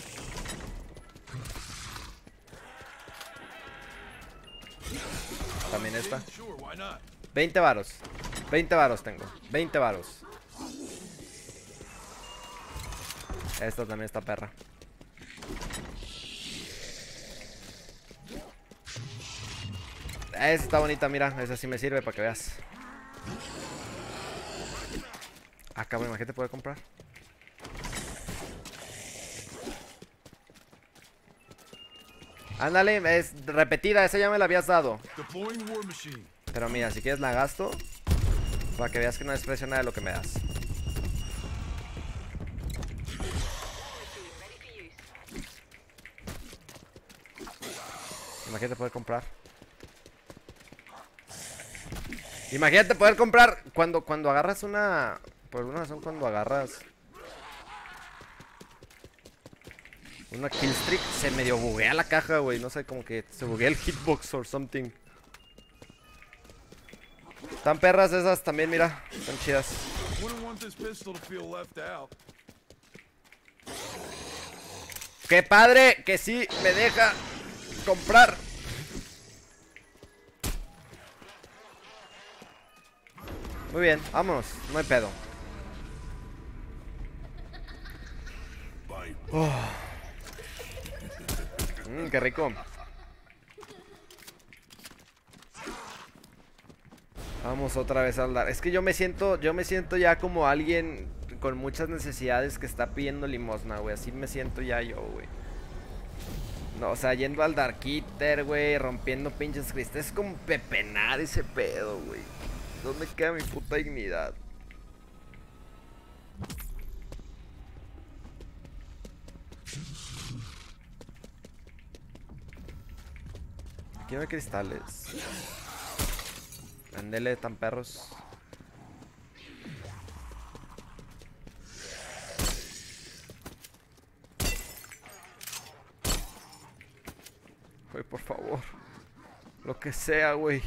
También esta. Sure, why not? veinte varos. veinte varos tengo. veinte varos. Esta también está perra. Esta está bonita, mira. Esa sí me sirve para que veas. Ah, cabrón, imagínate poder comprar. Ándale, es repetida. Esa ya me la habías dado. Deploying war machine. Pero mira, si quieres la gasto para que veas que no desprecio nada de lo que me das. Imagínate poder comprar. Imagínate poder comprar cuando, cuando agarras una... Por alguna razón cuando agarras una killstreak se medio buguea la caja, güey. No sé, como que se buguea el hitbox or something. Están perras esas también, mira. Están chidas. Wouldn't want this pistol to feel left out. ¡Qué padre! Que sí me deja comprar. Muy bien, vámonos. No hay pedo. Oh. Mmm, qué rico. Vamos otra vez a hablar. Es que yo me siento, yo me siento ya como alguien con muchas necesidades que está pidiendo limosna, güey. Así me siento ya yo, güey. No, o sea, yendo al Dark Eater, güey, rompiendo pinches cristales. Es como pepenar ese pedo, güey. ¿Dónde queda mi puta dignidad? Aquí no hay cristales. Ándele, tan perros. Güey, por favor. Lo que sea, güey.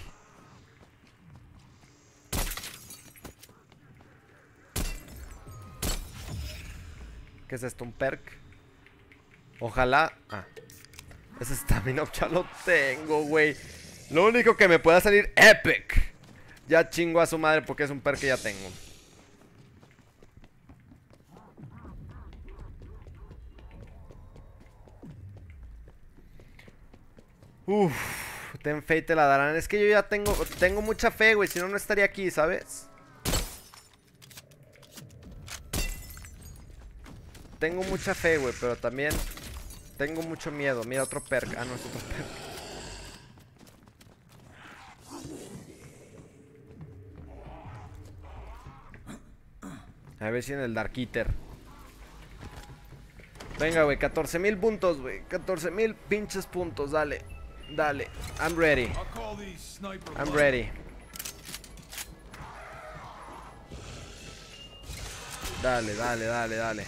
¿Qué es esto? ¿Un perk? Ojalá... Ah. Ese stamina up ya lo tengo, güey. Lo único que me pueda salir epic. Ya chingo a su madre porque es un perk que ya tengo. Uff. Ten fe y te la darán. Es que yo ya tengo, tengo mucha fe, güey. Si no, no estaría aquí, ¿sabes? Tengo mucha fe, güey, pero también tengo mucho miedo. Mira, otro perk. Ah, no, es otro perk. A ver si en el Dark Eater. Venga, güey, catorce mil puntos, güey. catorce mil pinches puntos, dale. Dale, I'm ready. I'll call these sniper I'm bugs. ready. Dale, dale, dale, dale.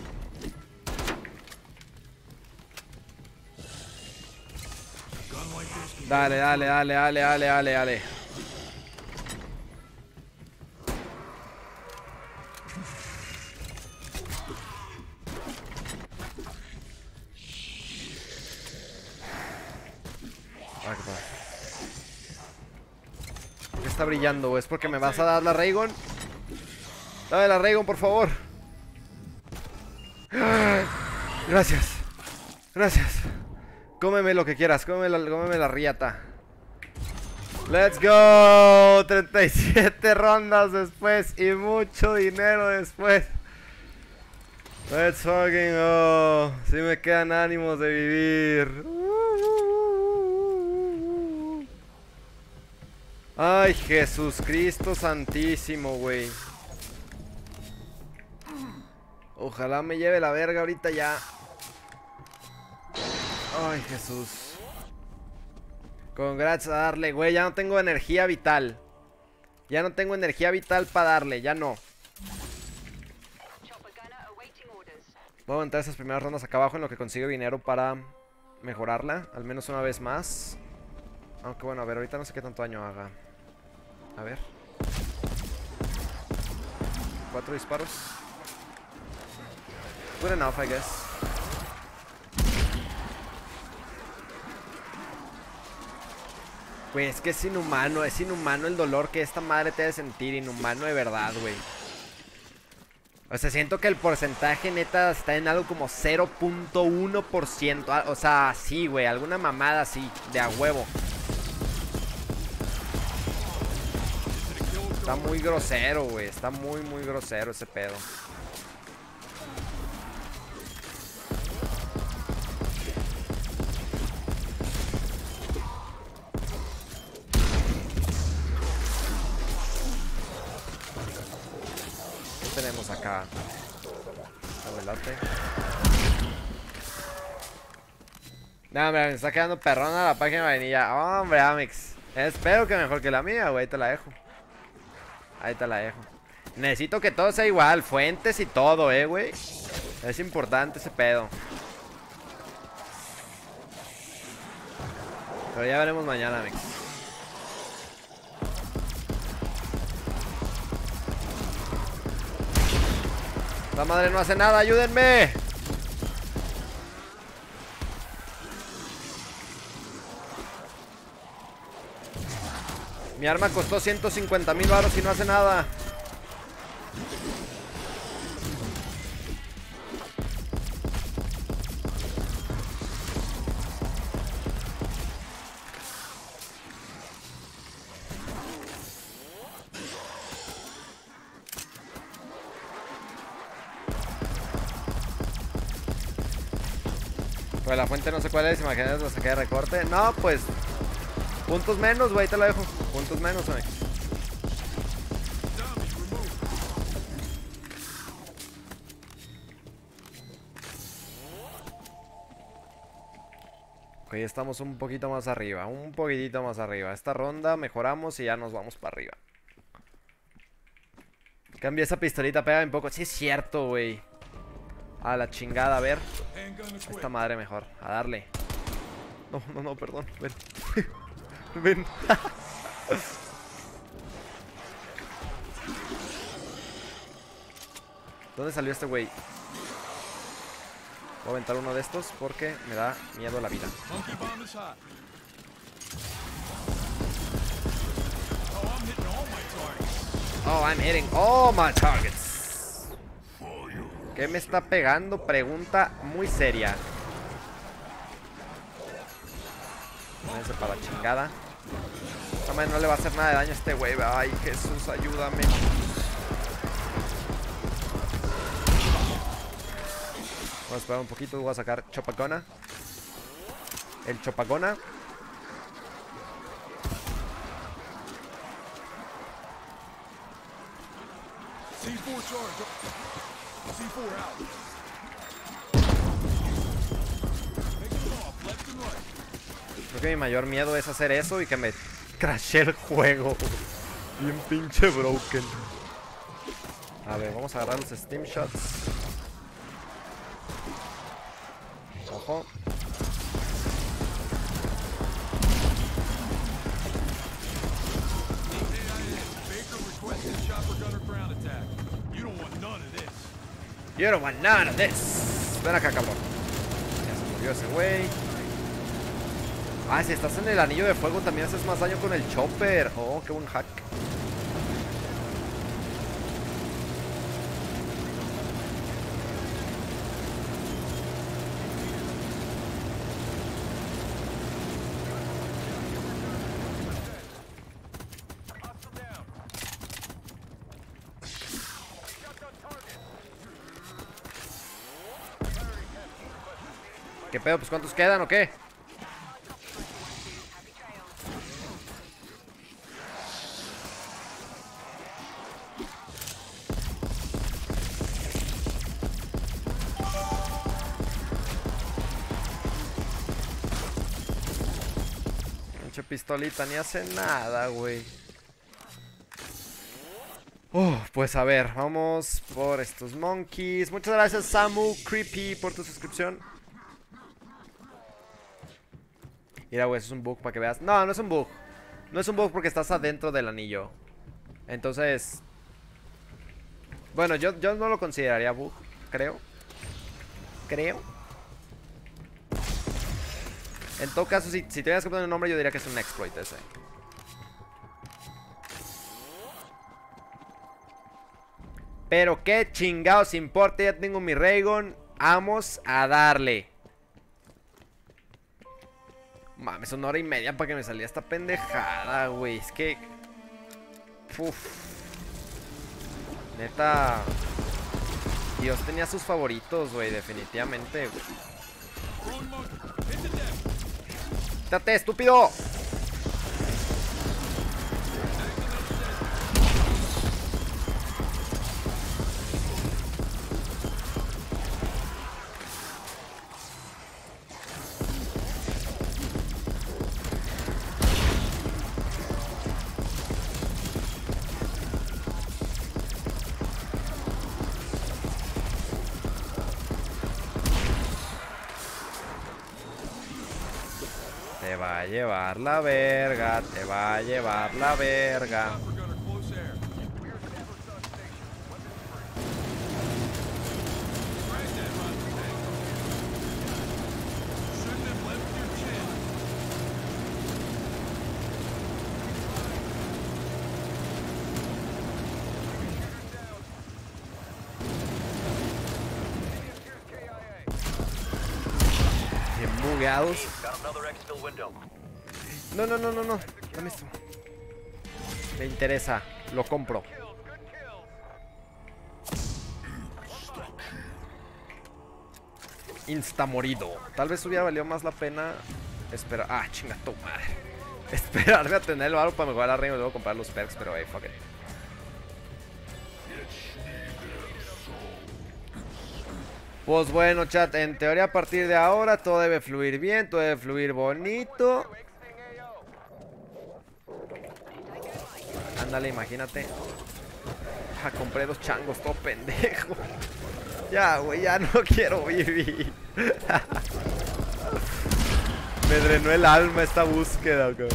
Gun like this can Dale, dale, dale, dale, dale, dale, dale. Akbar. ¿Por qué está brillando? ¿Es porque me vas a dar la Raygon? Dame la Raygon, por favor. Gracias. Gracias. Cómeme lo que quieras. Cómeme la, cómeme la riata. Let's go. treinta y siete rondas después y mucho dinero después. Let's fucking go. Si me quedan ánimos de vivir. Ay, Jesús Cristo santísimo, güey. Ojalá me lleve la verga ahorita ya. Ay, Jesús. Congrats a darle, güey. Ya no tengo energía vital. Ya no tengo energía vital para darle, ya no. Voy a aguantar esas primeras rondas acá abajo en lo que consigo dinero para mejorarla, al menos una vez más. Aunque bueno, a ver, ahorita no sé qué tanto daño haga. A ver. Cuatro disparos. Good enough, I guess. Güey, es que es inhumano, es inhumano el dolor que esta madre te debe sentir. Inhumano de verdad, güey. O sea, siento que el porcentaje neta está en algo como cero punto uno por ciento. O sea, sí, güey, alguna mamada así, de a huevo. Está muy grosero, güey. Está muy, muy grosero ese pedo. ¿Qué tenemos acá? Abuelate. No, hombre, me está quedando perrona la página de vainilla. Oh, hombre, Amix. Espero que mejor que la mía, güey. Ahí te la dejo. Ahí te la dejo. Necesito que todo sea igual. Fuentes y todo, eh, güey. Es importante ese pedo. Pero ya veremos mañana, Amix. La madre no hace nada, ayúdenme. Mi arma costó ciento cincuenta mil baros y no hace nada. Pues la fuente no sé cuál es, imagínate, la saqué de recorte. No, pues puntos menos, güey, te la dejo. Puntos menos, güey. Ok, estamos un poquito más arriba, un poquitito más arriba. Esta ronda mejoramos y ya nos vamos para arriba. Cambia esa pistolita, pega un poco. Sí, es cierto, güey. A la chingada, a ver. Esta madre mejor, a darle. No, no, no, perdón. Ven. Ven. ¿Dónde salió este güey? Voy a aventar uno de estos porque me da miedo la vida. Oh, I'm hitting all my targets. ¿Qué me está pegando? Pregunta muy seria. Váyanse para la chingada. Esta madre no le va a hacer nada de daño a este güey. Ay, Jesús, ayúdame. Vamos a esperar un poquito. Voy a sacar Chopagona. El Chopagona. Creo que mi mayor miedo es hacer eso y que me crashe el juego. Bien pinche broken. A ver, vamos a agarrar los Steam Shots. Ojo. You don't want none of this. Ven acá, cabrón. Ya se murió ese güey. Ah, si estás en el anillo de fuego también haces más daño con el chopper. Oh, qué buen hack. ¿Qué pedo? Pues ¿cuántos quedan o qué? Pinche pistolita ni hace nada, güey. Uh, pues a ver, vamos por estos monkeys. Muchas gracias, Samu Creepy, por tu suscripción. Mira, güey, eso es un bug para que veas. No, no es un bug. No es un bug porque estás adentro del anillo. Entonces... Bueno, yo, yo no lo consideraría bug, creo. Creo. En todo caso, si, si tuvieras que poner un nombre, yo diría que es un exploit ese. Pero qué chingados importa, ya tengo mi Raygun. Vamos a darle. Mames, una hora y media para que me saliera esta pendejada, güey. Es que... Uf. Neta... Dios tenía sus favoritos, güey, definitivamente, güey. ¡Quítate, estúpido! Te va a llevar la verga, te va a llevar la verga. Bien bugueados. No, no, no, no, no. Dame esto. Me interesa. Lo compro. Insta morido. Tal vez hubiera valido más la pena esperar. Ah, chinga tu madre. Esperarme a tener el valor para mejorar la reina y luego comprar los perks, pero hey, fuck it. Pues bueno, chat, en teoría a partir de ahora todo debe fluir bien, todo debe fluir bonito. Ándale, imagínate. Ah, compré dos changos, todo pendejo. Ya, güey, ya no quiero vivir. Me drenó el alma esta búsqueda, cabrón.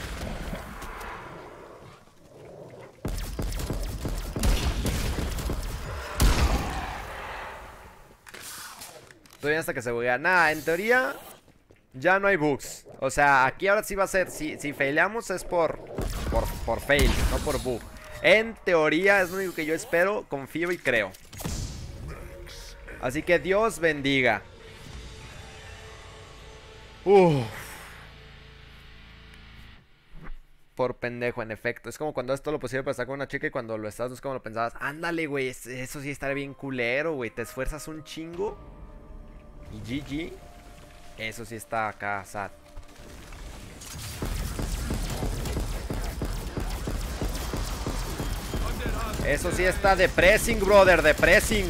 Todavía hasta que se buguea. Nada, en teoría ya no hay bugs. O sea, aquí ahora sí va a ser. Si, si faileamos es por, por Por fail, no por bug. En teoría es lo único que yo espero, confío y creo. Así que Dios bendiga. Uff. Por pendejo, en efecto. Es como cuando haces todo lo posible para estar con una chica y cuando lo estás no es como lo pensabas. Ándale, güey, eso sí estaría bien culero, güey. Te esfuerzas un chingo y G G. Eso sí está acá, sad. Eso sí está depressing, brother, depressing.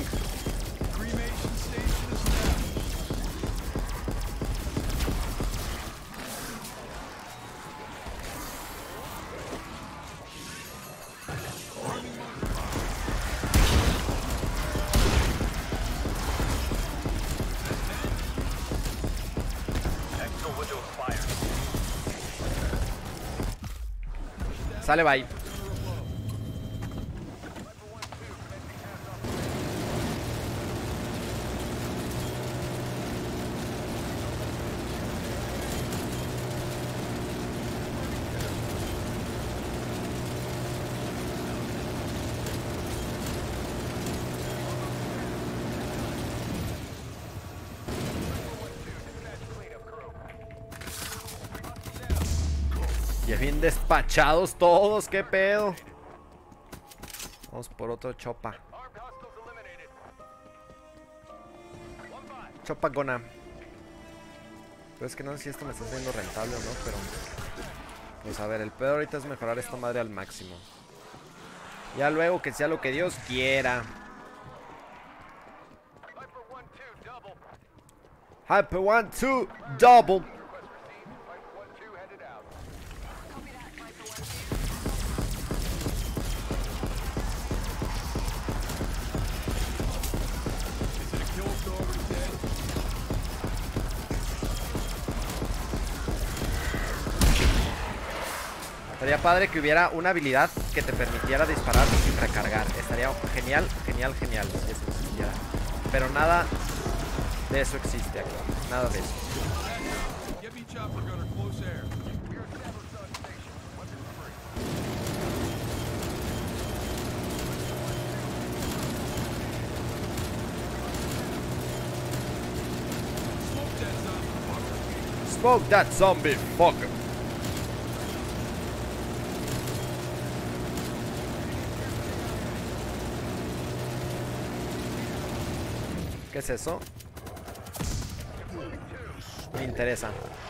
Sale, bye. Ya bien despachados todos, qué pedo. Vamos por otro chopa. Chopa gona. Pero es que no sé si esto me está haciendo rentable o no, pero... Pues a ver, el pedo ahorita es mejorar esta madre al máximo. Ya luego que sea lo que Dios quiera. Hyper one, two, double. Estaría padre que hubiera una habilidad que te permitiera disparar sin recargar. Estaría genial, genial, genial si eso existiera. Pero nada de eso existe aquí. Nada de eso. Smoke that zombie fucker. ¿Qué es eso? Me interesa.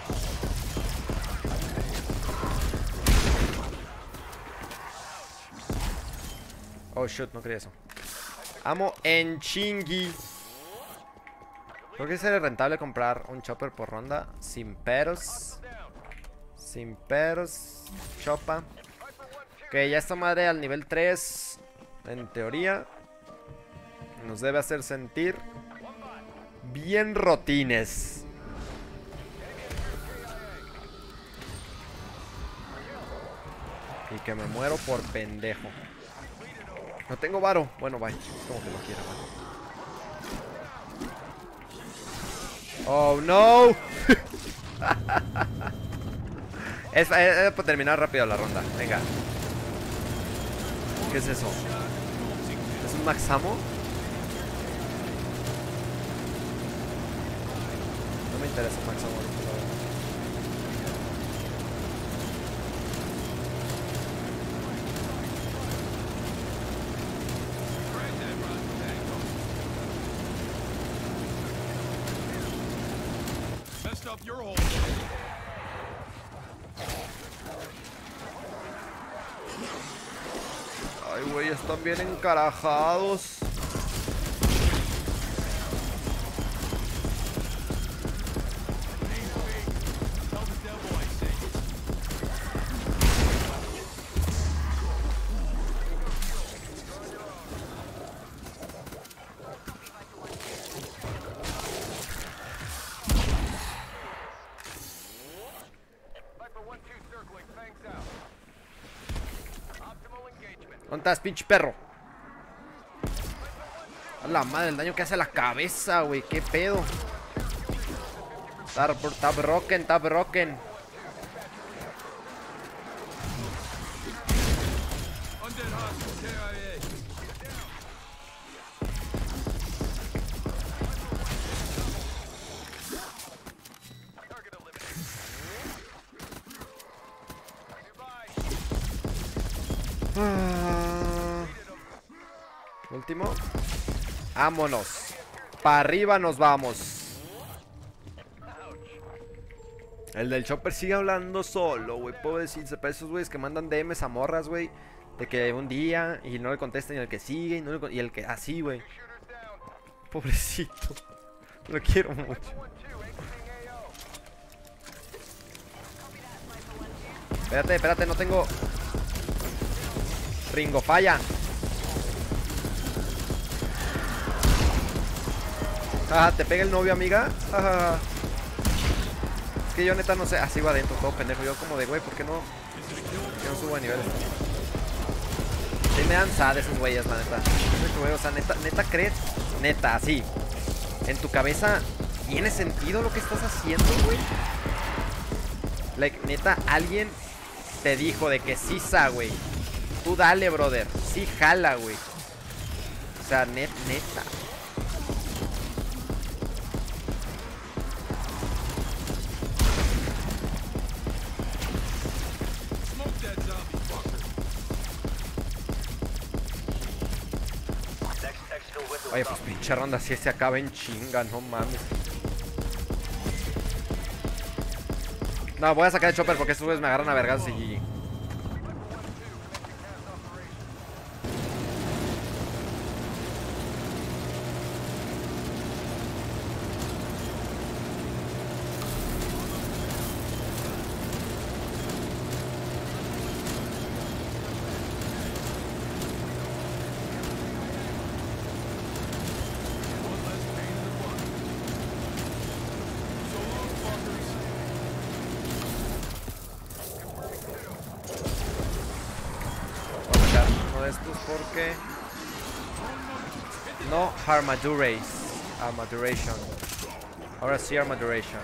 Oh shoot, no quería eso. Amo en chingui. Creo que sería rentable comprar un chopper por ronda. Sin peros. Sin peros. Chopa. Ok, ya esta madre al nivel tres. En teoría nos debe hacer sentir bien rotines. Y que me muero por pendejo. No tengo varo. Bueno, bye. Como que lo quiera, vale. Oh, no. es, es, es para terminar rápido la ronda. Venga. ¿Qué es eso? ¿Es un Max Ammo? No me interesa Max Ammo. Ay, güey, están bien encarajados. ¿Dónde estás, pinche perro? A la madre, el daño que hace a la cabeza, güey. ¿Qué pedo? Está, está broken, está broken. Ah. Último. Vámonos. Para arriba nos vamos. El del chopper sigue hablando solo, güey. Puedo decir, para esos güeyes que mandan D Ms a morras, güey. De que un día y no le contestan y el que sigue y, no le, y el que así, güey. Pobrecito. Lo quiero mucho. Espérate, espérate, no tengo... Ringo, falla. Ah, te pega el novio, amiga. Ah, es que yo neta no sé. Así va adentro, todo pendejo. Yo como de, güey, ¿por qué no? Que no subo de niveles. Sí me dan sad esos güeyes, la neta. O sea, neta, neta crees. Neta, así. En tu cabeza, ¿tiene sentido lo que estás haciendo, güey? Like, neta, alguien te dijo de que sí, sa, güey. Tú dale, brother. Sí, jala, güey. O sea, net, neta. Oye, pues pinche ronda así se acaba en chinga, no mames. No, voy a sacar el chopper porque estos güeyes me agarran a vergas y... estos porque no armadures, armaduration. Ahora sí armaduration.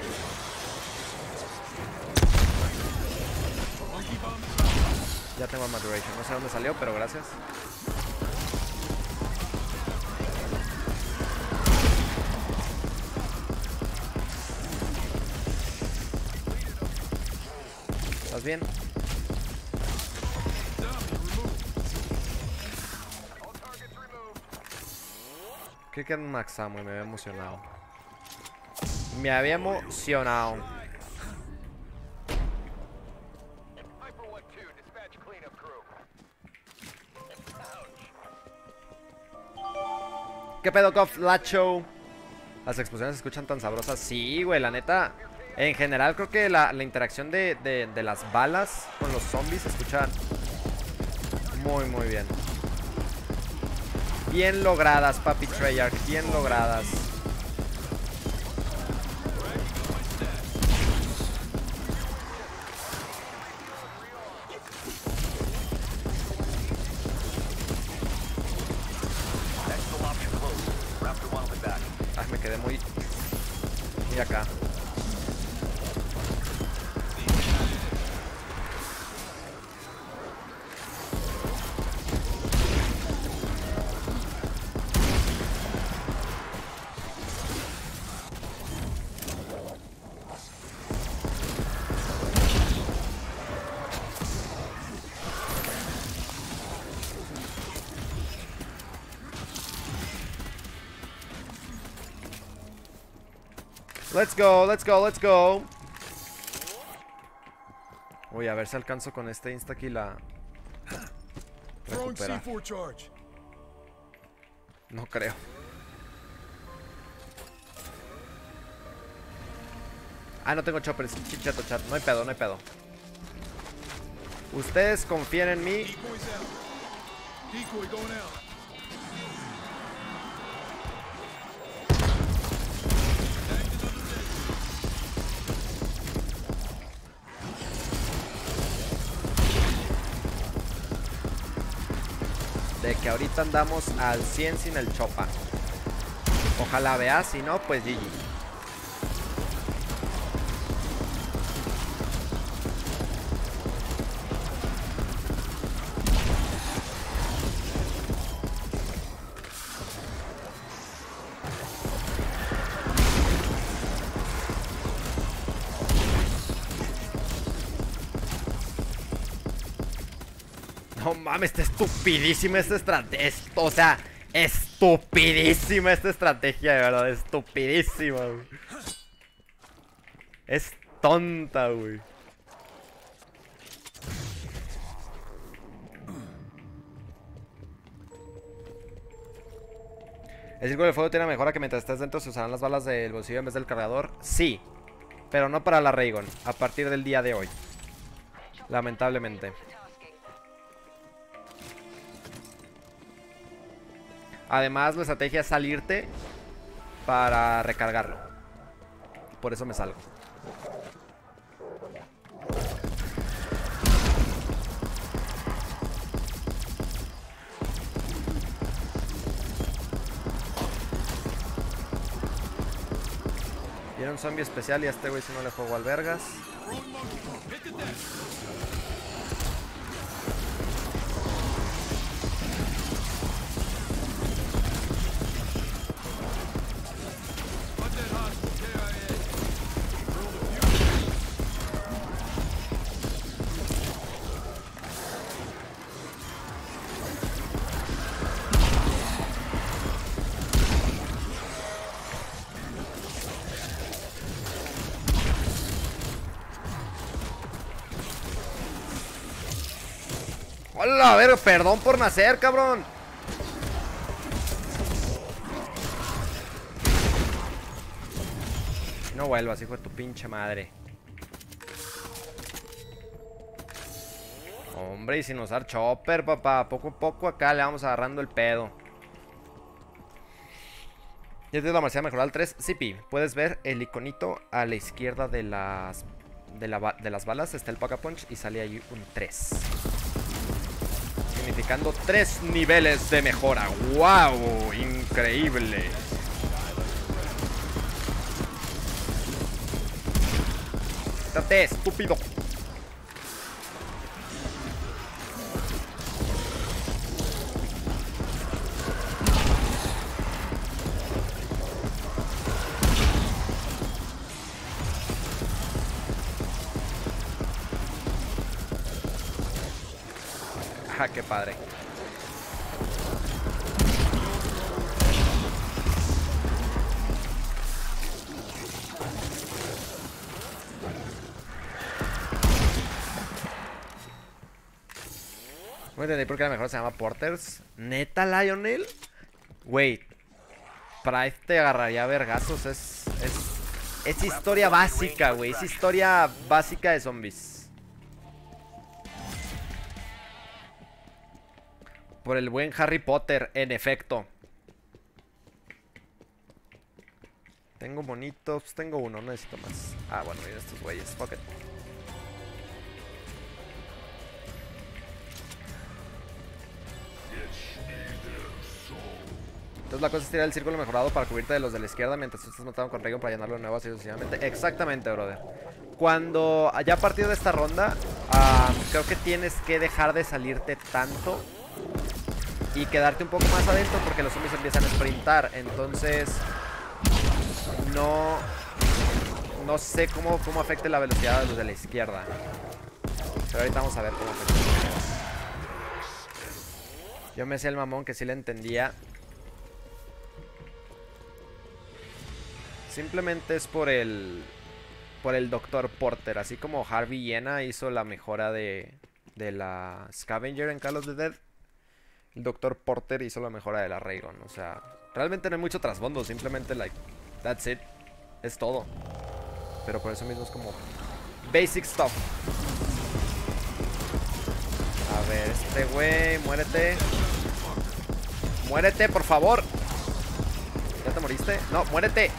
Ya tengo armaduration, no sé dónde salió, pero gracias. ¿Estás bien? Creo que era un max ammo y me había emocionado. Me había emocionado. ¿Qué pedo, Cof Lacho? Las explosiones se escuchan tan sabrosas. Sí, güey, la neta. En general creo que la, la interacción de, de, de las balas con los zombies se escuchan muy, muy bien. Bien logradas, papi Treyarch, bien logradas. Ah, me quedé muy... muy acá. Let's go, let's go, let's go. Uy, a ver si alcanzo con este insta-kill a recuperar. No creo. Ah, no tengo choppers, chichato chat. No hay pedo, no hay pedo. Ustedes confían en mí. De que ahorita andamos al cien sin el chopa. Ojalá veas, si no, pues G G. No mames, está estupidísima esta estrategia. O sea, estupidísima esta estrategia, de verdad. Estupidísima, güey. Es tonta, güey. ¿El círculo de fuego tiene una mejora que mientras estés dentro se usarán las balas del bolsillo en vez del cargador? Sí, pero no para la Raygun a partir del día de hoy. Lamentablemente. Además, la estrategia es salirte para recargarlo. Por eso me salgo. Viene un zombie especial y a este güey si no le juego al vergas. Hola, a ver, perdón por nacer, cabrón. No vuelvas, hijo de tu pinche madre. Hombre, y sin usar chopper, papá. Poco a poco acá le vamos agarrando el pedo. Ya tienes la marcial mejorada al tres. Sí, Pi, puedes ver el iconito a la izquierda de las de, la, de las balas. Está el Pack-a-Punch y sale ahí un tres. Significando tres niveles de mejora. ¡Wow! Increíble. Quítate, estúpido. Ah, qué padre. No entendí por qué la mejor se llama Porters. ¿Neta, Lionel? Wait. Pride te agarraría a vergazos. Es, es, es historia básica, güey. Es historia básica de zombies. Por el buen Harry Potter, en efecto. Tengo monitos, tengo uno, no necesito más. Ah, bueno, mira estos güeyes, fuck it. Entonces la cosa es tirar el círculo mejorado para cubrirte de los de la izquierda mientras tú estás matando con Reagan para llenarlo de nuevo así sucesivamente. Exactamente, brother. Cuando ya a partir de esta ronda, uh, creo que tienes que dejar de salirte tanto y quedarte un poco más adentro porque los zombies empiezan a sprintar. Entonces no no sé cómo, cómo afecte la velocidad de los de la izquierda, pero ahorita vamos a ver cómo afecta. Yo me hacía el mamón que sí le entendía. Simplemente es por el por el doctor Porter. Así como Harvey Yena hizo la mejora de, de la Scavenger en Call of the Dead, el doctor Porter hizo la mejora de la Raygun. O sea, realmente no hay mucho trasfondo. Simplemente, like, that's it. Es todo. Pero por eso mismo es como basic stuff. A ver, este güey, muérete. Muérete, por favor. ¿Ya te moriste? No, muérete.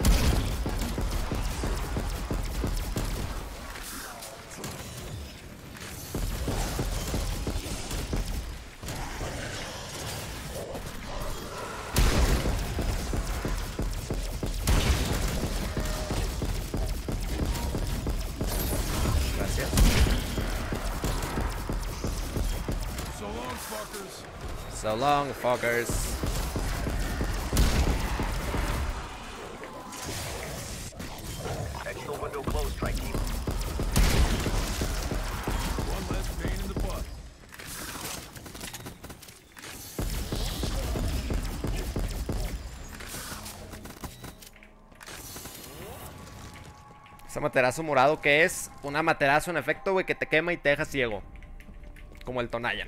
So long, fuckers. Exfil window closed, strike team. One less pain in the butt. Ese materazo morado que es una materazo en efecto, güey, que te quema y te deja ciego. Como el Tonayan.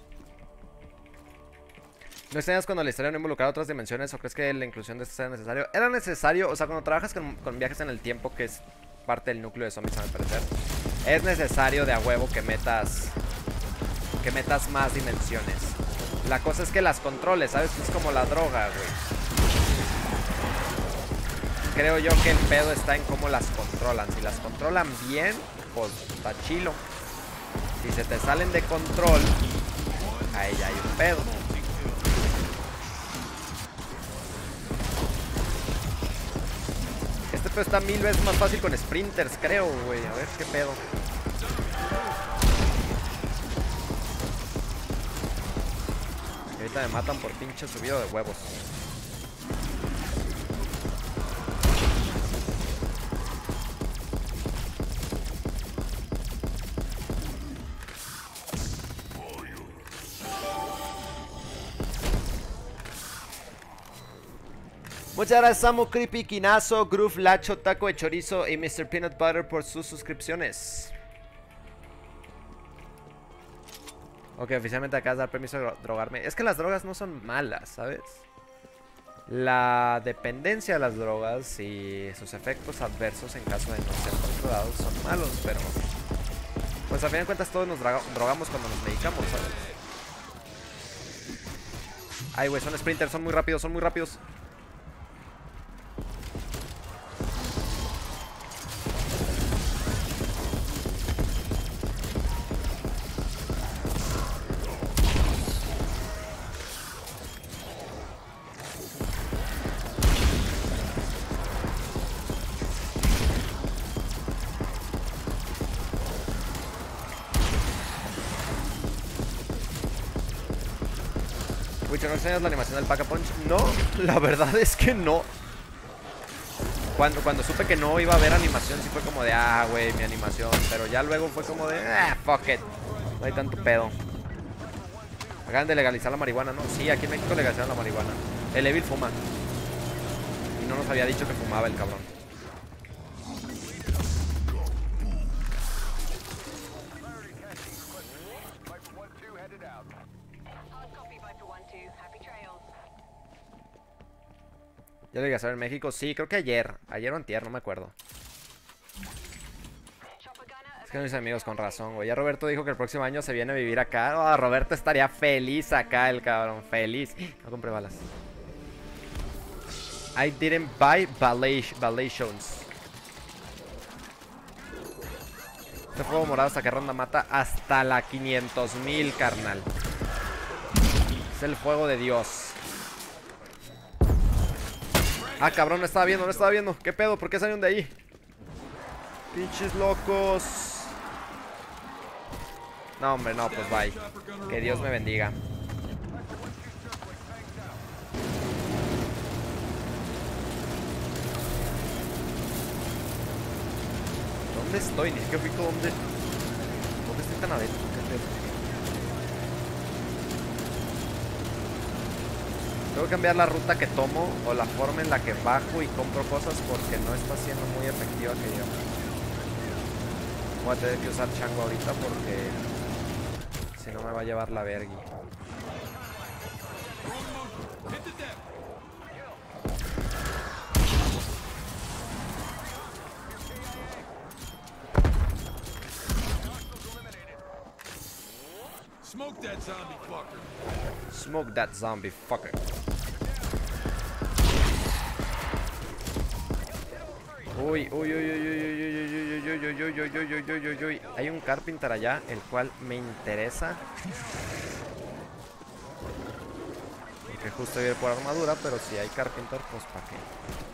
¿No extrañas cuando la historia no involucraba otras dimensiones o crees que la inclusión de esto era necesario? Era necesario, o sea, cuando trabajas con, con viajes en el tiempo, que es parte del núcleo de zombies a mi parecer, es necesario de a huevo que metas que metas más dimensiones. La cosa es que las controles, ¿sabes? Es como la droga, güey. Creo yo que el pedo está en cómo las controlan. Si las controlan bien, pues está chilo. Si se te salen de control, ahí ya hay un pedo. Este pedo está mil veces más fácil con sprinters, creo, güey. A ver qué pedo. Y ahorita me matan por pinche subido de huevos. Muchas gracias Samu, Creepy, Quinazo, Groove, Lacho, Taco de Chorizo y mister Peanut Butter por sus suscripciones. Ok, oficialmente acabas de dar permiso de drogarme. Es que las drogas no son malas, ¿sabes? La dependencia de las drogas y sus efectos adversos en caso de no ser controlados son malos, pero... Pues a fin de cuentas todos nos drogamos cuando nos medicamos, ¿sabes? Ay, güey, son sprinters, son muy rápidos, son muy rápidos. Witcher, ¿no enseñas la animación del Pack-a-Punch? No, la verdad es que no. Cuando, cuando supe que no iba a haber animación, sí fue como de, ah, güey, mi animación. Pero ya luego fue como de, ah, fuck it. No hay tanto pedo. Acaban de legalizar la marihuana, ¿no? Sí, aquí en México legalizaron la marihuana. El Evil fuma. Y no nos había dicho que fumaba el cabrón. ¿Ya lo llegué a saber en México? Sí, creo que ayer. Ayer o antier, no me acuerdo. Es que mis amigos con razón, güey. Ya Roberto dijo que el próximo año se viene a vivir acá. Oh, Roberto estaría feliz acá, el cabrón. Feliz. No compré balas. I didn't buy Valations. Este fuego morado hasta que ronda mata hasta la quinientos mil, carnal. Es el fuego de Dios. Ah, cabrón, no estaba viendo, no estaba viendo. ¿Qué pedo? ¿Por qué salieron de ahí? Pinches locos. No, hombre, no, pues bye. Que Dios me bendiga. ¿Dónde estoy? Ni siquiera ubico dónde. ¿Dónde estoy tan adentro? ¿Qué pedo? Tengo que cambiar la ruta que tomo o la forma en la que bajo y compro cosas porque no está siendo muy efectiva que yo. Voy a tener que usar chango ahorita porque si no me va a llevar la vergui. Smoke that zombie fucker. Smoke that zombie fucker. Uy, uy, uy, uy, uy, uy, uy, uy, uy, uy, uy, uy, uy, uy, uy, uy. Hay un Carpenter allá, el cual me interesa. Porque justo voy a ir por armadura, pero si hay Carpenter, pues ¿para qué?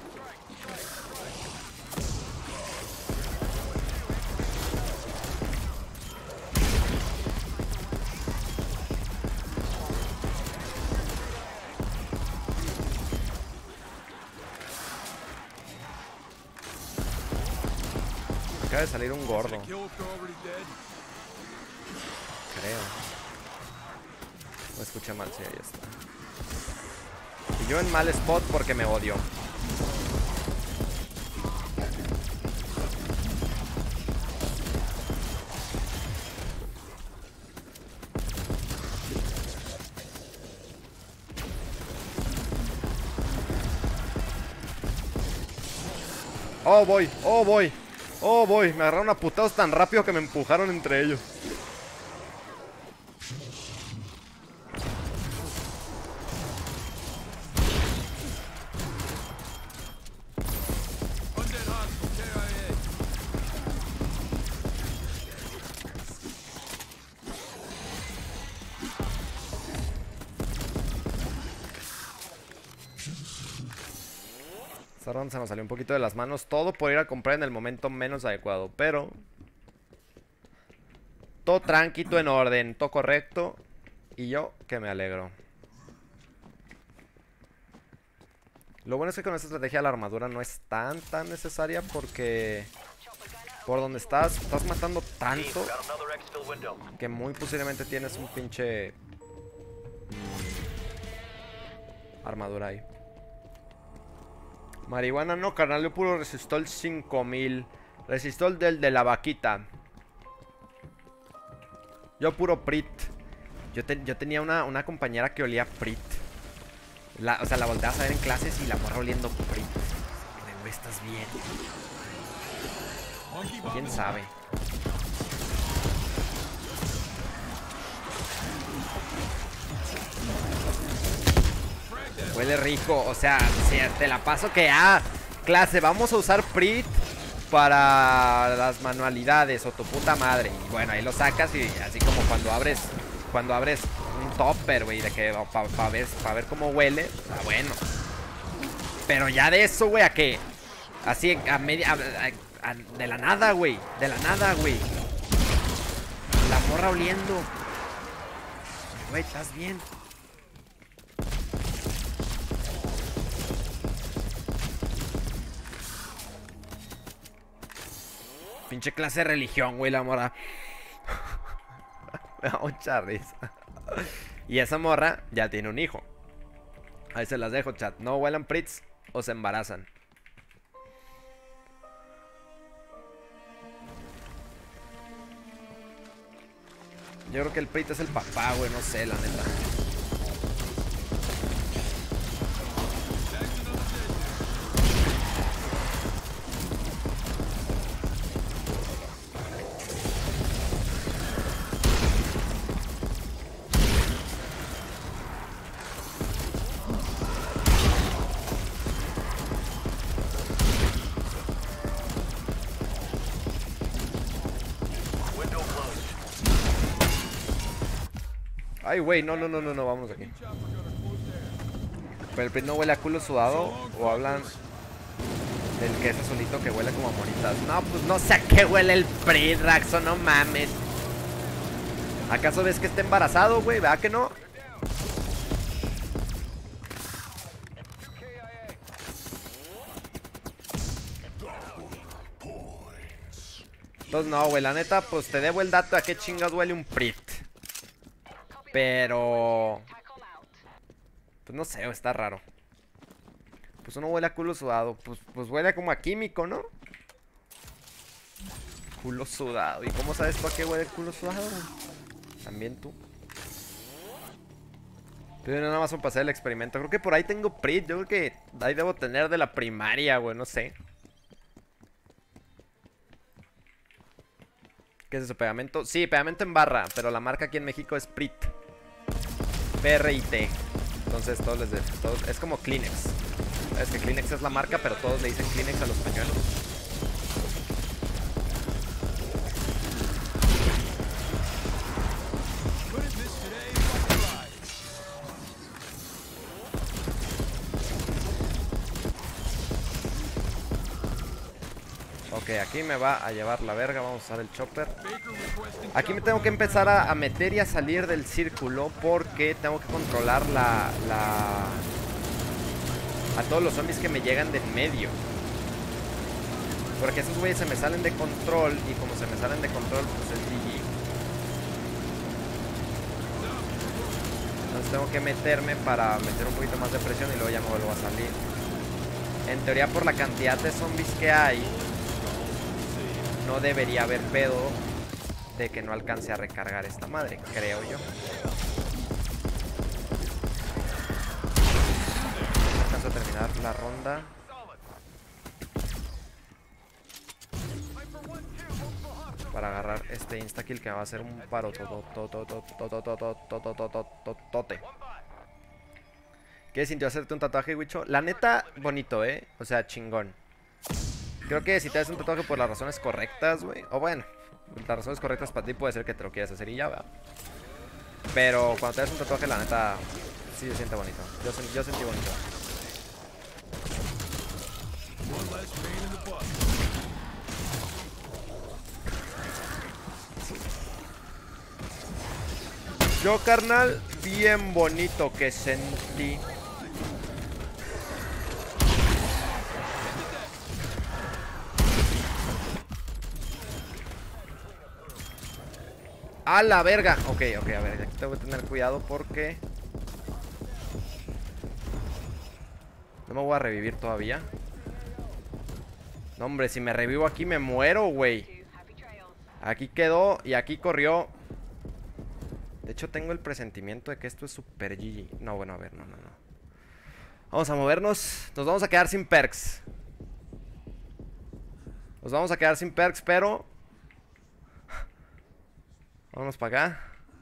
Acaba de salir un gordo. Creo. No escuché mal, sí, ahí está. Y yo en mal spot porque me odio. Oh, voy, oh, voy. Oh, voy, me agarraron a putados tan rápido que me empujaron entre ellos. Esta ronda se nos salió un poquito de las manos. Todo por ir a comprar en el momento menos adecuado. Pero todo tranquilo, en orden, todo correcto. Y yo que me alegro. Lo bueno es que con esta estrategia la armadura no es tan tan necesaria porque por donde estás, estás matando tanto que muy posiblemente tienes un pinche armadura ahí. Marihuana no, carnal, yo puro resistol cinco mil. Resistol del de la vaquita. Yo puro Prit. Yo, te- yo tenía una, una compañera que olía Prit. La, o sea, la volteabas a ver en clases y la morra oliendo Prit. Güey, ¿estás bien? Monkey bomb. ¿Quién sabe? Huele rico, o sea, si te la paso que ah, clase, vamos a usar Prit para las manualidades o tu puta madre. Y bueno, ahí lo sacas y así como cuando abres cuando abres un topper, güey, de que para pa ver, pa ver cómo huele, está bueno. Pero ya de eso, güey, a que así a media a, a, a, de la nada, güey, de la nada, güey. La morra oliendo. Güey, ¿estás bien? Pinche clase de religión, güey, la morra. Me da mucha risa. Y esa morra ya tiene un hijo. Ahí se las dejo, chat. No huelan Prits o se embarazan. Yo creo que el Prit es el papá, güey. No sé, la neta. Ay, güey, no, no, no, no, no, vámonos aquí. Pero el Prit no huele a culo sudado. O hablan del que ese solito que huele como a moritas. No, pues no sé a qué huele el Prit, Raxo, no mames. ¿Acaso ves que está embarazado, güey? ¿Verdad que no? Entonces no, güey, la neta, pues te debo el dato a qué chingas huele un Prit. Pero... pues no sé, está raro. Pues uno huele a culo sudado. Pues, pues huele como a químico, ¿no? Culo sudado. ¿Y cómo sabes tú a qué huele el culo sudado? También tú. Pero nada más para pasar el experimento. Creo que por ahí tengo Prit. Yo creo que ahí debo tener de la primaria, güey. No sé. ¿Qué es eso? ¿Pegamento? Sí, pegamento en barra. Pero la marca aquí en México es Prit. P R I T. Entonces todos les de, todos, es como Kleenex. Es que Kleenex es la marca, pero todos le dicen Kleenex a los pañuelos. Ok, aquí me va a llevar la verga. Vamos a usar el chopper. Aquí me tengo que empezar a, a meter y a salir del círculo, porque tengo que controlar la, la... a todos los zombies que me llegan de en medio. Porque esos güeyes se me salen de control. Y como se me salen de control, pues es G G. Entonces tengo que meterme para meter un poquito más de presión y luego ya me vuelvo a salir. En teoría, por la cantidad de zombies que hay, no debería haber pedo de que no alcance a recargar esta madre, creo yo. Alcanzo a terminar la ronda. Para agarrar este instakill que me va a hacer un paro tote. ¿Qué sintió hacerte un tatuaje, Wicho? La neta, bonito, ¿eh? O sea, chingón. Creo que si te haces un tatuaje por las razones correctas, güey. O bueno, las razones correctas para ti puede ser que te lo quieras hacer y ya, ¿verdad? Pero cuando te haces un tatuaje, la neta, sí se siente bonito. Yo, yo sentí bonito. Yo, carnal, bien bonito que sentí. ¡A la verga! Ok, ok, a ver, aquí tengo que tener cuidado porque... no me voy a revivir todavía. No, hombre, si me revivo aquí me muero, güey. Aquí quedó y aquí corrió. De hecho, tengo el presentimiento de que esto es super G G. No, bueno, a ver, no, no, no. Vamos a movernos. Nos vamos a quedar sin perks. Nos vamos a quedar sin perks, pero... Vámonos para acá.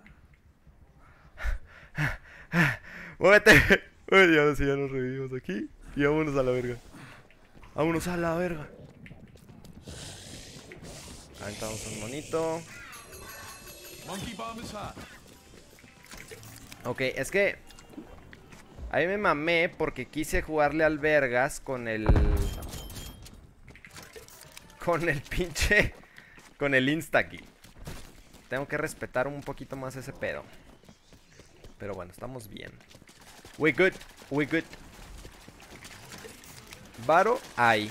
Muévete. Uy, ahora sí ya nos revivimos aquí. Y vámonos a la verga. Vámonos a la verga. Aventamos un monito. Monkey bomb is hot. Ok, es que ahí me mamé porque quise jugarle al vergas con el... Con el pinche... Con el insta-kill. Tengo que respetar un poquito más ese pedo. Pero bueno, estamos bien. We good, we good. Varo hay.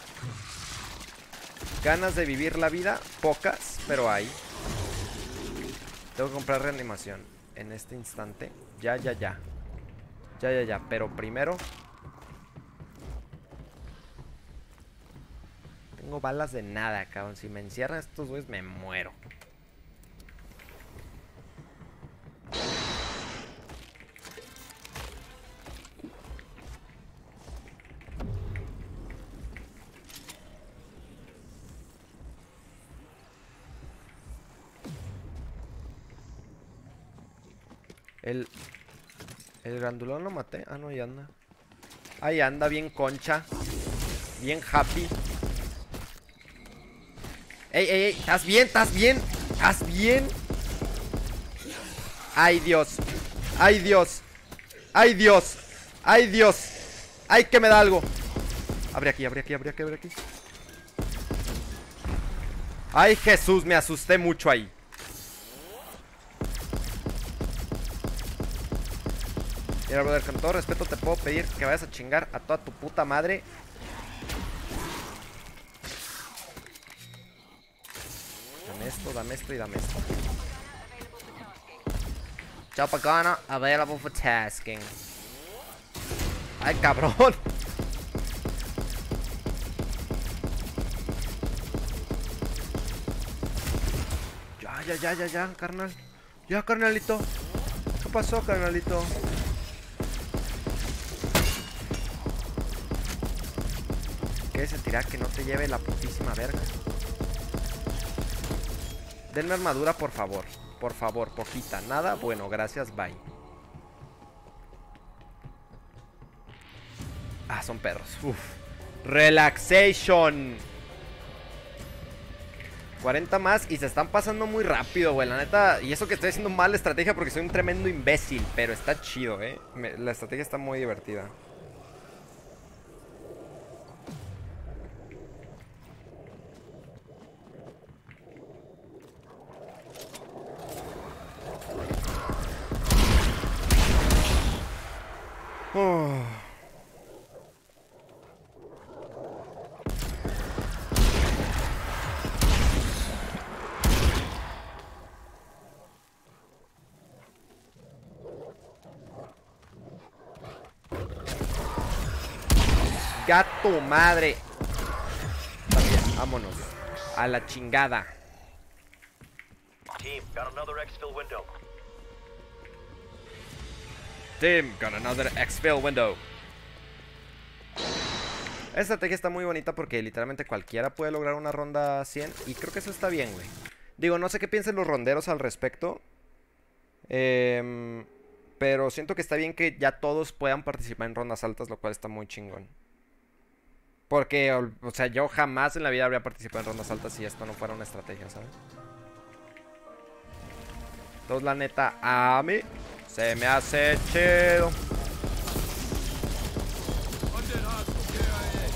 Ganas de vivir la vida, pocas, pero hay. Tengo que comprar reanimación en este instante. Ya, ya, ya. Ya, ya, ya. Pero primero... Tengo balas de nada, cabrón. Si me encierran estos güeyes me muero. El... El grandulón lo maté. Ah, no, ahí anda. Ahí anda, bien concha. Bien happy. Ey, ey, ey. ¿Estás bien? ¿Estás bien? ¿Estás bien? Ay, Dios. Ay, Dios. Ay, Dios. Ay, Dios. Ay, que me da algo. Abre aquí, abre aquí, abre aquí, abre aquí. Ay, Jesús, me asusté mucho ahí. Mira, brother, con todo respeto te puedo pedir que vayas a chingar a toda tu puta madre. Dame esto, dame esto y dame esto. Chopagana, available for tasking. Ay, cabrón. Ya, ya, ya, ya, ya, carnal. Ya, carnalito. ¿Qué pasó, carnalito? ¿Qué sentirá que no te lleve la putísima verga? Denme armadura, por favor. Por favor, poquita. Nada, bueno, gracias, bye. Ah, son perros. Uf. Relaxation. cuarenta más y se están pasando muy rápido, güey. La neta, y eso que estoy haciendo mal estrategia porque soy un tremendo imbécil. Pero está chido, eh. Me, la estrategia está muy divertida. Oh. Gato madre. También, vámonos. A la chingada. Team, got another exfil window. Team, got another exfil window. Esta estrategia está muy bonita porque literalmente cualquiera puede lograr una ronda cien. Y creo que eso está bien, güey. Digo, no sé qué piensen los ronderos al respecto. Eh, pero siento que está bien que ya todos puedan participar en rondas altas, lo cual está muy chingón. Porque, o sea, yo jamás en la vida habría participado en rondas altas si esto no fuera una estrategia, ¿sabes? Entonces, la neta, a mí se me hace chido. Undead hostile K I A.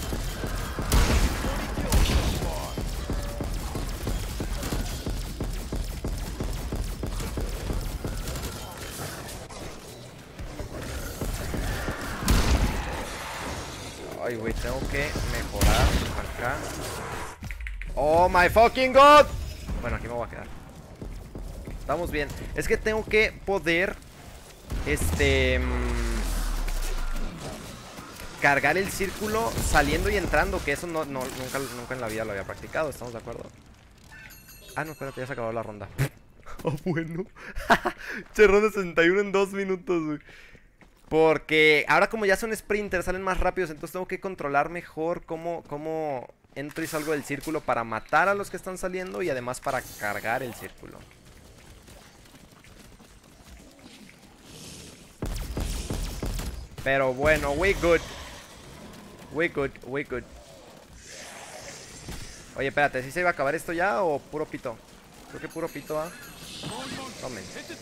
Ay, güey, tengo que mejorar acá. Oh my fucking god. Bueno, aquí me voy a quedar. Estamos bien. Es que tengo que poder Este mmm, cargar el círculo saliendo y entrando. Que eso no, no, nunca, nunca en la vida lo había practicado. ¿Estamos de acuerdo? Ah, no, espérate, ya se acabó la ronda. Oh, bueno. Che, ronda sesenta y uno en dos minutos, güey. Porque ahora como ya son sprinters, salen más rápidos, entonces tengo que controlar mejor cómo, cómo entro y salgo del círculo para matar a los que están saliendo y además para cargar el círculo. Pero bueno, we good. We good, we good. Oye, espérate, ¿sí se iba a acabar esto ya o puro pito? Creo que puro pito, ¿ah? Tomen.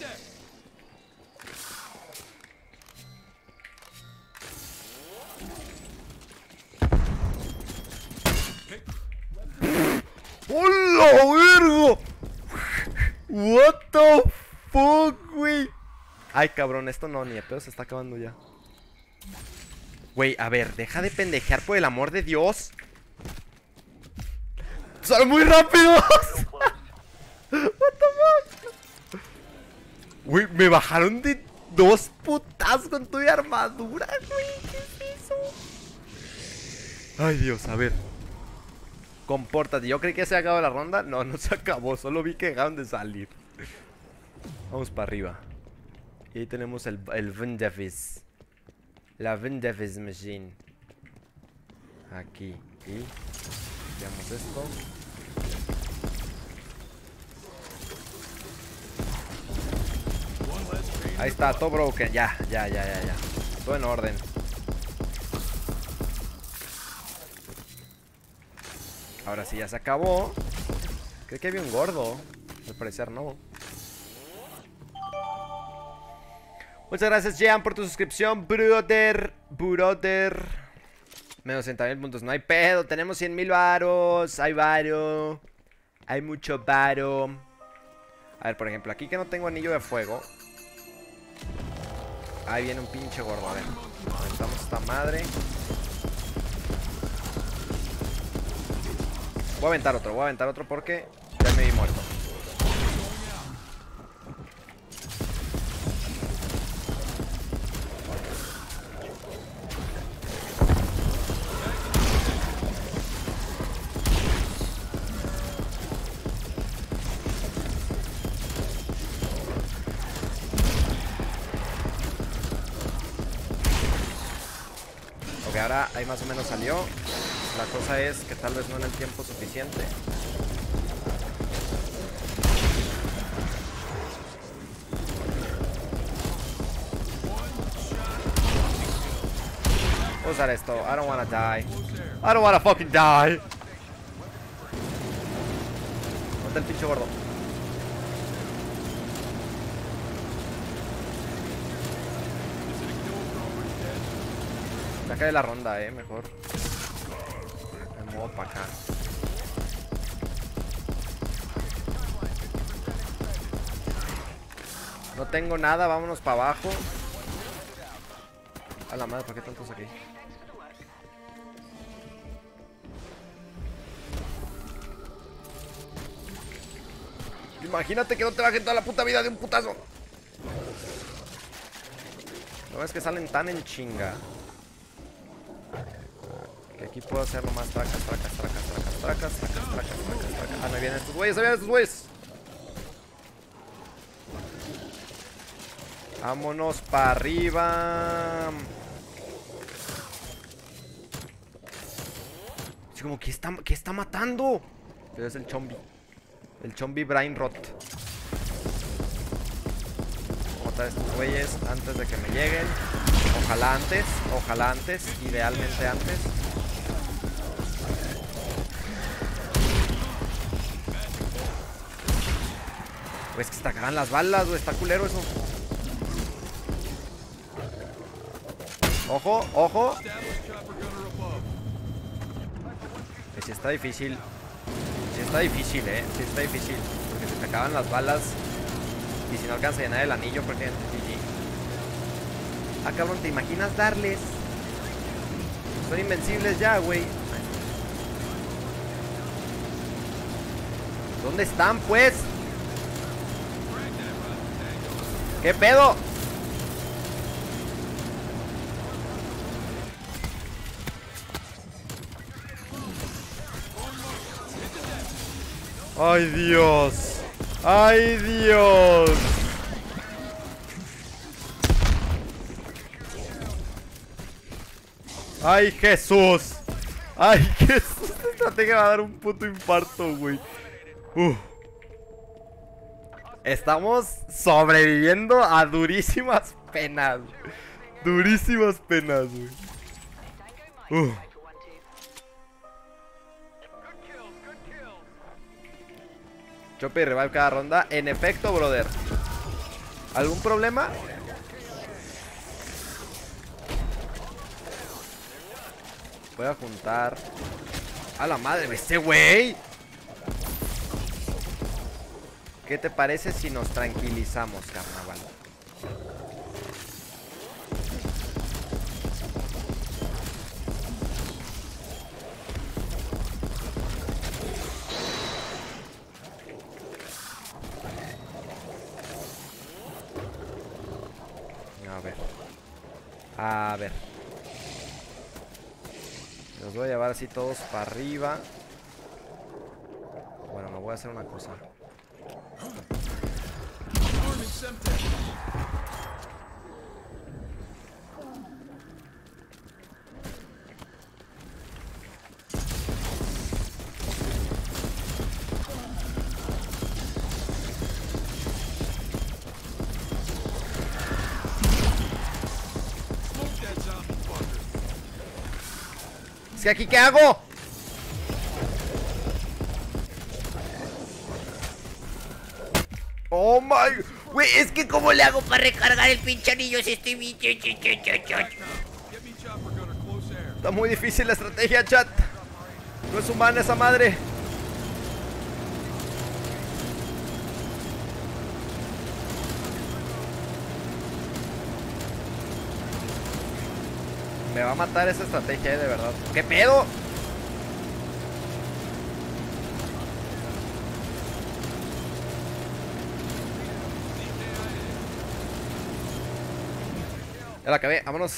¡Hola, vergo! What the fuck, güey. Ay, cabrón, esto no, ni de pedo se está acabando ya. Güey, a ver, deja de pendejear por el amor de Dios. ¡Son muy rápidos! What the fuck. Güey, me bajaron de dos putas con tu armadura, güey. ¿Qué es eso? Ay, Dios, a ver. Compórtate, yo creí que se acabó la ronda. No, no se acabó, solo vi que dejaron de salir. Vamos para arriba. Y ahí tenemos el, el Vendavis. La Vendavis Machine. Aquí. Y veamos esto. Ahí está, todo broken. Ya, ya, ya, ya, ya. Todo en orden. Ahora sí, ya se acabó. Creo que había un gordo. Al parecer no. Muchas gracias, Jean, por tu suscripción, brother. Brother. Menos sesenta mil puntos. No hay pedo. Tenemos cien mil varos. Hay varo. Hay mucho varo. A ver, por ejemplo, aquí que no tengo anillo de fuego. Ahí viene un pinche gordo. A ver. Aventamos esta madre. Voy a aventar otro. Voy a aventar otro porque ya me vi muerto. Ok, ahora ahí más o menos salió. La cosa es que tal vez no en el tiempo suficiente. Voy a usar esto. I don't wanna die. I don't wanna fucking die. ¿Dónde está el pinche gordo? Ya cae la ronda, eh, mejor. Me muevo para acá. No tengo nada, vámonos para abajo. A la madre, ¿por qué tantos aquí? Imagínate que no te bajen toda la puta vida de un putazo. No es que salen tan en chinga. Que aquí puedo hacerlo más tracas, tracas, tracas, tracas, tracas, tracas, tracas, tracas, tracas. Ah, no vienen estos güeyes, ahí vienen estos güeyes. Vámonos para arriba. Es como que está, que está matando. Pero es el Chombi. El Chombi Brain Rot. Voy a matar a estos güeyes antes de que me lleguen. Ojalá antes, ojalá antes, idealmente antes. Pues que se te acaban las balas, güey, está culero eso. Ojo, ojo. Que si está difícil. Si está difícil, eh. Si está difícil. Porque se te acaban las balas. Y si no alcanza a llenar el anillo, porque G G. Ah, cabrón, ¿te imaginas darles? Son invencibles ya, güey. ¿Dónde están, pues? ¿Qué pedo? ¡Ay, Dios! ¡Ay, Dios! ¡Ay, Jesús! ¡Ay, Jesús! Esta estrategia va a dar un puto infarto, güey. Uf. Estamos sobreviviendo a durísimas penas. Durísimas penas, güey. Uf. Chope y revive cada ronda. En efecto, brother. ¿Algún problema? Voy a juntar. A la madre de este güey. ¿Qué te parece si nos tranquilizamos, carnaval? A ver. A ver. Los voy a llevar así todos para arriba. Bueno, me voy a hacer una cosa. Es que aquí, ¿qué hago? Oh my... Güey, es que ¿cómo le hago para recargar el pinche anillo si estoy bien? Está muy difícil la estrategia, chat. No es humana esa madre. Me va a matar esa estrategia, eh, de verdad. ¿Qué pedo? Ya la acabé, vámonos.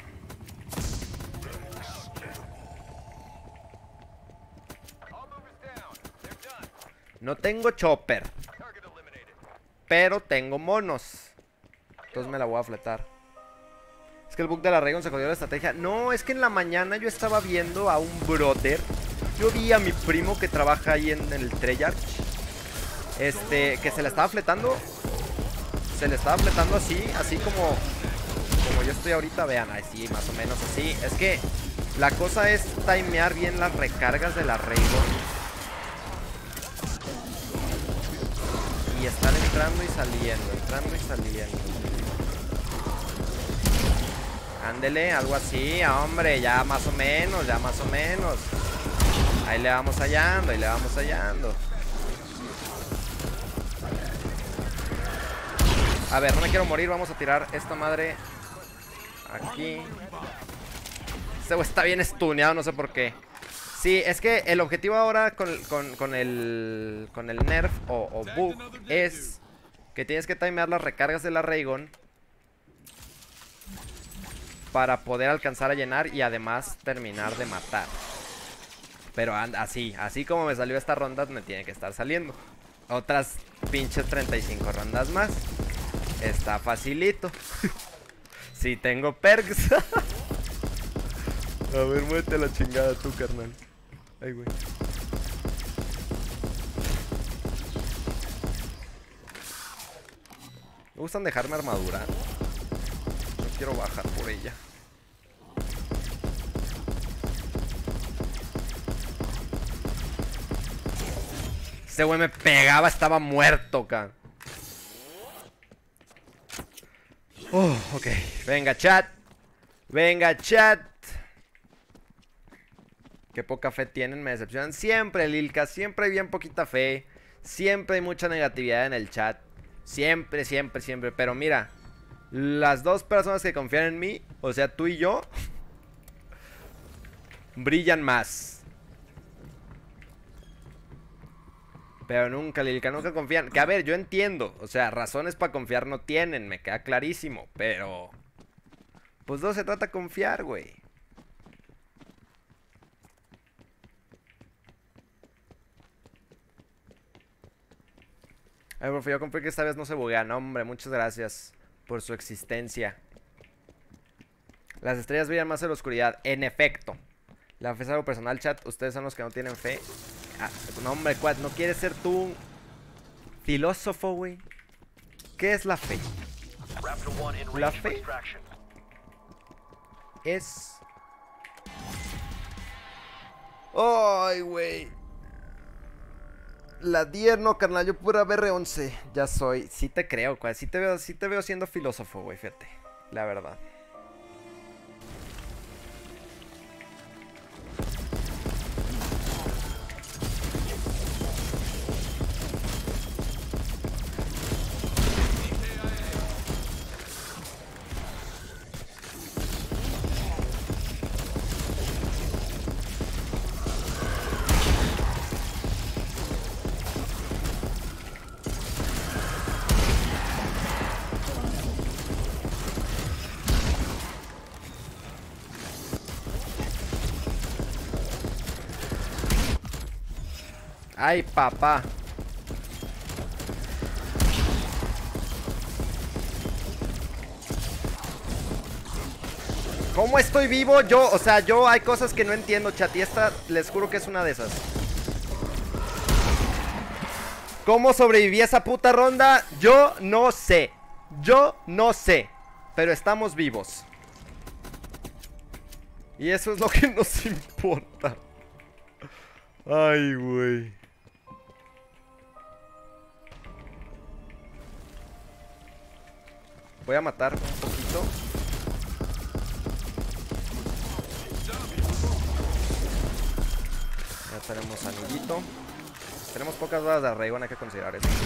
No tengo chopper, pero tengo monos. Entonces me la voy a fletar. Es que el bug de la Raygon se jodió la estrategia. No, es que en la mañana yo estaba viendo a un brother. Yo vi a mi primo que trabaja ahí en el Treyarch. Este, que se la estaba fletando. Se le estaba fletando así, así como Como yo estoy ahorita, vean, así, más o menos así. Es que la cosa es timear bien las recargas de la Raygon. Y estar entrando y saliendo, entrando y saliendo. Ándele, algo así, hombre, ya más o menos, ya más o menos. Ahí le vamos hallando, ahí le vamos hallando. A ver, no me quiero morir, vamos a tirar esta madre aquí. Este güey está bien stuneado, no sé por qué. Sí, es que el objetivo ahora con, con, con el con el nerf o, o bug es que tienes que timear las recargas de la Raygon para poder alcanzar a llenar y además terminar de matar. Pero anda, así, así como me salió esta ronda, me tiene que estar saliendo otras pinches treinta y cinco rondas más. Está facilito. Si tengo perks. A ver, muévete la chingada tú, carnal. Ay, güey. Me gustan dejarme armadura. No quiero bajar por ella. Ese güey me pegaba, estaba muerto, acá. Oh, ok. Venga, chat. Venga, chat. Qué poca fe tienen, me decepcionan. Siempre, Lilka, siempre hay bien poquita fe. Siempre hay mucha negatividad en el chat. Siempre, siempre, siempre. Pero mira, las dos personas que confían en mí, o sea, tú y yo, brillan más. Pero nunca, Lilka, nunca confían. Que a ver, yo entiendo. O sea, razones para confiar no tienen, me queda clarísimo. Pero pues no se trata de confiar, güey. Ay, profe, yo confío que esta vez no se buguea. No, hombre, muchas gracias por su existencia. Las estrellas brillan más en la oscuridad. En efecto. La fe es algo personal, chat. Ustedes son los que no tienen fe. Ah, no, hombre, Quad, ¿no quieres ser tú un filósofo, güey? ¿Qué es la fe? La fe es... ¡Ay, güey! La diez, no, carnal, yo pura B R once. Ya soy. Sí te creo, Quad. Sí te veo, sí te veo siendo filósofo, güey, fíjate. La verdad. Ay, papá. ¿Cómo estoy vivo? Yo, o sea, yo hay cosas que no entiendo, chat. Y esta, les juro que es una de esas. ¿Cómo sobreviví a esa puta ronda? Yo no sé. Yo no sé. Pero estamos vivos. Y eso es lo que nos importa. Ay, güey. Voy a matar un poquito. Ya tenemos anillito. Tenemos pocas balas de arraigo, hay que considerar eso.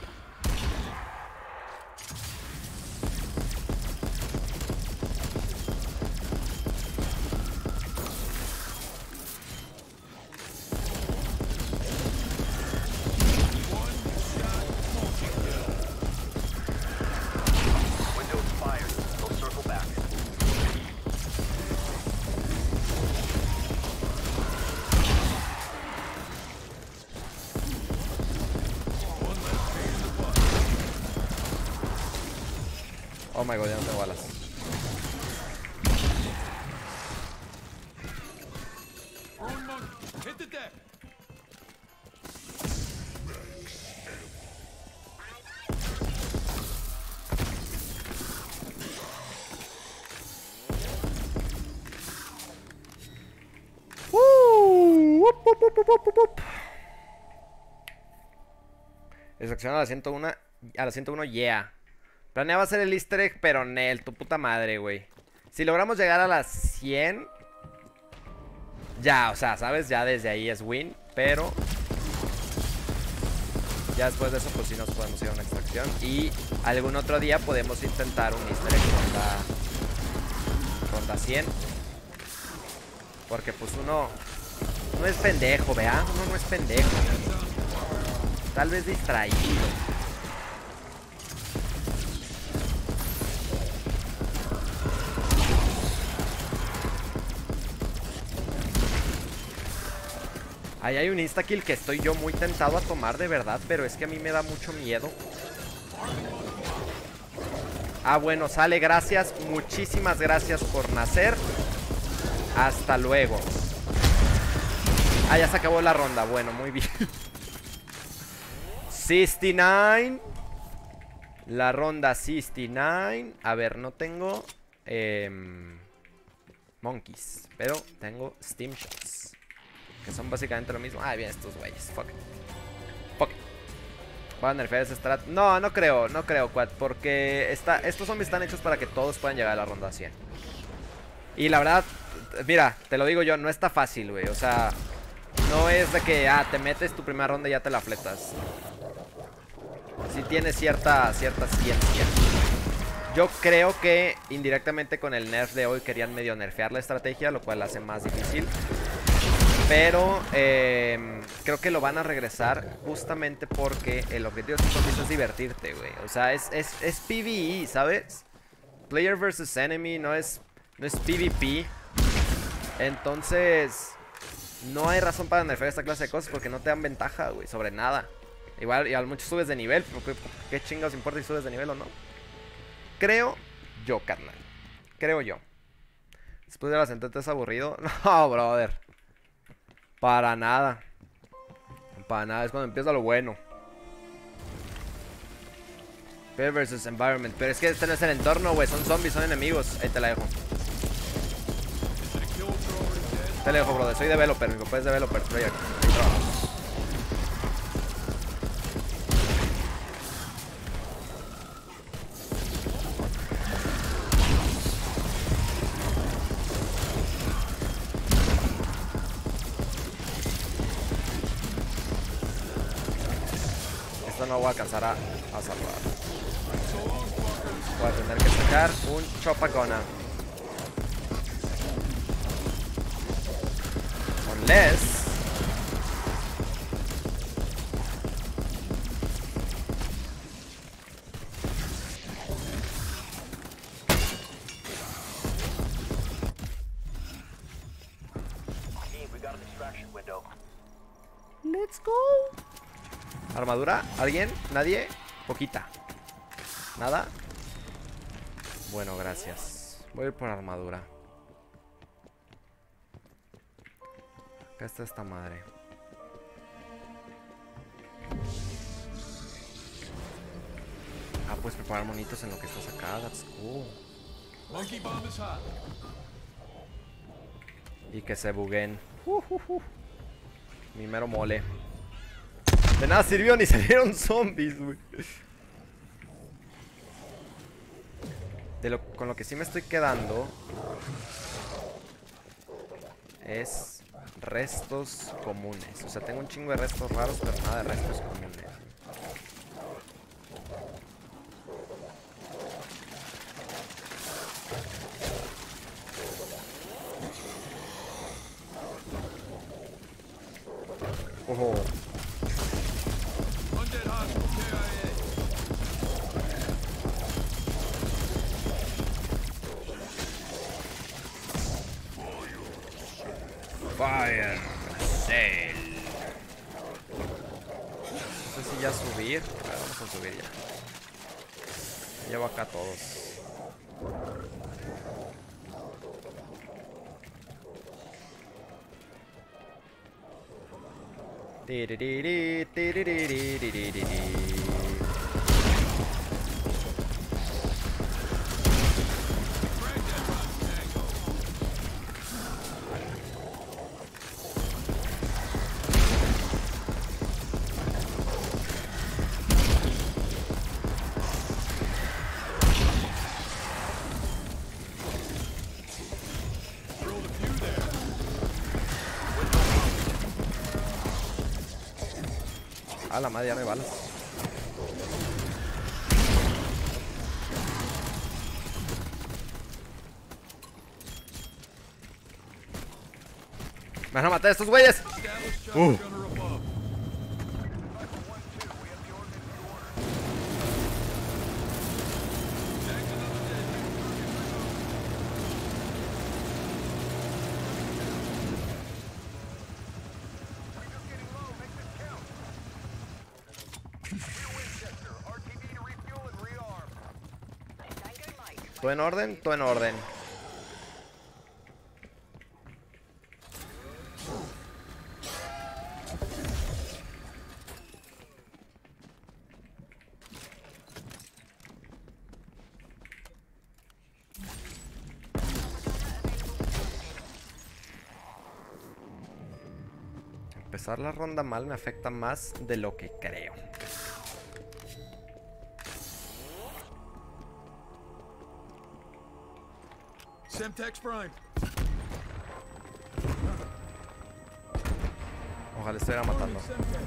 Oh my god, ya no tengo balas. Hit the deck. Uh, up, up, up, up, up, up. Extracción a la ciento uno. A la ciento uno, yeah. Planeaba hacer el easter egg, pero Nel, tu puta madre, güey. Si logramos llegar a las cien... Ya, o sea, ¿sabes? Ya desde ahí es win, pero... Ya después de eso, pues sí nos podemos ir a una extracción. Y algún otro día podemos intentar un easter egg ronda... Ronda cien. Porque pues uno... No es pendejo, ¿vea? Uno no es pendejo. Tal vez distraído. Ahí hay un insta-kill que estoy yo muy tentado a tomar de verdad, pero es que a mí me da mucho miedo. Ah, bueno, sale, gracias. Muchísimas gracias por nacer. Hasta luego. Ah, ya se acabó la ronda. Bueno, muy bien. sesenta y nueve. La ronda sesenta y nueve. A ver, no tengo eh, Monkeys, pero tengo Steam Shots, que son básicamente lo mismo. Ah, bien, estos güeyes. Fuck it. Fuck it. ¿Van a nerfear ese strat? No, no creo, no creo, Quad. Porque está, estos zombies están hechos para que todos puedan llegar a la ronda cien. Y la verdad, mira, te lo digo yo, no está fácil, güey. O sea, no es de que, ah, te metes tu primera ronda y ya te la fletas. Sí tiene cierta, cierta ciencia. Yo creo que indirectamente con el nerf de hoy querían medio nerfear la estrategia, lo cual la hace más difícil. Pero eh, creo que lo van a regresar justamente porque el objetivo de estos zombies es divertirte, güey. O sea, es, es, es PvE, ¿sabes? Player versus enemy, no es, no es PvP. Entonces, no hay razón para nerfear esta clase de cosas porque no te dan ventaja, güey, sobre nada. Igual, y a mucho subes de nivel, porque qué chingados importa si subes de nivel o no. Creo yo, carnal. Creo yo. Después de la sentencia es aburrido. No, brother. Para nada. Para nada, es cuando empieza lo bueno. Player versus environment. Pero es que este no es el entorno, güey. Son zombies, son enemigos. Ahí te la dejo. Te la dejo, brother. Soy developer. Mi papá es developer. Estoy aquí. Ahí trabajo. Esto no voy a alcanzar a, a salvar. Voy a tener que sacar un chopacona. Unless... Let's go. ¿Armadura? ¿Alguien? ¿Nadie? Poquita. ¿Nada? Bueno, gracias. Voy a ir por armadura. Acá está esta madre. Ah, puedes preparar monitos en lo que estás acá. That's cool. Monkey bomb is hot. Y que se buguen. Uh, uh, uh. Mi mero mole. De nada sirvió, ni salieron zombies, güey. De lo, con lo que sí me estoy quedando es restos comunes. O sea, tengo un chingo de restos raros, pero nada de restos comunes. Ojo. Undead hostile K I Fire Sale. No sé si ya subir. A ver, vamos a subir ya. Llevo acá todos. Tiririri, tiririri. A la madre, ya no hay balas. Me van a matar a estos güeyes. Uh. ¿Todo en orden? Todo en orden. Empezar la ronda mal me afecta más de lo que creo. Semtex Prime. Ojalá estuviera matando.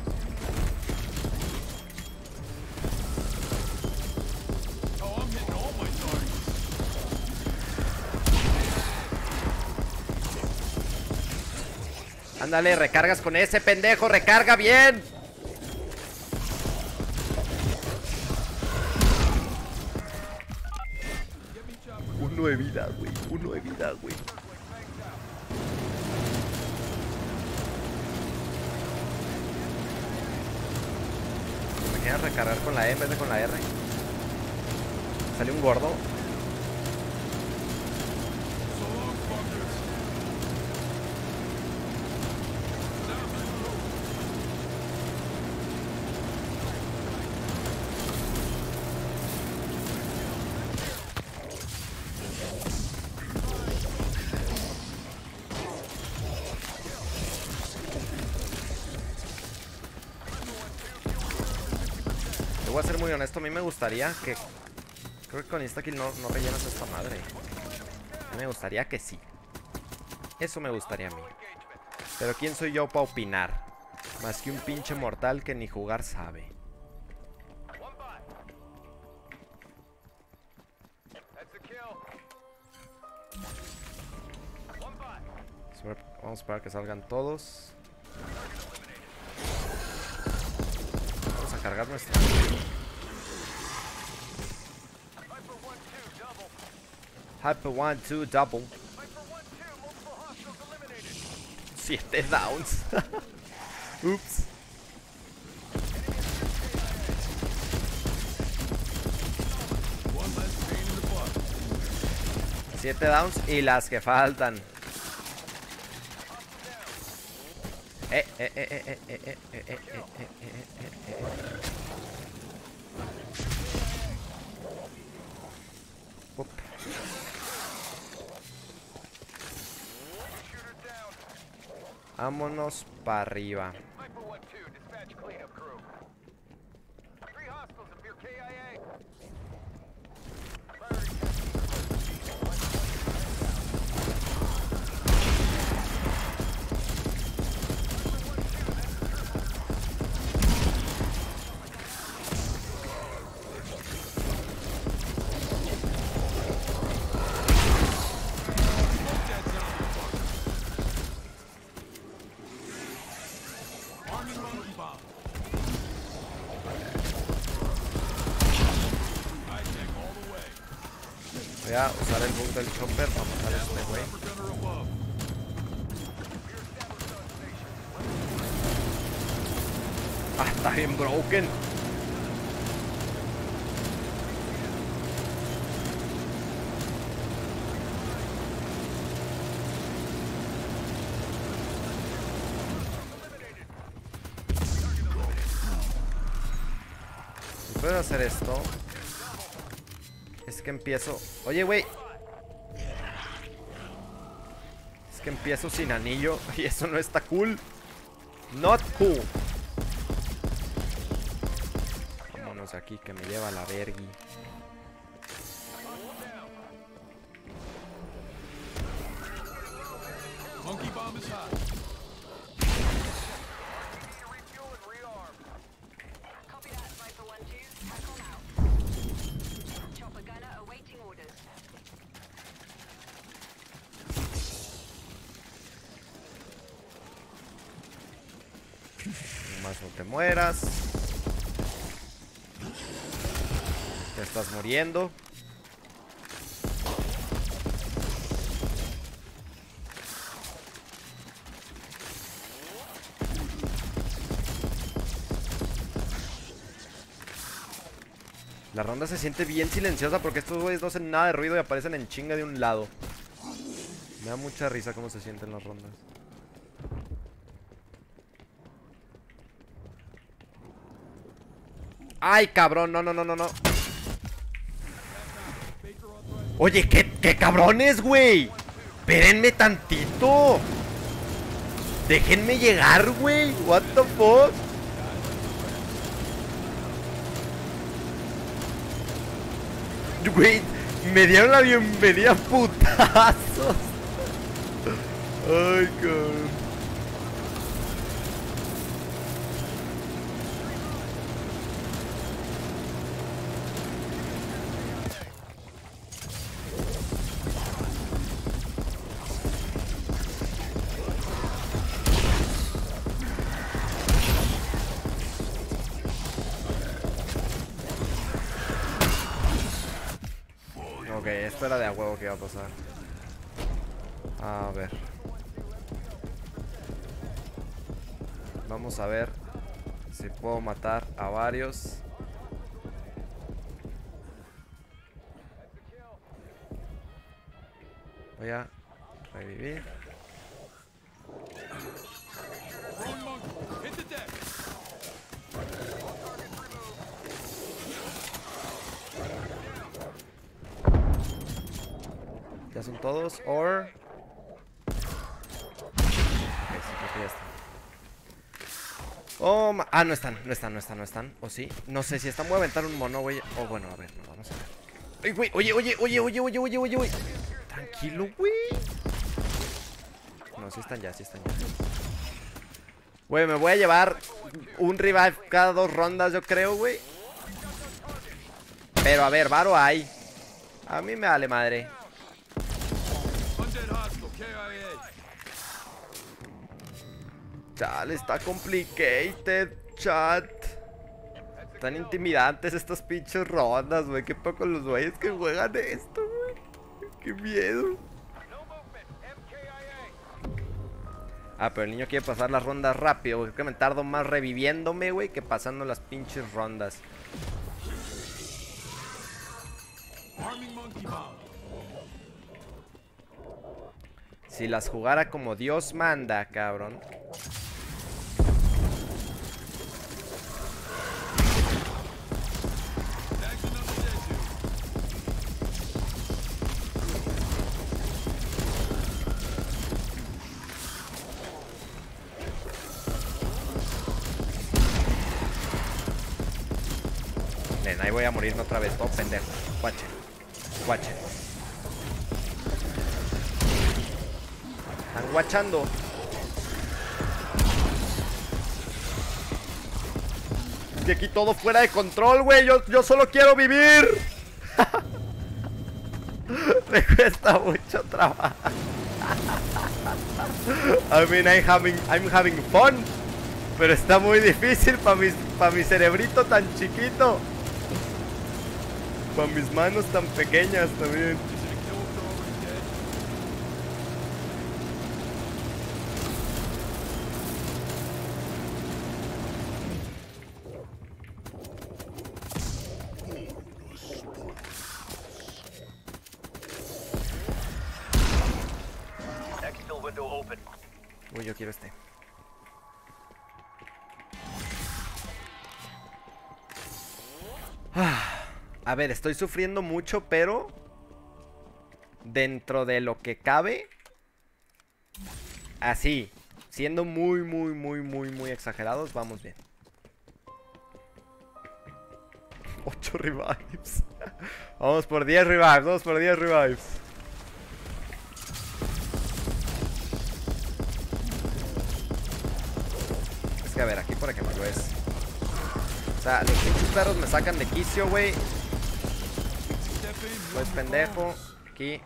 Oh, I'm hitting all my targets. Ándale, recargas con ese pendejo, recarga bien. Uno de vida, güey. Uno de vida, güey. Me quieres recargar con la E en vez de con la R. Salió un gordo. So long, fucker. Te voy a ser muy honesto, a mí me gustaría que... Creo que con instakill no, no rellenas esta madre. A mí me gustaría que sí. Eso me gustaría a mí. Pero ¿quién soy yo para opinar? Más que un pinche mortal que ni jugar sabe. Vamos a esperar que salgan todos. Vamos a cargar nuestra... Hyper one, two, double. Siete downs. Ups. Siete downs y las que faltan. Eh, eh, eh, eh, eh, eh, eh, eh, eh, eh, eh, eh. Up. Vámonos para arriba. Voy a usar el bug del chopper para matar a este güey. Ah, está bien broken. Si puedo hacer esto, es que empiezo... Oye, güey. Es que empiezo sin anillo y eso no está cool. Not cool. Vámonos aquí que me lleva la vergui. Monkey bomb is hot. Copy that, Viper one two. Back on out. Chopper gunner awaiting orders. Más no te mueras. Te estás muriendo. La ronda se siente bien silenciosa porque estos güeyes no hacen nada de ruido y aparecen en chinga de un lado. Me da mucha risa cómo se sienten las rondas. ¡Ay, cabrón! No, no, no, no, no. Oye, ¿qué, qué cabrones, güey? Espérenme tantito. Déjenme llegar, güey. What the fuck. Güey, me dieron la bienvenida, putazos. Ay, cabrón. Ok, esto era de a huevo que iba a pasar. A ver. Vamos a ver si puedo matar a varios. Voy a revivir. Wrong monkey. Hit the deck. Ya son todos, or... Ok, sí, creo que ya está. Oh, ma- ah, no están, no están, no están, no están. ¿O sí? No sé si están. Voy a aventar un mono, güey. Oh, bueno, a ver, no, vamos a ver. Ay, güey, oye, oye, oye, oye, oye, oye, oye, oye. Tranquilo, güey. No, sí están ya, sí están ya. Güey, me voy a llevar un revive cada dos rondas, yo creo, güey. Pero a ver, varo hay. A mí me vale madre. Undead hostile, K I A. Chale, está complicated, chat. Tan intimidantes estas pinches rondas, güey. Qué poco los güeyes que juegan esto, güey. Qué miedo. Ah, pero el niño quiere pasar las rondas rápido, güey. Creo que me tardo más reviviéndome, güey, que pasando las pinches rondas. Arming monkey bomb. Si las jugara como Dios manda, cabrón. Tags another dead dude. Ven, ahí voy a morirme otra vez, todo pendejo. Guachen. Guachen. Están guachando. Y aquí todo fuera de control, güey. Yo, yo solo quiero vivir. Me cuesta mucho trabajo. I mean, I'm having, I'm having fun. Pero está muy difícil para mis, para mi cerebrito tan chiquito. Para mis manos tan pequeñas también. Is it a kill if they're already dead? Exfil window open. Uy, yo quiero este. Ah, a ver, estoy sufriendo mucho, pero dentro de lo que cabe, así, siendo muy, muy, muy, muy, muy exagerados, vamos bien. ocho revives. Vamos por diez revives, vamos por diez revives. Es que a ver, aquí por ejemplo es. O sea, los pinches perros me sacan de quicio, güey. Step in, Pues run, pendejo. Aquí.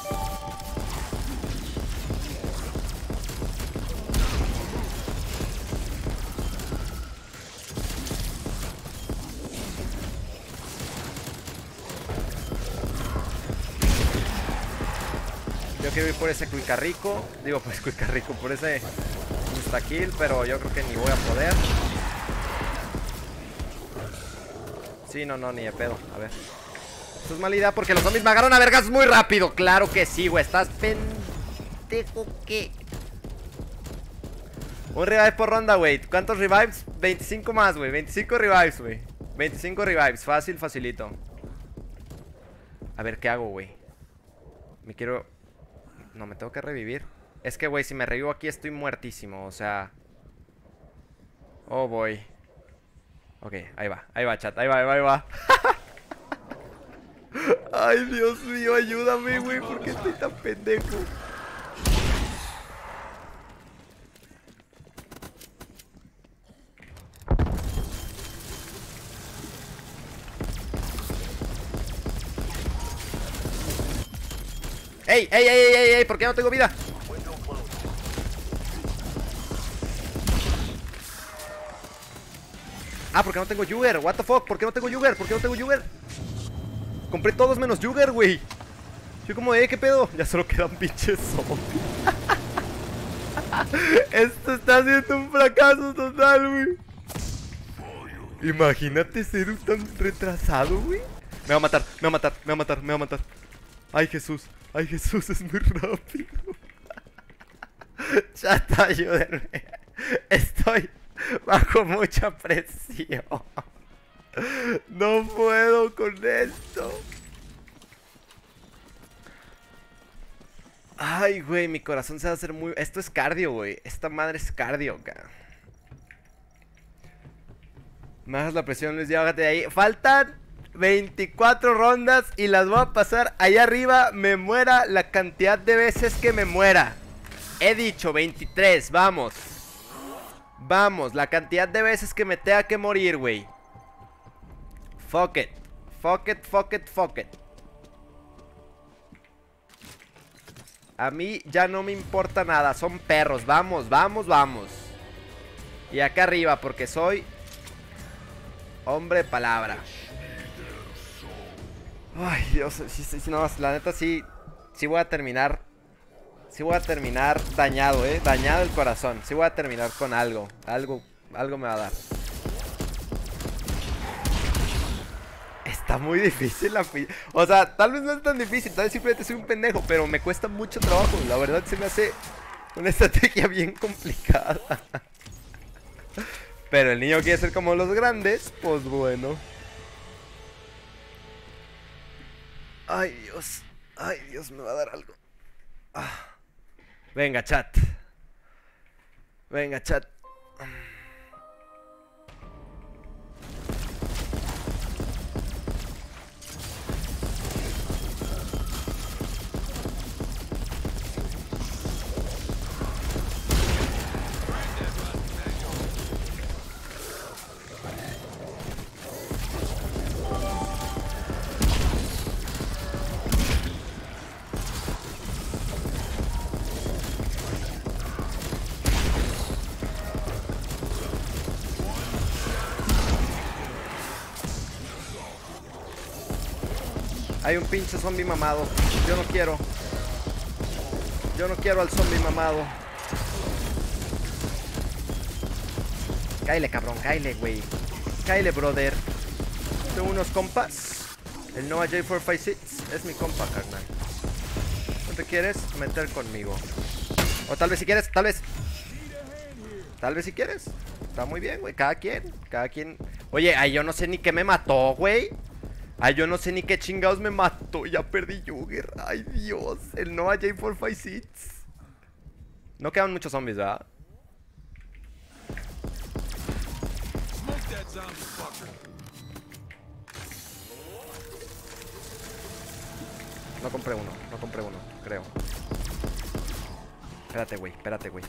Yo quiero ir por ese cuicarrico. Digo, pues cuicarrico, por ese insta-kill, pero yo creo que ni voy a poder. Sí, no, no, ni de pedo. A ver. Esto es mala idea porque los zombies me agarran a vergas muy rápido. Claro que sí, güey. Estás pendejo que... Un revive por ronda, güey. ¿Cuántos revives? veinticinco más, güey. veinticinco revives, güey. veinticinco revives. Fácil, facilito. A ver, ¿qué hago, güey? Me quiero... No, me tengo que revivir. Es que, güey, si me revivo aquí estoy muertísimo. O sea... Oh, boy. Ok, ahí va, ahí va, chat, ahí va, ahí va, ahí va. Ay, Dios mío, ayúdame, güey, ¿por qué estoy tan pendejo? ¡Ey, ey, ey, ey, ey, ey! ¿Por qué no tengo vida? Window closed. Ah, porque no tengo Jugger. What the fuck, ¿por qué no tengo Jugger? ¿Por qué no tengo Jugger? Compré todos menos Jugger, güey. Yo como, eh, ¿qué pedo? Ya solo quedan pinches zombies. Esto está siendo un fracaso total, güey. Imagínate ser tan retrasado, güey. Me va a matar, me va a matar, me va a matar, me va a matar. Ay, Jesús, ay, Jesús, es muy rápido. Chata, ayúdenme. Estoy bajo mucha presión. No puedo con esto. Ay, güey, mi corazón se va a hacer muy... Esto es cardio, güey. Esta madre es cardio, cara. Me bajas la presión, Luis, ya bájate de ahí. Faltan veinticuatro rondas y las voy a pasar allá arriba. Me muera la cantidad de veces que me muera. He dicho veintitrés, vamos. Vamos, la cantidad de veces que me tenga que morir, güey. Fuck it. Fuck it, fuck it, fuck it. A mí ya no me importa nada, son perros. Vamos, vamos, vamos. Y acá arriba, porque soy hombre de palabra. Ay, Dios, sí, sí, sí, no, la neta sí. Sí voy a terminar. Sí voy a terminar dañado, eh. Dañado el corazón. Sí voy a terminar con algo. Algo, algo me va a dar. Está muy difícil la pi- O sea, tal vez no es tan difícil. Tal vez simplemente soy un pendejo. Pero me cuesta mucho trabajo. La verdad se me hace una estrategia bien complicada. Pero el niño quiere ser como los grandes. Pues bueno. Ay, Dios. Ay, Dios, me va a dar algo. Ah. Venga, chat. Venga, chat. Hay un pinche zombie mamado. Yo no quiero. Yo no quiero al zombie mamado. Cáele, cabrón, cáele, güey. Cáele, brother. Tengo unos compas. El Noah J cuatro cinco seis es mi compa, carnal. ¿No te quieres meter conmigo? O tal vez si quieres, tal vez. Tal vez si quieres. Está muy bien, güey. Cada quien. Cada quien. Oye, ay, yo no sé ni qué me mató, güey. Ay, yo no sé ni qué chingados me mató. Ya perdí Jugger. Ay, Dios. El Noah J cuatro cinco seis. No quedan muchos zombies, ¿verdad? Smoke that zombie fucker. No compré uno. No compré uno, creo. Espérate, güey. Espérate, güey.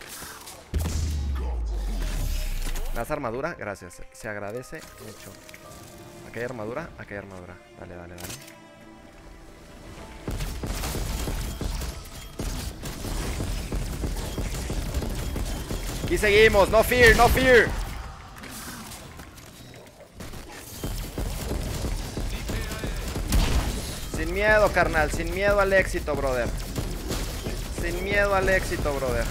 ¿Me das armadura? Gracias. Se agradece mucho. ¿Aquí hay armadura? Aquí hay armadura. Dale, dale, dale. Aquí seguimos. No fear, no fear. Sin miedo, carnal. Sin miedo al éxito, brother. Sin miedo al éxito, brother.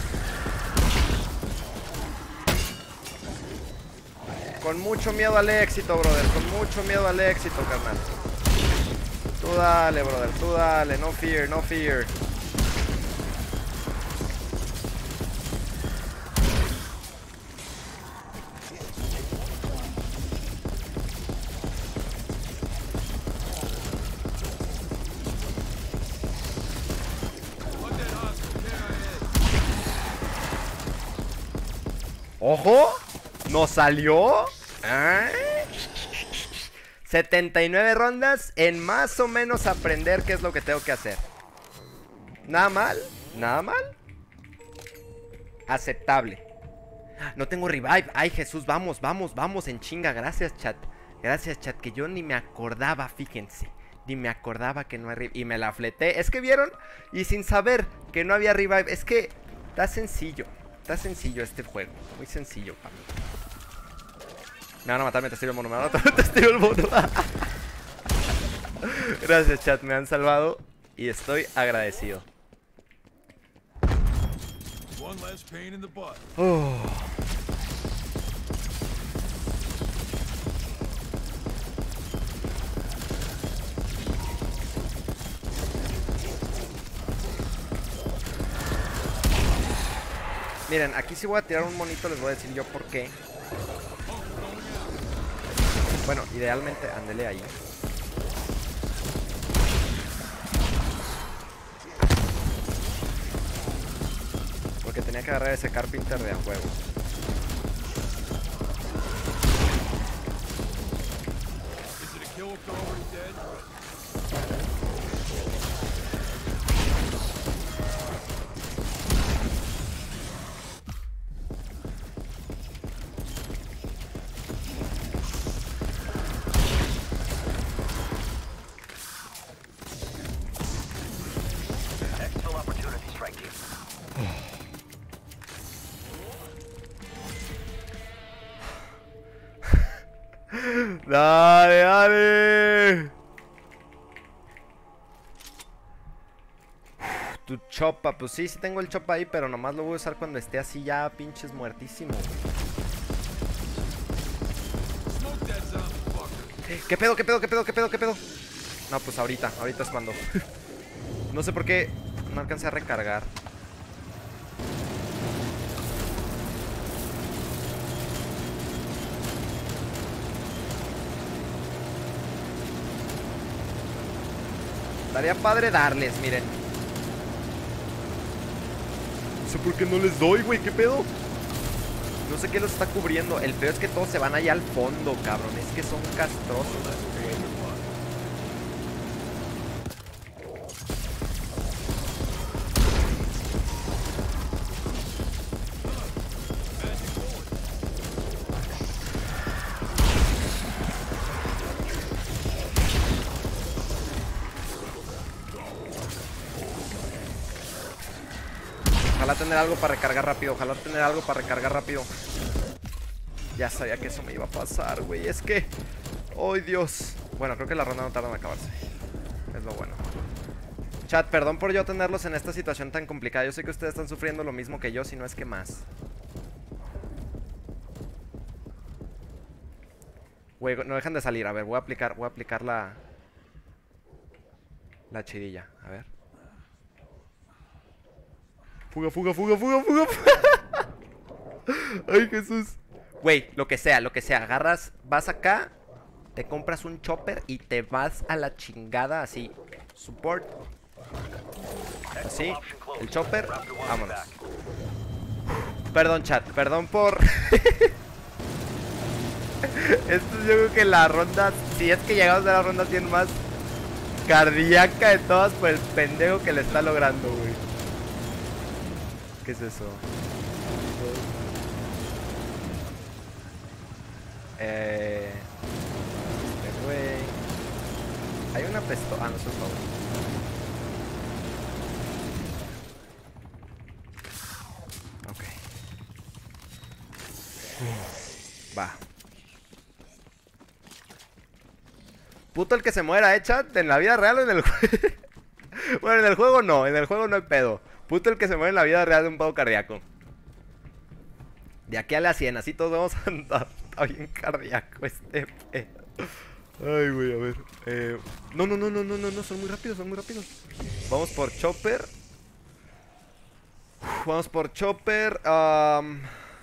Con mucho miedo al éxito, brother. Con mucho miedo al éxito, carnal. Tú dale, brother. Tú dale. No fear, no fear. Fuck that hostile. There I is. ¡Ojo! ¿Nos salió? ¿Eh? setenta y nueve rondas en más o menos aprender qué es lo que tengo que hacer. Nada mal, nada mal. Aceptable. No tengo revive. Ay, Jesús, vamos, vamos, vamos en chinga. Gracias, chat. Gracias, chat, que yo ni me acordaba, fíjense. Ni me acordaba que no hay revive. Y me la fleté. Es que vieron, y sin saber que no había revive. Es que está sencillo. Está sencillo este juego. Muy sencillo para mí. Me van a matar mientras tiro el mono. Me van a matar mientras tiro el mono. Gracias, chat. Me han salvado. Y estoy agradecido. One less pain in the butt. Oh. Miren, aquí sí voy a tirar un monito. Les voy a decir yo por qué. Bueno, idealmente, ándele ahí. Porque tenía que agarrar ese Carpenter de a huevo. Dale, dale. Tu chopa, pues sí, sí tengo el chopa ahí, pero nomás lo voy a usar cuando esté así ya pinches muertísimo. Smoke that zombie fucker. ¿Qué pedo, qué pedo, qué pedo, qué pedo, qué pedo? No, pues ahorita, ahorita es cuando. No sé por qué no alcancé a recargar. Estaría padre darles, miren. No sé por qué no les doy, güey, ¿qué pedo? No sé qué los está cubriendo. El peor es que todos se van allá al fondo, cabrón. Es que son castrosos, güey. Ojalá tener algo para recargar rápido. Ojalá tener algo para recargar rápido. Ya sabía que eso me iba a pasar, güey. Es que... ¡ay, Dios! Bueno, creo que la ronda no tarda en acabarse. Es lo bueno. Chat, perdón por yo tenerlos en esta situación tan complicada. Yo sé que ustedes están sufriendo lo mismo que yo, si no es que más. Güey, no dejan de salir. A ver, voy a aplicar, voy a aplicar la... La chidilla. A ver. Fuga, fuga, fuga, fuga, fuga. Ay, Jesús. Güey, lo que sea, lo que sea. Agarras, vas acá, te compras un chopper y te vas a la chingada así. Support. Así, el chopper, vámonos. Perdón, chat, perdón por... Esto yo creo que la ronda, si es que llegamos a la ronda cien más cardíaca de todas por el pendejo que le está logrando, güey. ¿Qué es eso? Eh... Este güey... Hay una pistola... Ah, no, eso es todo. Ok. Va. Puto el que se muera, eh, chat. En la vida real o en el juego. Bueno, en el juego no. En el juego no hay pedo. Puto el que se muere en la vida real de un paro cardíaco. De aquí a la cien, así todos vamos a andar. Está bien cardíaco este pedo. Ay, güey, a ver. Eh, no, no, no, no, no, no, no, son muy rápidos, son muy rápidos. Vamos por Chopper. Uf, vamos por Chopper. Um...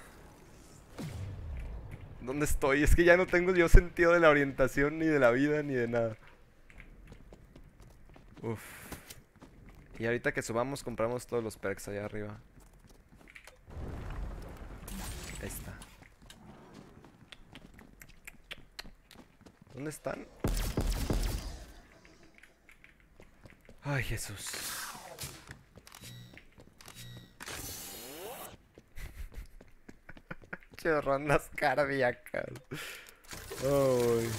¿Dónde estoy? Es que ya no tengo yo sentido de la orientación, ni de la vida, ni de nada. Uf. Y ahorita que subamos, compramos todos los perks allá arriba. Ahí está. ¿Dónde están? Ay, Jesús. Che, rondas cardíacas. Ay.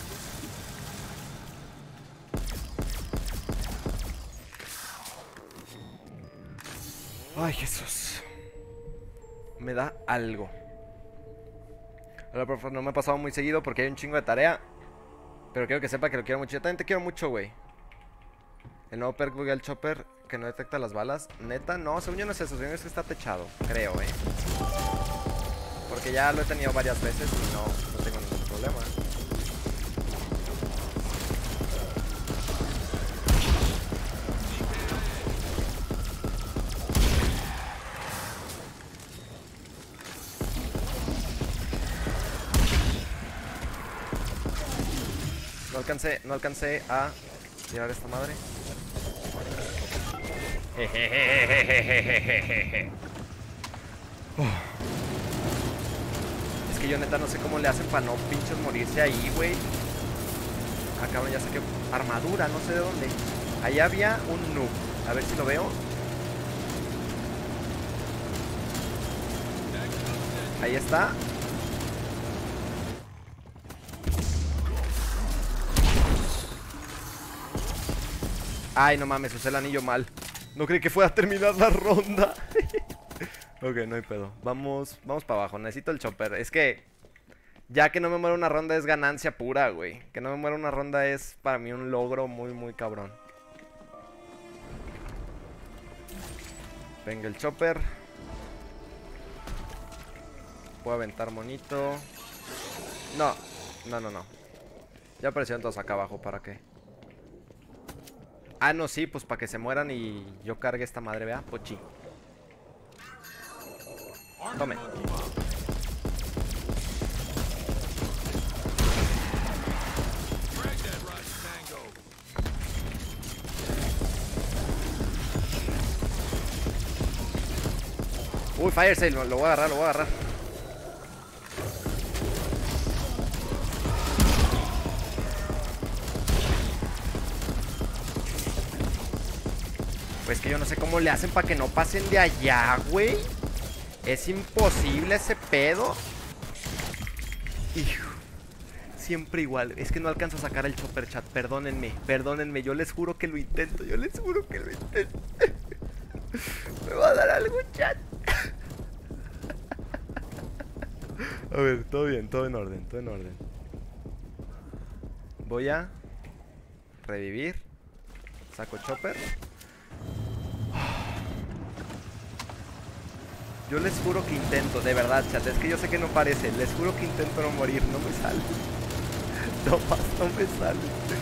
Ay, Jesús. Me da algo. Ahora, por favor, no me ha pasado muy seguido porque hay un chingo de tarea. Pero quiero que sepa que lo quiero mucho. Yo también te quiero mucho, güey. El nuevo perk Bugueal Chopper que no detecta las balas. Neta, no, según yo no es eso. Según yo es que está techado. Creo, eh. Porque ya lo he tenido varias veces y no, no tengo ningún problema. No alcancé, no alcancé a tirar esta madre. Oh. Es que yo neta no sé cómo le hacen para no pinches morirse ahí, güey. Ah, cabrón, ya sé que... Armadura, no sé de dónde. Ahí había un noob. A ver si lo veo. Ahí está. Ay, no mames, usé el anillo mal. No creí que fuera a terminar la ronda. Ok, no hay pedo. Vamos, vamos para abajo. Necesito el chopper. Es que Ya que no me muera una ronda es ganancia pura, güey. Que no me muera una ronda es para mí un logro muy, muy cabrón. Venga el chopper. Puedo aventar monito. No, no, no, no. Ya aparecieron todos acá abajo, ¿para qué? Ah, no, sí, pues para que se mueran y yo cargue esta madre, vea, pochi. Tome. Uy, Fire Sale, lo, lo voy a agarrar, lo voy a agarrar. Pues que yo no sé cómo le hacen para que no pasen de allá, güey. Es imposible ese pedo. Hijo. Siempre igual. Es que no alcanzo a sacar el chopper, chat. Perdónenme, perdónenme. Yo les juro que lo intento. Yo les juro que lo intento. Me va a dar algo, chat. A ver, todo bien, todo en orden, todo en orden. Voy a revivir. Saco chopper. Yo les juro que intento, de verdad, chat. Es que yo sé que no parece. Les juro que intento no morir. No me sale. No más, no me sale.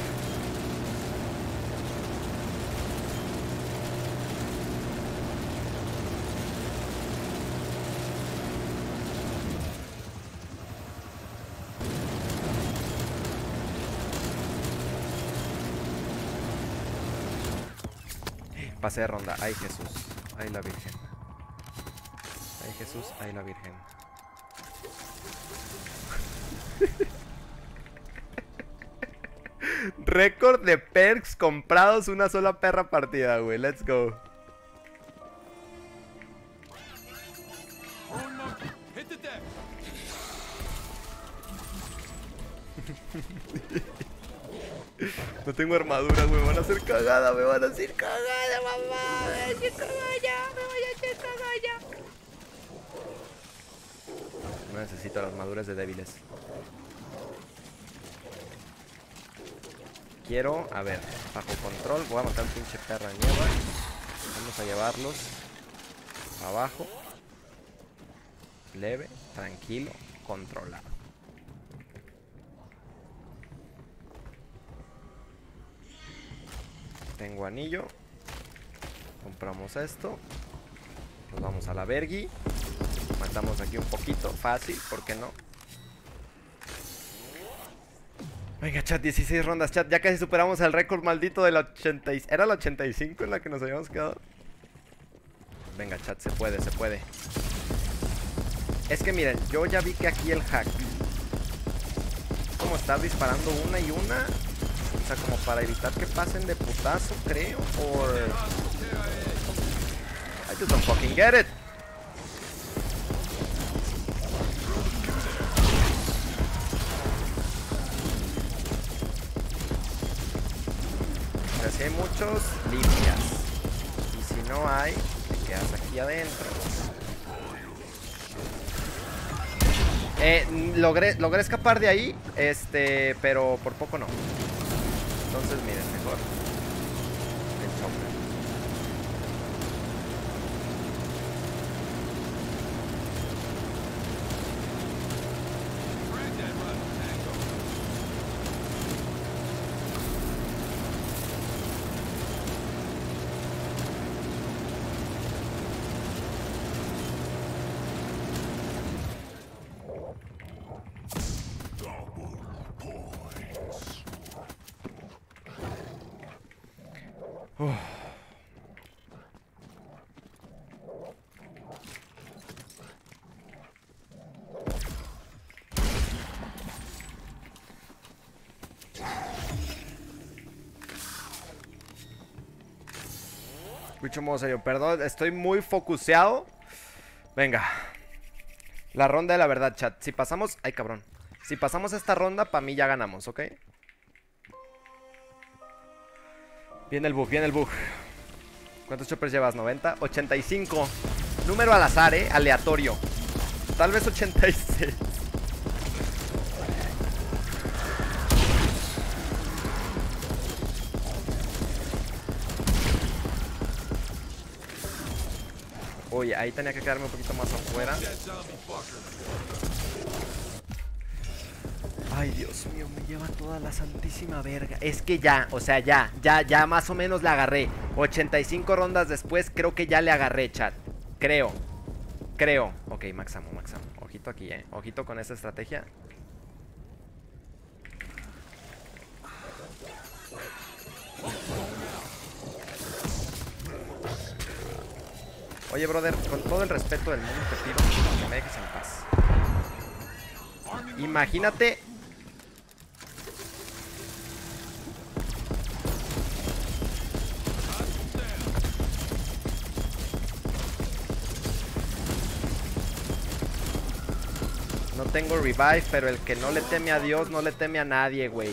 Pasé de ronda. Ay, Jesús. Ay, la Virgen. Ay, Jesús. Ay, la Virgen. Récord de perks comprados una sola perra partida, güey. Let's go. No tengo armadura, güey. Me van a hacer cagada, me van a hacer cagada, mamá. Me van a hacer cagada, me van a hacer cagada. No necesito las armaduras de débiles. Quiero, a ver, bajo control. Voy a matar un pinche perra de mierda. Vamos a llevarlos abajo. Leve, tranquilo, controlado. Tengo anillo. Compramos esto. Nos vamos a la Vergi. Matamos aquí un poquito. Fácil, ¿por qué no? Venga, chat, dieciséis rondas, chat. Ya casi superamos el récord maldito de la ochenta. ¿Era la ochenta y cinco en la que nos habíamos quedado? Venga, chat, se puede, se puede. Es que miren, yo ya vi que aquí el hack, como estar disparando una y una. O sea, como para evitar que pasen de putazo, creo. Or... I just don't fucking get it. O sea, si hay muchos, limpias. Y si no hay, te quedas aquí adentro. Eh, logré, logré escapar de ahí, este, pero por poco no. Entonces, miren, mejor el chopper. Uf. Mucho modo serio, perdón, estoy muy focuseado. Venga. La ronda de la verdad, chat. Si pasamos... Ay, cabrón. Si pasamos esta ronda, para mí ya ganamos, ¿ok? Viene el bug, viene el bug. ¿Cuántos choppers llevas? ¿noventa? ochenta y cinco. Número al azar, ¿eh? Aleatorio. Tal vez ochenta y seis. Oye, ahí tenía que quedarme un poquito más afuera. That zombie fucker. Ay, Dios mío, me lleva toda la santísima verga. Es que ya, o sea, ya, ya, ya más o menos le agarré. ochenta y cinco rondas después, creo que ya le agarré, chat. Creo. Creo. Ok, maxamo, maxamo. Ojito aquí, eh. Ojito con esta estrategia. Oye, brother, con todo el respeto del mundo te pido que me dejes en paz. Imagínate. No tengo revive, pero el que no le teme a Dios no le teme a nadie, güey.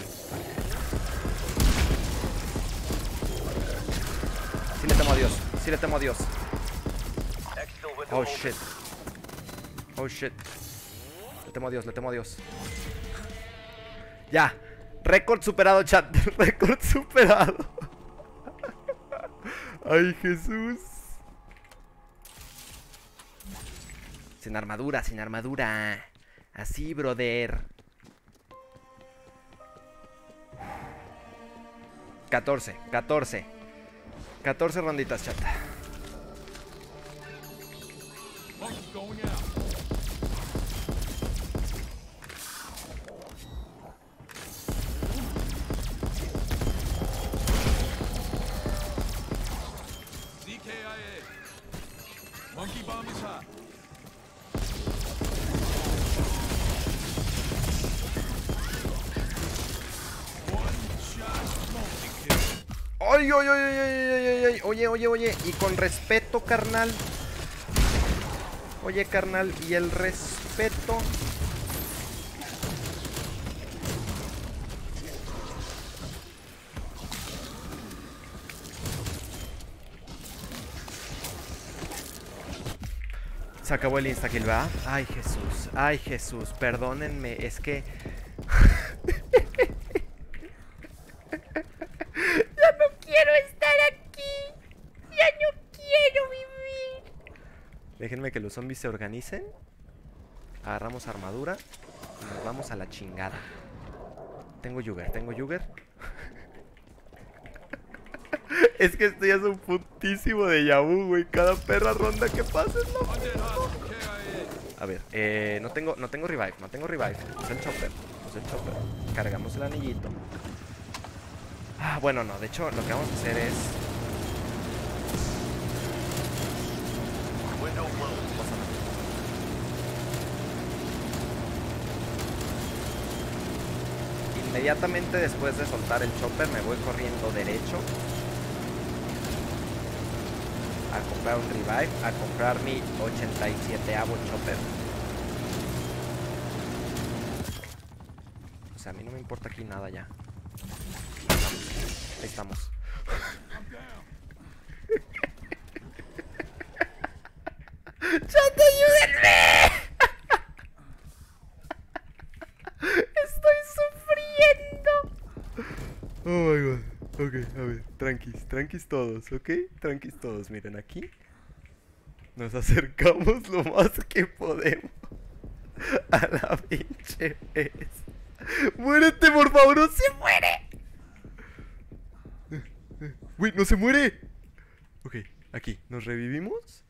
Sí le temo a Dios, sí le temo a Dios. Exfil window Oh open. shit. Oh shit. Le temo a Dios, le temo a Dios. Ya. Récord superado, chat. Récord superado. Ay, Jesús. Sin armadura, sin armadura. Así, brother. catorce, catorce. catorce ronditas, chat. Monkey's going out. C K I A. Monkey bomb is hot. One shot smoking kill. ¡Ay, ay, ay, ay, ay, ay, ay! Oye, oye, oye. Y con respeto, carnal. Oye, carnal. Y el respeto. Se acabó el instakill, ¿va? Ay, Jesús. Ay, Jesús. Perdónenme. Es que... Ya no quiero estar aquí. Ya no quiero vivir. Déjenme que los zombies se organicen. Agarramos armadura. Y nos vamos a la chingada. Tengo Jugger, tengo Jugger. Es que esto ya es un putísimo de Yabu, güey. Cada perra ronda que pasa es lo Undead hot from K I A ver, eh, no tengo, no tengo revive, no tengo revive. Es el chopper, es el chopper. Cargamos el anillito. Ah, bueno, no, de hecho lo que vamos a hacer es... Window closed. Inmediatamente después de soltar el chopper me voy corriendo derecho a comprar un revive, a comprar mi ochenta y sieteavo chopper. O sea, a mí no me importa aquí nada ya. Ahí estamos. ¡Chat, ayúdenme! ¡Estoy sufriendo! Oh my god. Ok, a ver, tranquis, tranquis todos, ¿ok? Tranquis todos, miren aquí. Nos acercamos lo más que podemos a la pinche vez. ¡Muérete, por favor! ¡No se muere! ¡Uy, no se muere! Ok, aquí, ¿nos revivimos?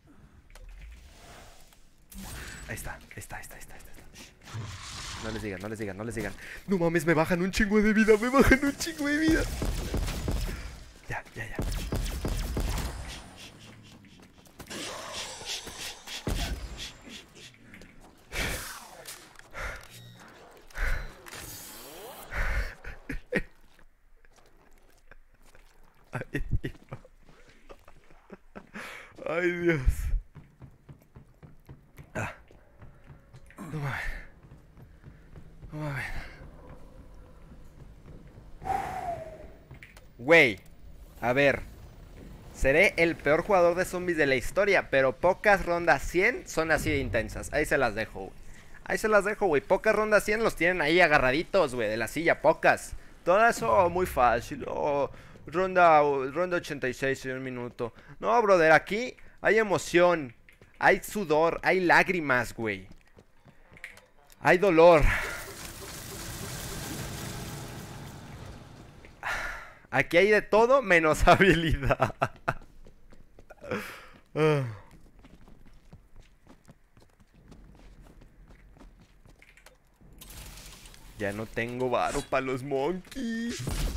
Ahí está, ahí está, ahí está, ahí está, ahí está. Shh. No les digan, no les digan, no les digan. No mames, me bajan un chingo de vida, me bajan un chingo de vida. Ya, ya, ya. Ay, Dios. Ay, Dios. Ah. No mames. No mames. Güey. A ver, seré el peor jugador de zombies de la historia, pero pocas rondas cien son así de intensas. Ahí se las dejo, güey. Ahí se las dejo, güey. Pocas rondas cien los tienen ahí agarraditos, güey, de la silla, pocas. Todo eso oh, muy fácil. Oh, ronda, ronda ochenta y seis en un minuto. No, brother, aquí hay emoción. Hay sudor, hay lágrimas, güey. Hay dolor. Aquí hay de todo menos habilidad. Ya no tengo varo para los monkeys.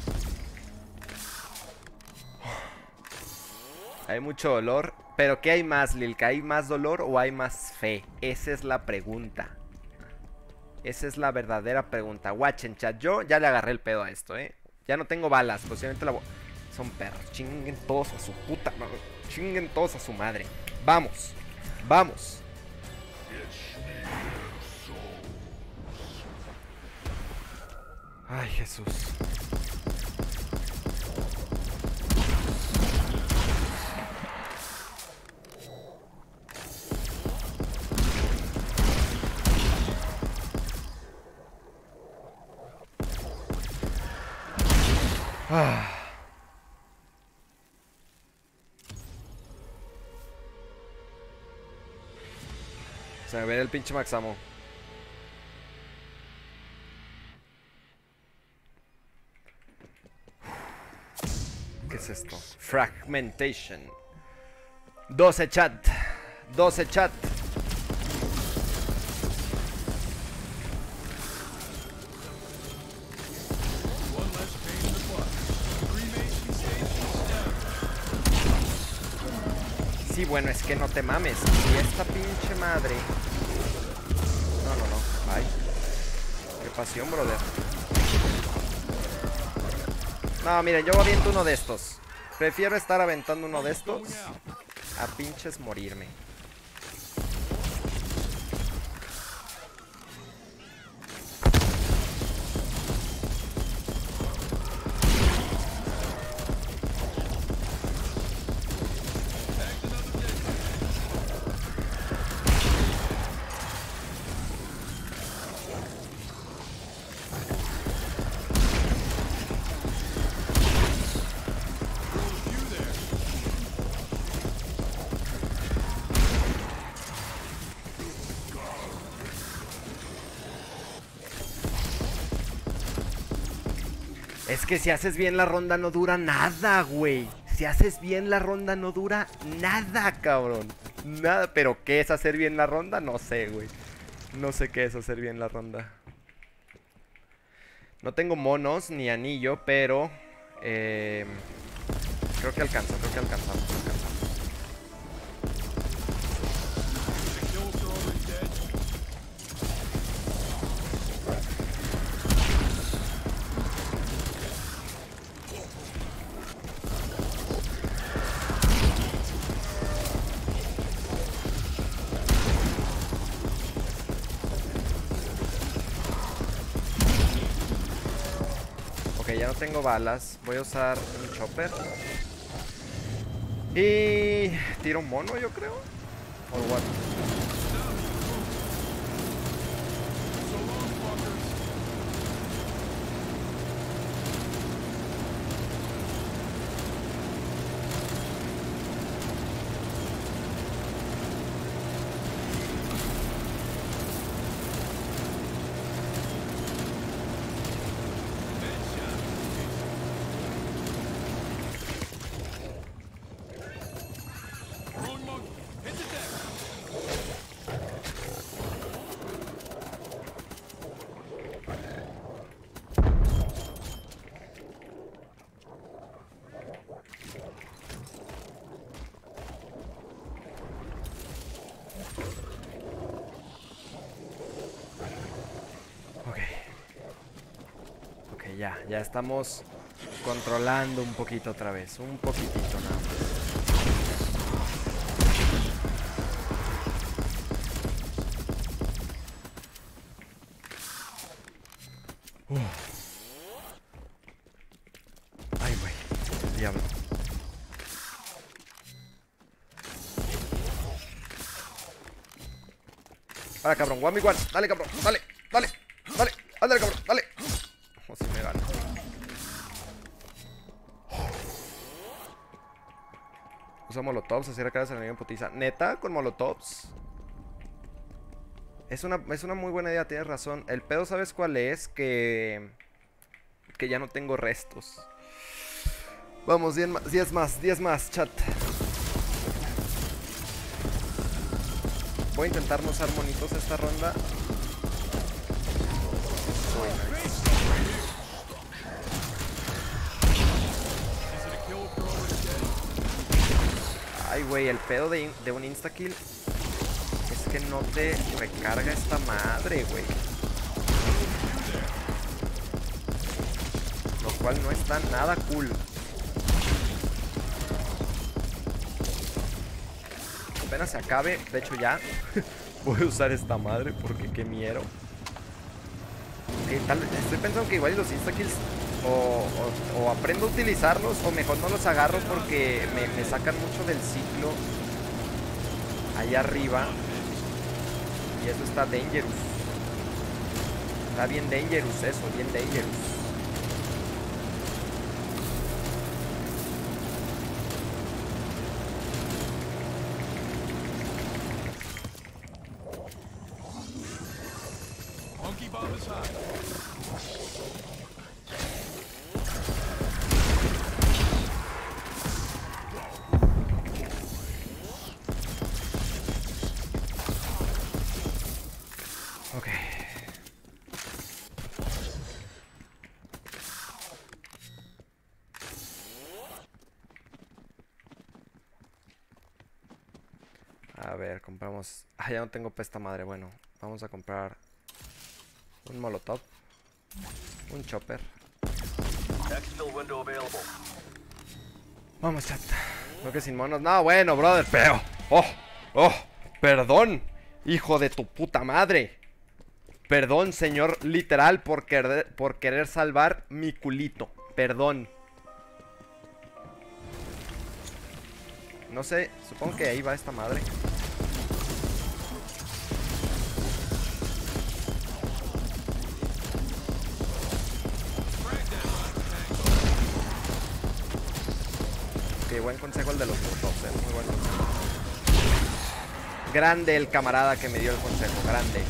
Hay mucho dolor. Pero ¿qué hay más, Lilka? ¿Hay más dolor o hay más fe? Esa es la pregunta. Esa es la verdadera pregunta. Watchen, chat. Yo ya le agarré el pedo a esto, ¿eh? Ya no tengo balas. Posiblemente la voy... Son perros. Chinguen todos a su puta madre. Chinguen todos a su madre. Vamos. Vamos. Ay, Jesús. Ah. Se me ve el pinche Maxamo. ¿Qué es esto? Fragmentation. doce chat. doce chat. Sí, bueno, es que no te mames. Y esta pinche madre. No, no, no. Ay. Qué pasión, brother. No, miren, yo aviento uno de estos. Prefiero estar aventando uno de estos a pinches morirme. Es que si haces bien la ronda no dura nada, güey. Si haces bien la ronda no dura nada, cabrón. Nada, pero ¿qué es hacer bien la ronda? No sé, güey. No sé qué es hacer bien la ronda. No tengo monos ni anillo, pero... Eh, creo que alcanzo, creo que alcanzamos, creo que alcanzamos. Ya no tengo balas. Voy a usar un chopper. Y... tiro un mono, yo creo. ¿O what? Ya, ya estamos controlando un poquito otra vez. Un poquitito nada más. Uh. Ay, güey. El diablo. Ahora, cabrón. One me one. Dale, cabrón. Dale, dale, dale. Dale, cabrón. Dale. O si me gana. Usa molotovs, así recargas el enemigo en putiza. ¿Neta? ¿Con molotovs? Es una, es una muy buena idea, tienes razón. El pedo, ¿sabes cuál es? Que... Que ya no tengo restos. Vamos, diez más, diez más, diez más, chat. Voy a intentar no usar monitos esta ronda. Uy, nice. Ay, güey, el pedo de, de un instakill es que no te recarga esta madre, güey. Lo cual no está nada cool. Apenas se acabe, de hecho ya voy a usar esta madre porque qué miedo. Okay, tal, estoy pensando que igual los instakills o, o, o aprendo a utilizarlos o mejor no los agarro porque me, me sacan mucho del ciclo allá arriba. Y eso está dangerous. Está bien dangerous eso, bien dangerous. Monkey bomb is hot. Ok. A ver, compramos... Ah, ya no tengo pesta madre. Bueno, vamos a comprar un molotov, un chopper. Exfil window available. Vamos, chat. No que sin monos. No, bueno, brother, pero... Oh, oh, perdón, hijo de tu puta madre. Perdón, señor, literal, por querer, por querer salvar mi culito. Perdón. No sé, supongo que ahí va esta madre. Ok, buen consejo el de los molotovs, eh, muy buen consejo. Grande el camarada que me dio el consejo, grande.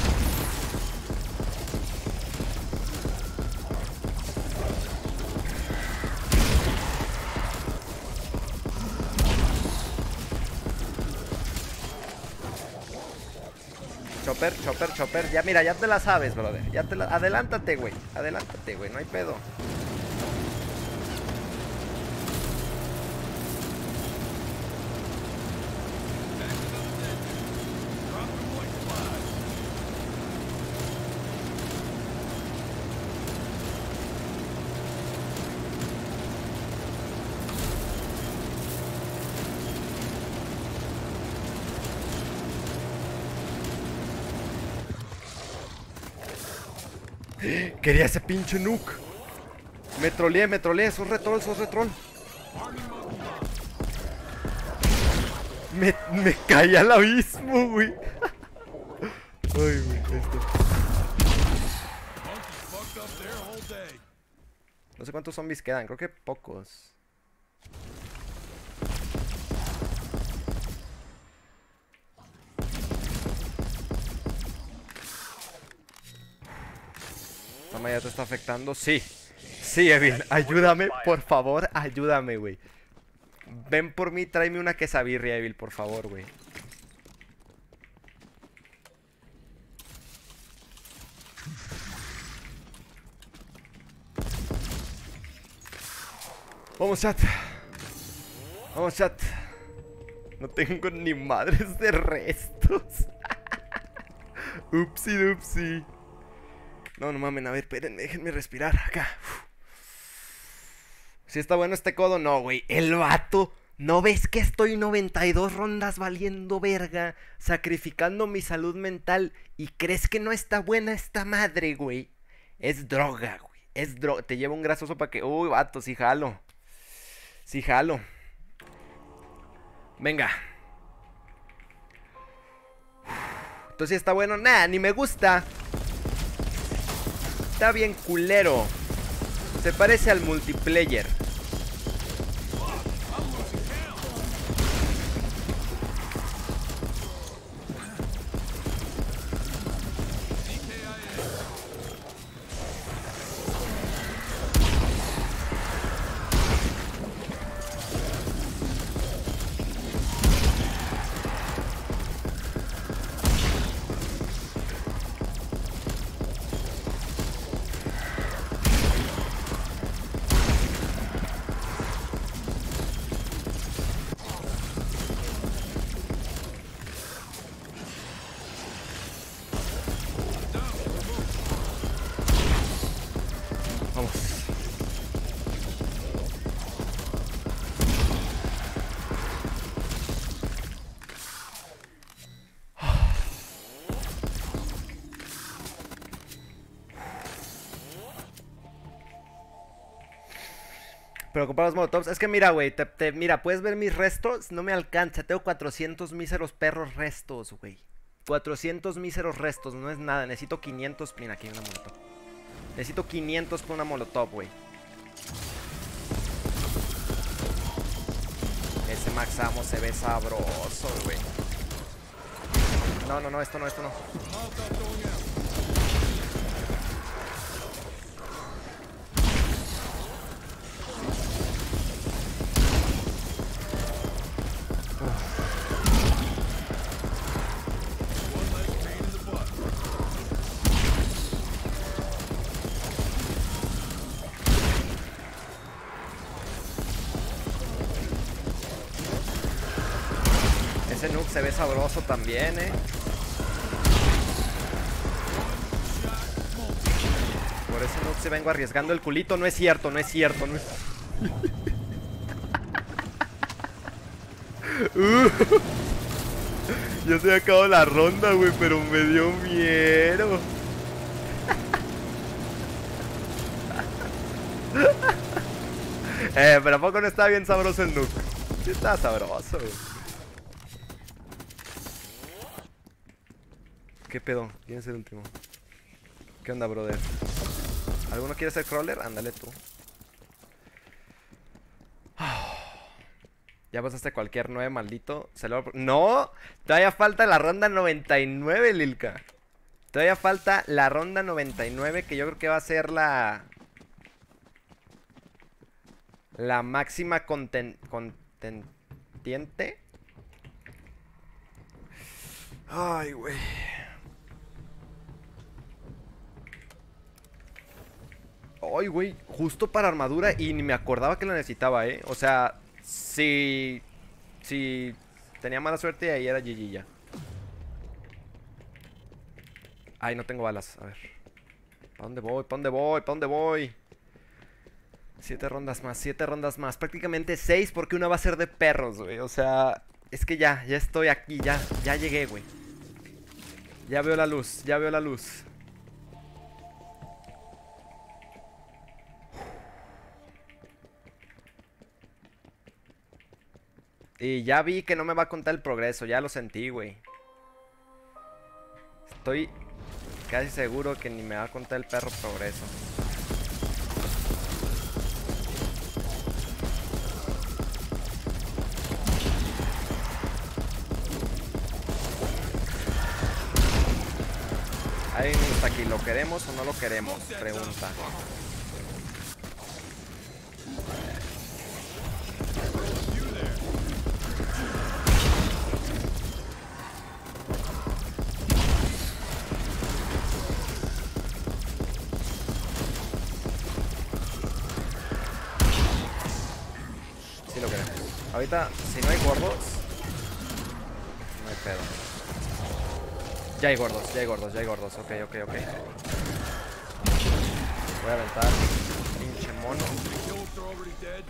Chopper, chopper, chopper. Ya, mira, ya te la sabes, brother. Ya te la... Adelántate, güey. Adelántate, güey. No hay pedo. Quería ese pinche nuke. Me troleé, me troleé. Sos retrol, sos retrol. Me, me caí al abismo, güey. Ay, güey, esto. No sé cuántos zombies quedan. Creo que pocos. Toma, ya te está afectando. Sí. Sí, Evil. Ayúdame, por favor. Ayúdame, güey. Ven por mí, tráeme una quesabirria, Evil, por favor, güey. Vamos, chat. Vamos, chat. No tengo ni madres de restos. Upsi, upsi. No, no mamen, a ver, espérenme, déjenme respirar acá. ¿Sí está bueno este codo? No, güey, el vato. ¿No ves que estoy noventa y dos rondas valiendo verga? Sacrificando mi salud mental. ¿Y crees que no está buena esta madre, güey? Es droga, güey. Es droga. Te lleva un grasoso para que... Uy, vato, sí jalo. Sí jalo. Venga. Entonces está bueno. Nah, ni me gusta. Está bien culero. Se parece al multiplayer. Vamos. Pero comprar los molotovs. Es que mira, güey. Te, te- mira, puedes ver mis restos. No me alcanza. Tengo cuatrocientos míseros perros restos, güey. cuatrocientos míseros restos. No es nada. Necesito quinientos. Mira, aquí hay una molotov. Necesito quinientos con una molotov, güey. Ese Max Ammo se ve sabroso, güey. No, no, no. Esto no, esto no. Molotov going out. One less pain in the butt. Ese nuke se ve sabroso también, eh. Por ese nuke se vengo arriesgando el culito. No es cierto, no es cierto, no es... Uh. Ya se acabó la ronda, güey, pero me dio miedo. Eh, pero ¿a poco no está bien sabroso el nuke? Sí está sabroso, güey. ¿Qué pedo? ¿Quién es el último? ¿Qué onda, brother? ¿Alguno quiere ser crawler? Ándale tú. Ya pasaste cualquier nueve, maldito. Se lo... ¡No! Todavía falta la ronda noventa y nueve, Lilka. Todavía falta la ronda noventa y nueve, que yo creo que va a ser la... La máxima conten... contentiente. Ay, güey. Ay, güey. Justo para armadura y ni me acordaba que la necesitaba, ¿eh? O sea... Si... Si... Tenía mala suerte y ahí era G G ya. Ay, no tengo balas. A ver. ¿Para dónde voy? ¿Para dónde voy? ¿Para dónde voy? Siete rondas más, siete rondas más. Prácticamente seis porque una va a ser de perros, güey. O sea... Es que ya, ya estoy aquí. Ya, ya llegué, güey. Ya veo la luz, ya veo la luz. Y ya vi que no me va a contar el progreso, ya lo sentí, güey. Estoy casi seguro que ni me va a contar el perro progreso. Ahí está aquí, ¿lo queremos o no lo queremos? Pregunta. Sí lo queremos. Ahorita, si no hay gordos, no hay pedo. Ya hay gordos, ya hay gordos, ya hay gordos. Ok, ok, ok. Voy a aventar. Pinche mono. Kill if they're already dead.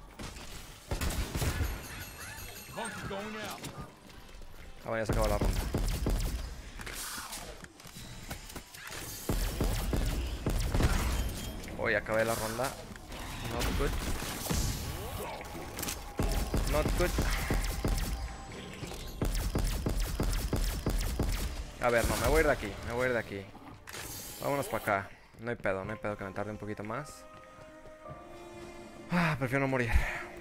Monkey going out. Ah, bueno, ya se acabó la ronda. Hoy acabé la ronda. Not good. Not good. A ver, no, me voy a ir de aquí. Me voy a ir de aquí. Vámonos para acá. No hay pedo, no hay pedo que me tarde un poquito más. Ah, prefiero no morir.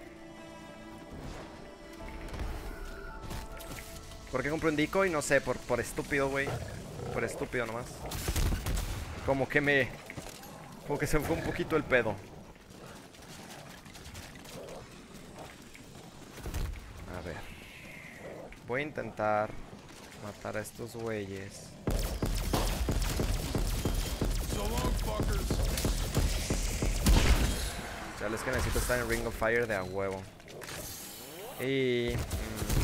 ¿Por qué compré un decoy? No sé, por, por estúpido, güey. Por estúpido nomás. Como que me... Como que se me fue un poquito el pedo. A ver. Voy a intentar matar a estos güeyes. So long, fuckers. Ya es que necesito estar en Ring of Fire de a huevo. Y... Mmm,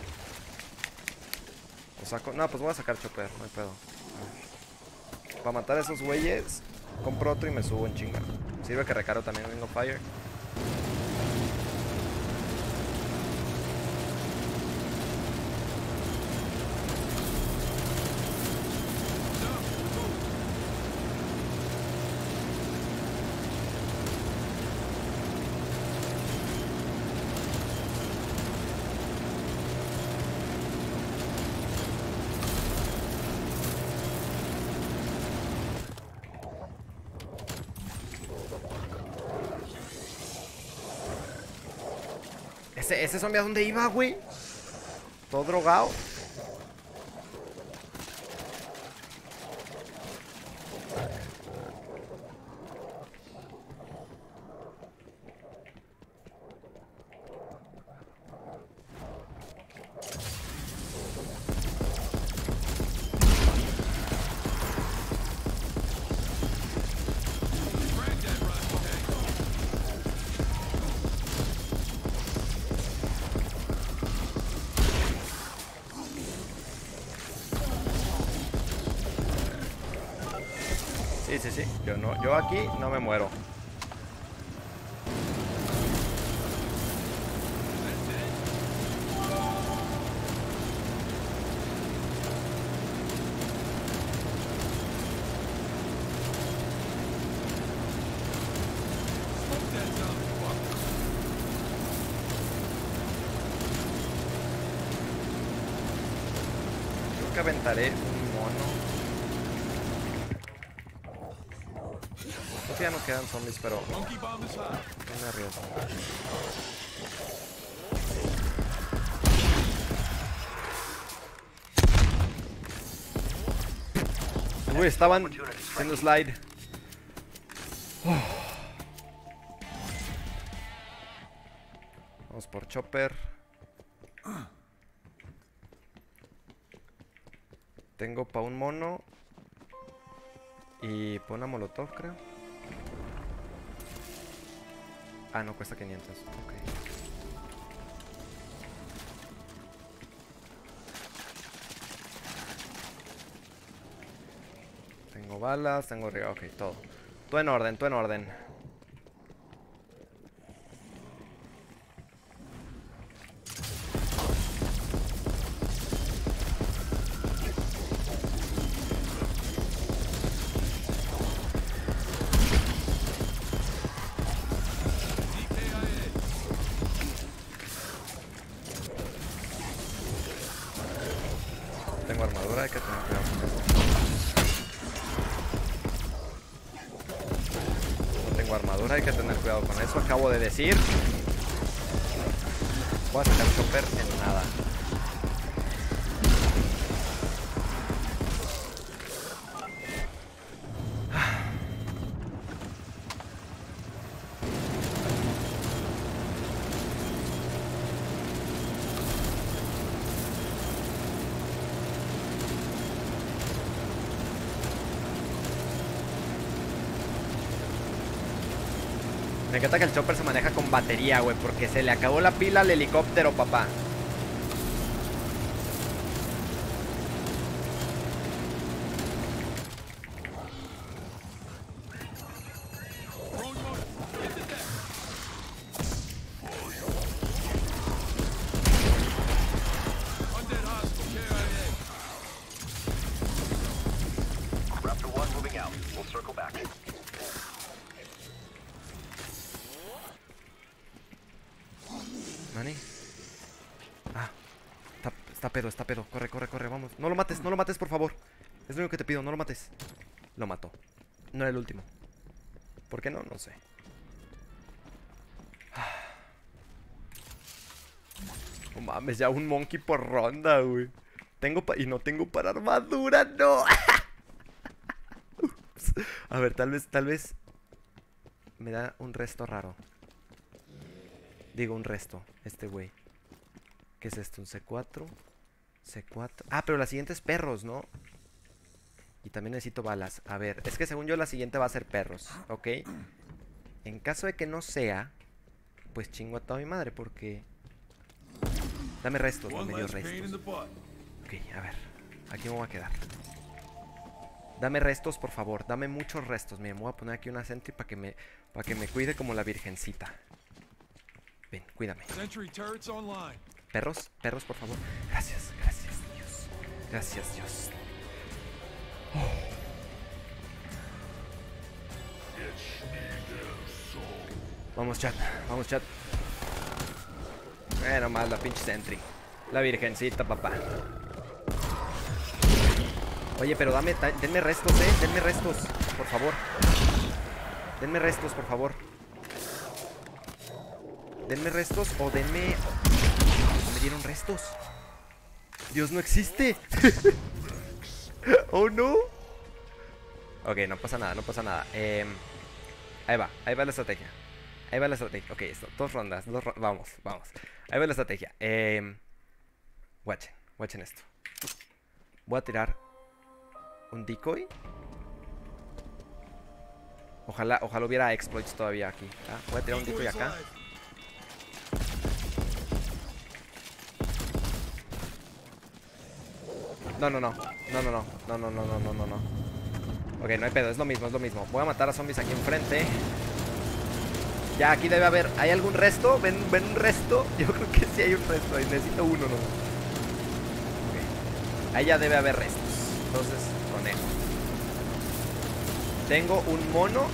lo saco... No, pues voy a sacar Chopper, no hay pedo. Para matar a esos güeyes, compro otro y me subo en chinga. Sirve que recargo también Ring of Fire. Ese, ese zombie a dónde iba, güey. Todo drogado. Sí, sí, sí. Yo no, yo aquí no me muero. Creo que aventaré un mono. Creo que ya no quedan zombies, pero Monkey bomb is hot. no me arriesgo. Uy, estaban haciendo slide. Vamos por Chopper. Tengo pa' un mono. Y pa' una molotov, creo. Ah, no, cuesta quinientos. Ok. Tengo balas, tengo riego, ok, todo. Todo en orden, todo en orden. Tengo armadura, hay que tener cuidado con eso. No tengo armadura, hay que tener cuidado con eso. Acabo de decir. Voy a sacar Chopper en nada. Me encanta que el Chopper se maneja con batería, güey, porque se le acabó la pila al helicóptero, papá. Undead hostile. K I Raptor one moving out. We'll circle back. Manny. Ah, está, está pedo, está pedo. Corre, corre, corre, vamos. No lo mates, no lo mates, por favor. Es lo único que te pido, no lo mates. Lo mató. No era el último. ¿Por qué no? No sé. No mames, ya un monkey por ronda, güey. Tengo pa... Y no tengo para armadura, no. Ups. A ver, tal vez, tal vez me da un resto raro. Digo, un resto, este güey. ¿Qué es esto? ¿Un C cuatro? C cuatro. Ah, pero la siguiente es perros, ¿no? Y también necesito balas. A ver, es que según yo la siguiente va a ser perros, ¿ok? En caso de que no sea, pues chingo a toda mi madre, porque... Dame restos, no One me dio less pain in the restos. butt. Ok, a ver. Aquí me voy a quedar. Dame restos, por favor. Dame muchos restos. Miren, voy a poner aquí una sentry para que me para que me cuide como la virgencita. Ven, cuídame. Sentry turrets online. Perros, perros, por favor. Gracias, gracias, Dios. Gracias, Dios. Oh. Vamos, chat. Vamos, chat. Eh, nomás la pinche sentry. La virgencita, papá. Oye, pero dame, da- denme restos, eh. Denme restos, por favor. Denme restos, por favor. Denme restos o denme... ¿No me dieron restos? Dios, no existe. Oh, no. Ok, no pasa nada, no pasa nada. Eh, ahí va, ahí va la estrategia. Ahí va la estrategia. Ok, esto, dos rondas, dos ro- vamos, vamos. Ahí va la estrategia. Eh, watchen, watchen esto. Voy a tirar un decoy. Ojalá, ojalá hubiera exploits todavía aquí. Ah, voy a tirar un decoy acá. No, no, no. No, no, no. No, no, no, no, no, no, no. Ok, no hay pedo, es lo mismo, es lo mismo. Voy a matar a zombies aquí enfrente. Ya, aquí debe haber. ¿Hay algún resto? ¿Ven, ven un resto? Yo creo que sí hay un resto. Ahí necesito uno, ¿no? Ok. Ahí ya debe haber restos. Entonces, conejo. Tengo un mono,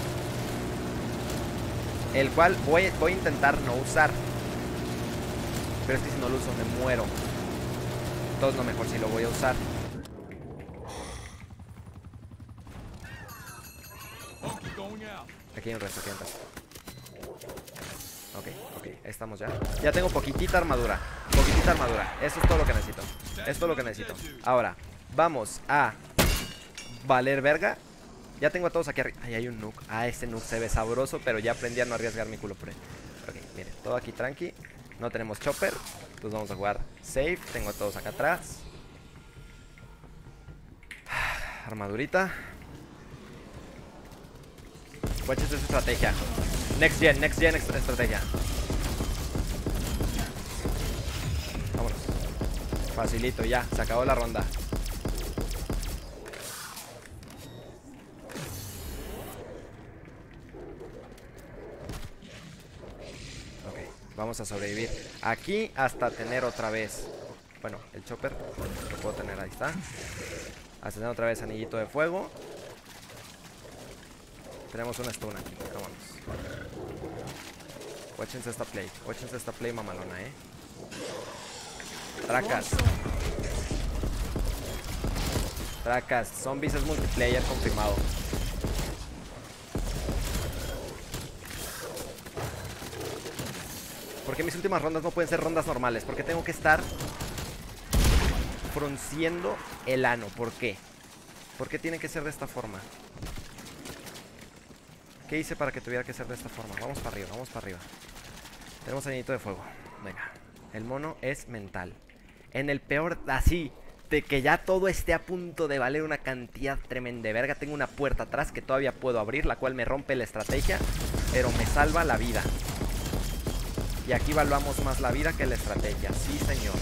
el cual voy, voy a intentar no usar. Pero es que si no lo uso me muero. Entonces no, mejor si lo voy a usar. Monkey going out. Aquí hay un resto, aquí hay un resto. Ok, ok, ahí estamos ya. Ya tengo poquitita armadura. Poquitita armadura. Eso es todo lo que necesito. Eso es todo lo que necesito. Ahora, vamos a valer verga. Ya tengo a todos aquí arriba. Ahí hay un nuke. Ah, este nuke se ve sabroso, pero ya aprendí a no arriesgar mi culo por él. Ok, miren, todo aquí tranqui. No tenemos chopper. Entonces vamos a jugar safe. Tengo a todos acá atrás. Armadurita. ¿Cuál es esa estrategia? Next gen, next gen est- estrategia. Vámonos. Facilito, ya, se acabó la ronda. Ok, vamos a sobrevivir aquí hasta tener otra vez. Bueno, el chopper lo puedo tener, ahí está. Hasta tener otra vez anillito de fuego. Tenemos una stun aquí, vámonos. Watchense esta play, watchense esta play mamalona, eh. Tracas. Tracas, zombies es multiplayer confirmado. ¿Por qué mis últimas rondas no pueden ser rondas normales? Porque tengo que estar frunciendo el ano. ¿Por qué? ¿Por qué tiene que ser de esta forma? ¿Qué hice para que tuviera que ser de esta forma? Vamos para arriba, vamos para arriba. Tenemos anillito de fuego. Venga. El mono es mental. En el peor, así, de que ya todo esté a punto de valer una cantidad tremenda de verga. Tengo una puerta atrás que todavía puedo abrir, la cual me rompe la estrategia, pero me salva la vida. Y aquí valuamos más la vida que la estrategia. Sí, señor.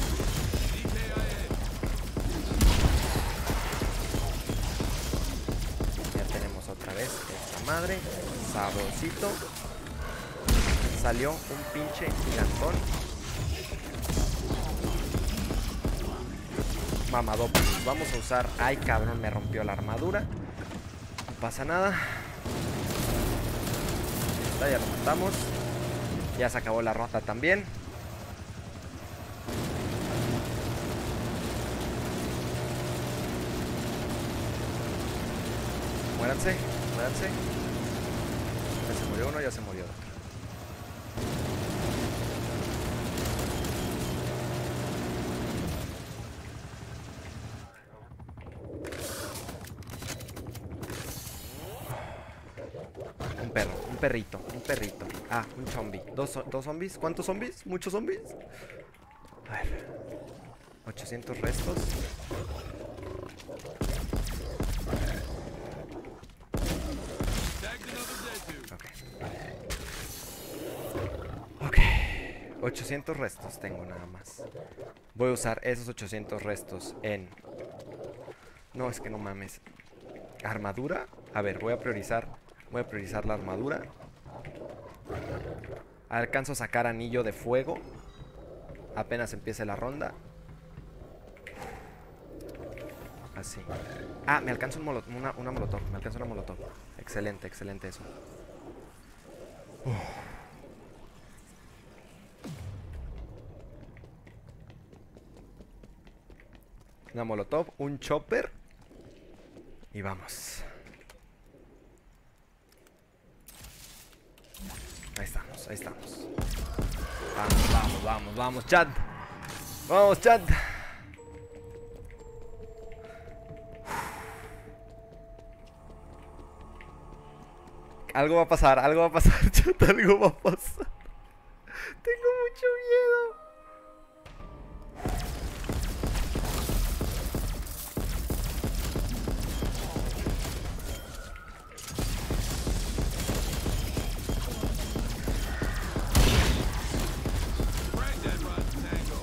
Ya tenemos otra vez esta madre. Sabrosito. Salió un pinche gigantón. Mamadopus. Vamos a usar. Ay, cabrón, me rompió la armadura. No pasa nada. Está, ya lo matamos. Ya se acabó la ronda también. Muéranse, muéranse. Ya se murió uno, ya se murió otro. Un perro, un perrito, un perrito. Ah, un zombie. ¿Dos, dos zombies? ¿Cuántos zombies? ¿Muchos zombies? A ver. ochocientos restos. Ok. Ok. ochocientos restos tengo nada más. Voy a usar esos ochocientos restos en... No, es que no mames. ¿Armadura? A ver, voy a priorizar. Voy a priorizar la armadura. Alcanzo a sacar anillo de fuego. Apenas empiece la ronda. Así. Ah, me alcanza un molo- una, una molotov. Me alcanza una molotov. Excelente, excelente eso. Uf. Una molotov, un chopper. Y vamos. Ahí estamos, ahí estamos. Vamos, vamos, vamos, vamos, chat. Vamos, chat. Algo va a pasar, algo va a pasar, chat, algo va a pasar. Tengo mucho miedo. Brandon runs Tango.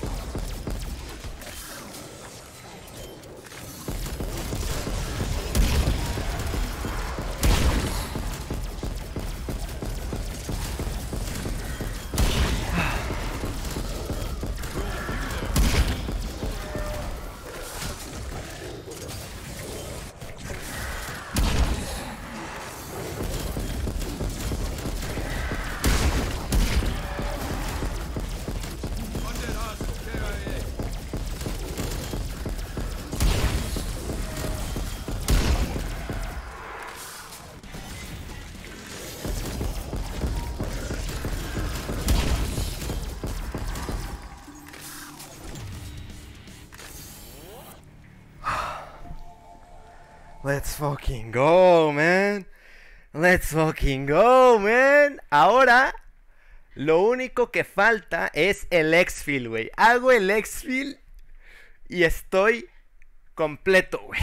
Undead hostile. K I A. Let's fucking go, man. Let's fucking go, man. Ahora, lo único que falta es el exfil, güey. Hago el exfil y estoy completo, güey.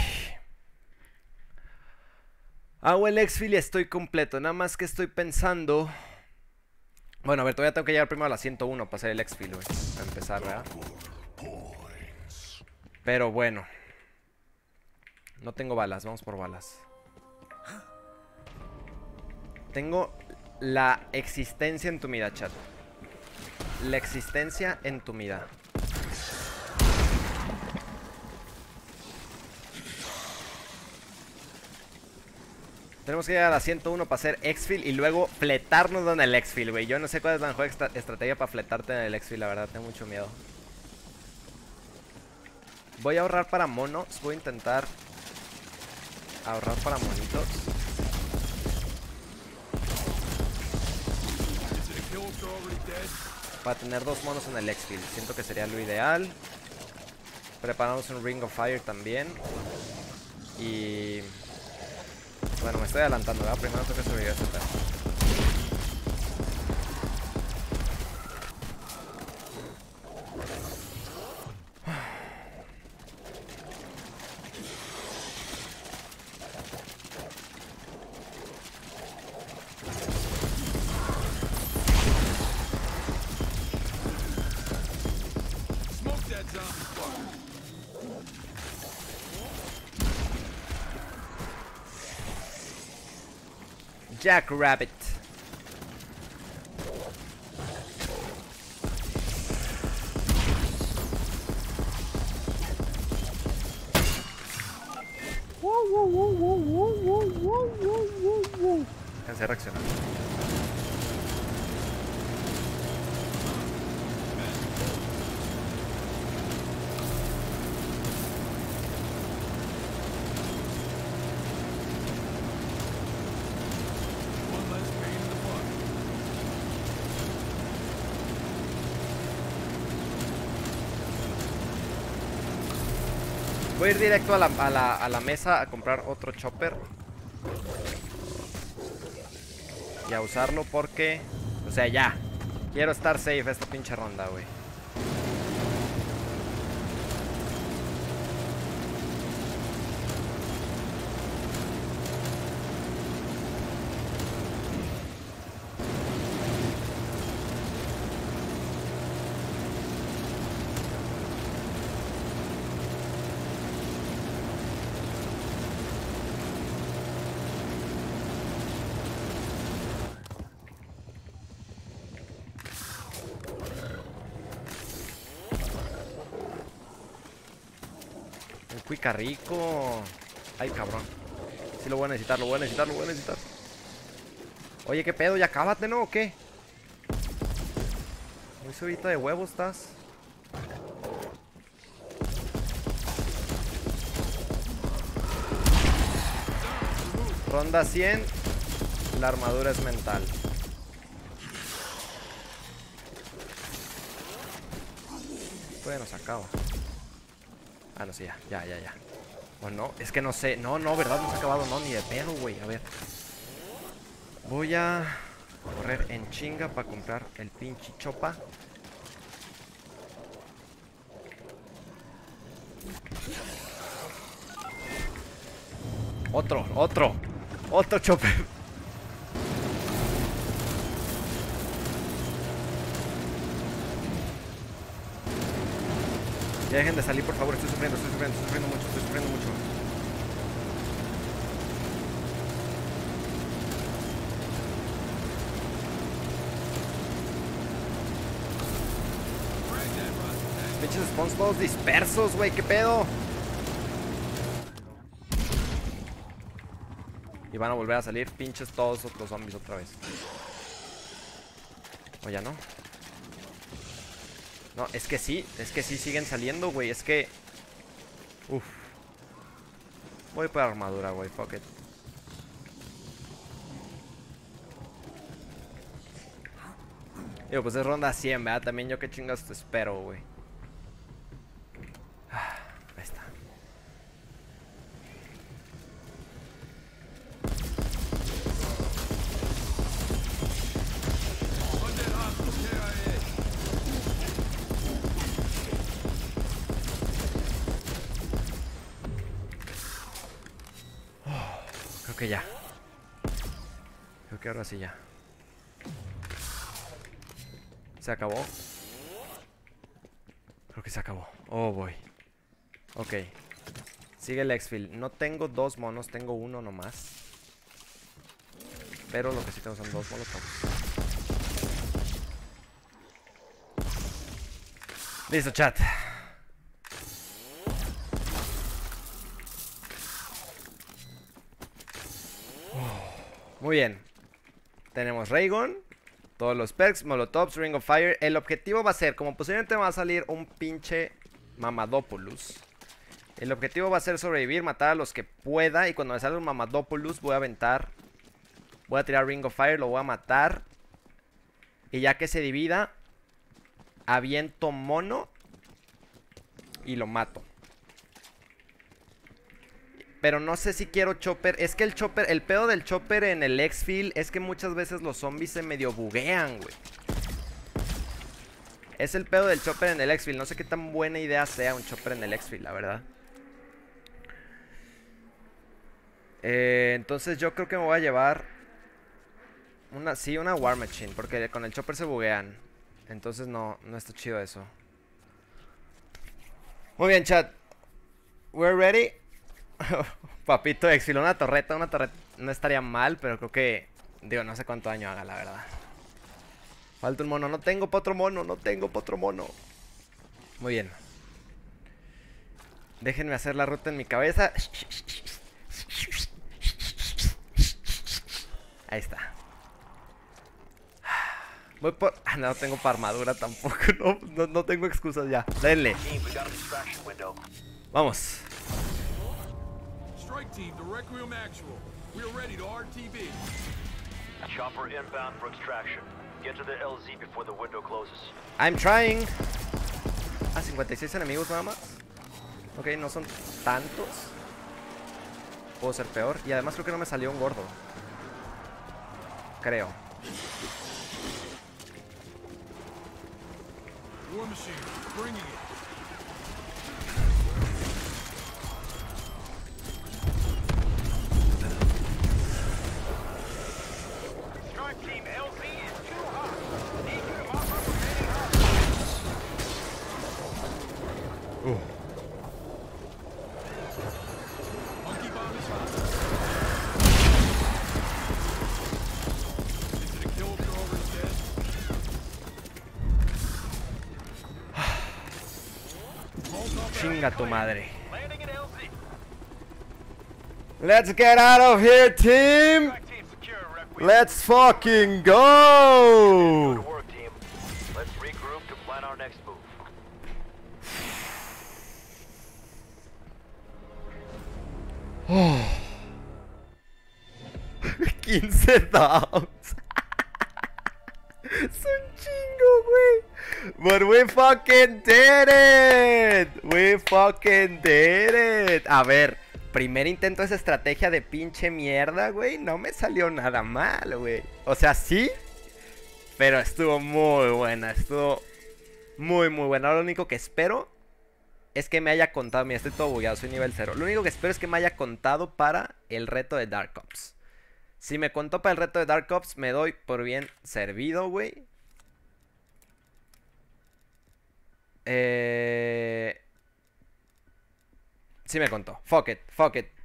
Hago el exfil y estoy completo. Nada más que estoy pensando... Bueno, a ver, todavía tengo que llegar primero a la ciento uno para hacer el exfil, güey. Para empezar, ¿verdad? Pero bueno. No tengo balas, vamos por balas. Tengo la existencia entumida, chat. La existencia entumida. Tenemos que llegar a la ciento uno para hacer exfil y luego fletarnos en el exfil, güey. Yo no sé cuál es la mejor estra- estrategia para fletarte en el exfil, la verdad, tengo mucho miedo. Voy a ahorrar para monos, voy a intentar ahorrar para monitos. Is it a kill if they're already dead? Para tener dos monos en el exfil. Siento que sería lo ideal. Preparamos un Ring of Fire también. Y... Bueno, me estoy adelantando, ¿verdad? Primero tengo que sobrevivir a este pedo. Smoke that zombie fucker. Jackrabbit. Cansé de reaccionar. One less pain in the butt. Voy a ir directo a la, a la, a la mesa a comprar otro chopper. Y a usarlo porque... O sea, ya. Quiero estar safe esta pinche ronda, güey. Cuica rico. Ay, cabrón. Sí lo voy a necesitar, lo voy a necesitar, lo voy a necesitar. Oye, ¿qué pedo? ¿Ya cábate, no? ¿O qué? Muy subidita de huevo estás. Ronda cien. La armadura es mental. Todavía no se acaba. Ah, no, sí, ya, ya, ya, ya. O no, es que no sé. No, no, ¿verdad? No se ha acabado, no, ni de pedo, güey. A ver. Voy a correr en chinga para comprar el pinche chopa. Otro, otro. Otro chopper. Ya dejen de salir, por favor. Estoy sufriendo, estoy sufriendo, estoy sufriendo mucho, estoy sufriendo mucho. Pinches spawns todos dispersos, güey. ¿Qué pedo? Y van a volver a salir pinches todos los zombies otra vez. O ya no. No, es que sí, es que sí siguen saliendo, güey. Es que... Uf. Voy por armadura, güey, fuck it. Digo, pues es ronda cien, ¿verdad? También yo qué chingas te espero, güey. Ah, ahí está. Creo que ya. Creo que ahora sí ya. ¿Se acabó? Creo que se acabó. Oh, boy. Ok. Sigue el exfil. No tengo dos monos, tengo uno nomás. Pero lo que sí tengo son dos molotovs. Listo, chat. Muy bien. Tenemos Raygun, todos los perks, Molotovs, Ring of Fire. El objetivo va a ser, como posiblemente va a salir un pinche Mamadopoulos, el objetivo va a ser sobrevivir, matar a los que pueda. Y cuando me salga un Mamadopoulos voy a aventar, voy a tirar Ring of Fire, lo voy a matar. Y ya que se divida, aviento mono y lo mato. Pero no sé si quiero chopper. Es que el chopper, el pedo del chopper en el exfil es que muchas veces los zombies se medio buguean, güey. Es el pedo del chopper en el exfil. No sé qué tan buena idea sea un chopper en el exfil, la verdad. Eh, entonces yo creo que me voy a llevar una, sí, una War Machine, porque con el chopper se buguean. Entonces no, no está chido eso. Muy bien, chat. We're ready. Papito exfil, una torreta, una torreta no estaría mal, pero creo que, digo, no sé cuánto daño haga, la verdad. Falta un mono, no tengo pa' otro mono, no tengo pa' otro mono. Muy bien. Déjenme hacer la ruta en mi cabeza. Ahí está. Voy por... Ah, no tengo para armadura tampoco, no, no, no tengo excusas ya. Denle. Vamos. Strike team to Requiem Actual. We are ready to R T B. Chopper inbound for extraction. Get to the L Z before the window closes. I'm trying. Ah, cincuenta y seis enemigos nada más. Ok, no son tantos. Puedo ser peor. Y además creo que no me salió un gordo. Creo. War Machine, bringing it. Uh. Monkey bomb is hot. Is it a kill if you're over his dead? Chinga tu madre. Landing in L Z. Let's get out of here, team. Track team secure, Requiem. Let's fucking Go go. to work, team. Let's regroup to plan our next move. quince downs. Es un chingo, güey. But we fucking did it. We fucking did it. A ver, primer intento de esa estrategia de pinche mierda, güey. No me salió nada mal, güey. O sea, sí. Pero estuvo muy buena. Estuvo muy, muy buena. Lo único que espero es que me haya contado. Mira, estoy todo bugueado, soy nivel cero. Lo único que espero es que me haya contado para el reto de Dark Ops. Si me contó para el reto de Dark Ops, me doy por bien servido, güey. Eh... Sí me contó. Fuck it, fuck it.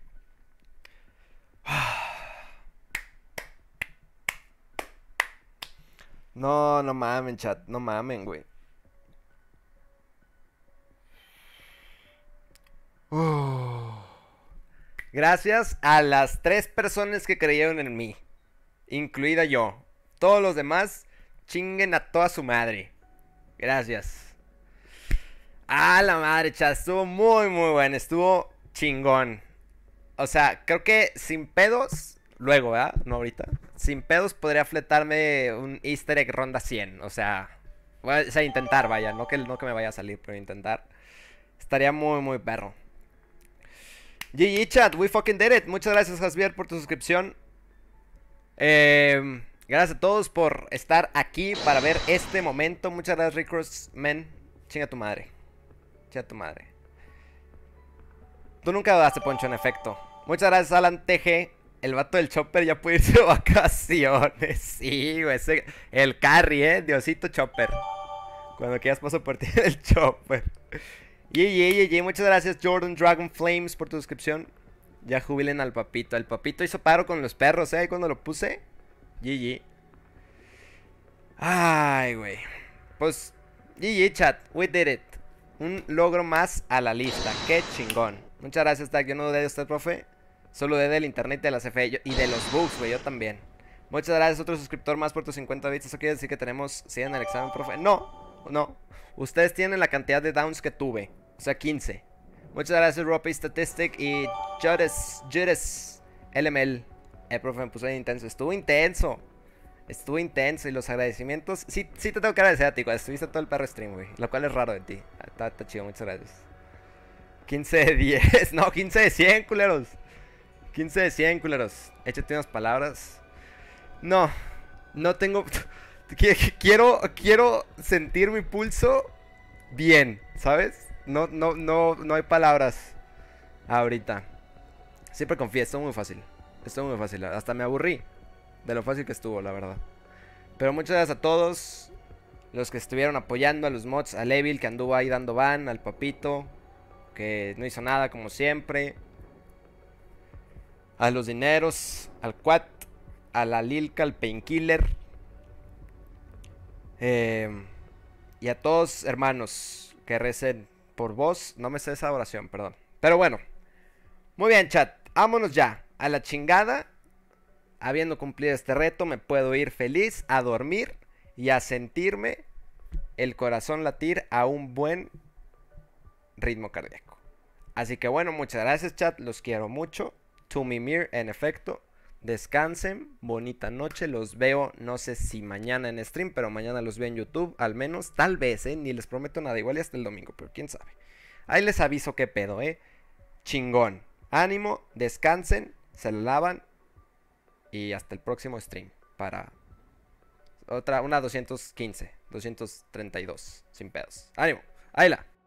No, no mamen, chat. No mamen, güey. Uh. Gracias a las tres personas que creyeron en mí, incluida yo. Todos los demás, chinguen a toda su madre. Gracias. Ah, la madre, chat. Estuvo muy, muy bueno. Estuvo chingón. O sea, creo que sin pedos, luego, ¿verdad? No ahorita. Sin pedos podría fletarme un easter egg ronda cien. O sea, voy a, o sea, intentar, vaya. No que, no que me vaya a salir, pero intentar. Estaría muy, muy perro. G G chat, we fucking did it. Muchas gracias, Javier, por tu suscripción. Eh, gracias a todos por estar aquí para ver este momento. Muchas gracias, Rickross, men. Chinga tu madre. Chinga tu madre. Tú nunca daste, Poncho, en efecto. Muchas gracias, Alan T G. El vato del Chopper ya puede irse de vacaciones. Sí, güey. Ese, el carry, eh. Diosito Chopper. Cuando quieras paso por ti el Chopper. Y, y, y, y, muchas gracias Jordan Dragon Flames por tu suscripción. Ya jubilen al papito. El papito hizo paro con los perros, ¿eh? Cuando lo puse. G G. Ay, güey. Pues, G G chat. We did it. Un logro más a la lista. Qué chingón. Muchas gracias, Tag. Yo no dudé de usted, profe. Solo dudé del internet, de las F E y de los bugs, güey. Yo también. Muchas gracias, otro suscriptor más por tus cincuenta bits. ¿Eso quiere decir que tenemos cien en el examen, profe? No, no. Ustedes tienen la cantidad de downs que tuve. O sea, quince. Muchas gracias, Ropi Statistic y Judas, Judas L M L. El profe me puso bien intenso. Estuvo intenso. Estuvo intenso. Y los agradecimientos. Sí, sí te tengo que agradecer a ti, cuando estuviste todo el perro stream, güey. Lo cual es raro de ti. Está, está chido, muchas gracias. quince de diez. No, quince de cien, culeros. quince de cien, culeros. Échate unas palabras. No. No tengo... Quiero, quiero sentir mi pulso bien, ¿sabes? No, no, no, no hay palabras ahorita. Siempre confío, estuvo muy fácil. Estuvo muy fácil, hasta me aburrí de lo fácil que estuvo, la verdad. Pero muchas gracias a todos los que estuvieron apoyando, a los mods, a Levil que anduvo ahí dando ban, al Papito que no hizo nada como siempre, a los dineros, al Quat, a la Lilka, al Painkiller. Eh, y a todos, hermanos, que recen por vos. No me sé esa oración, perdón. Pero bueno, muy bien, chat. Vámonos ya a la chingada. Habiendo cumplido este reto, me puedo ir feliz a dormir y a sentirme el corazón latir a un buen ritmo cardíaco. Así que bueno, muchas gracias, chat. Los quiero mucho. To Mimir, en efecto. Descansen, bonita noche, los veo, no sé si mañana en stream, pero mañana los veo en YouTube, al menos, tal vez, eh, ni les prometo nada, igual y hasta el domingo, pero quién sabe. Ahí les aviso qué pedo, eh, chingón, ánimo, descansen, se lo lavan, y hasta el próximo stream, para otra, una doscientos quince, doscientos treinta y dos, sin pedos, ánimo, ahí la.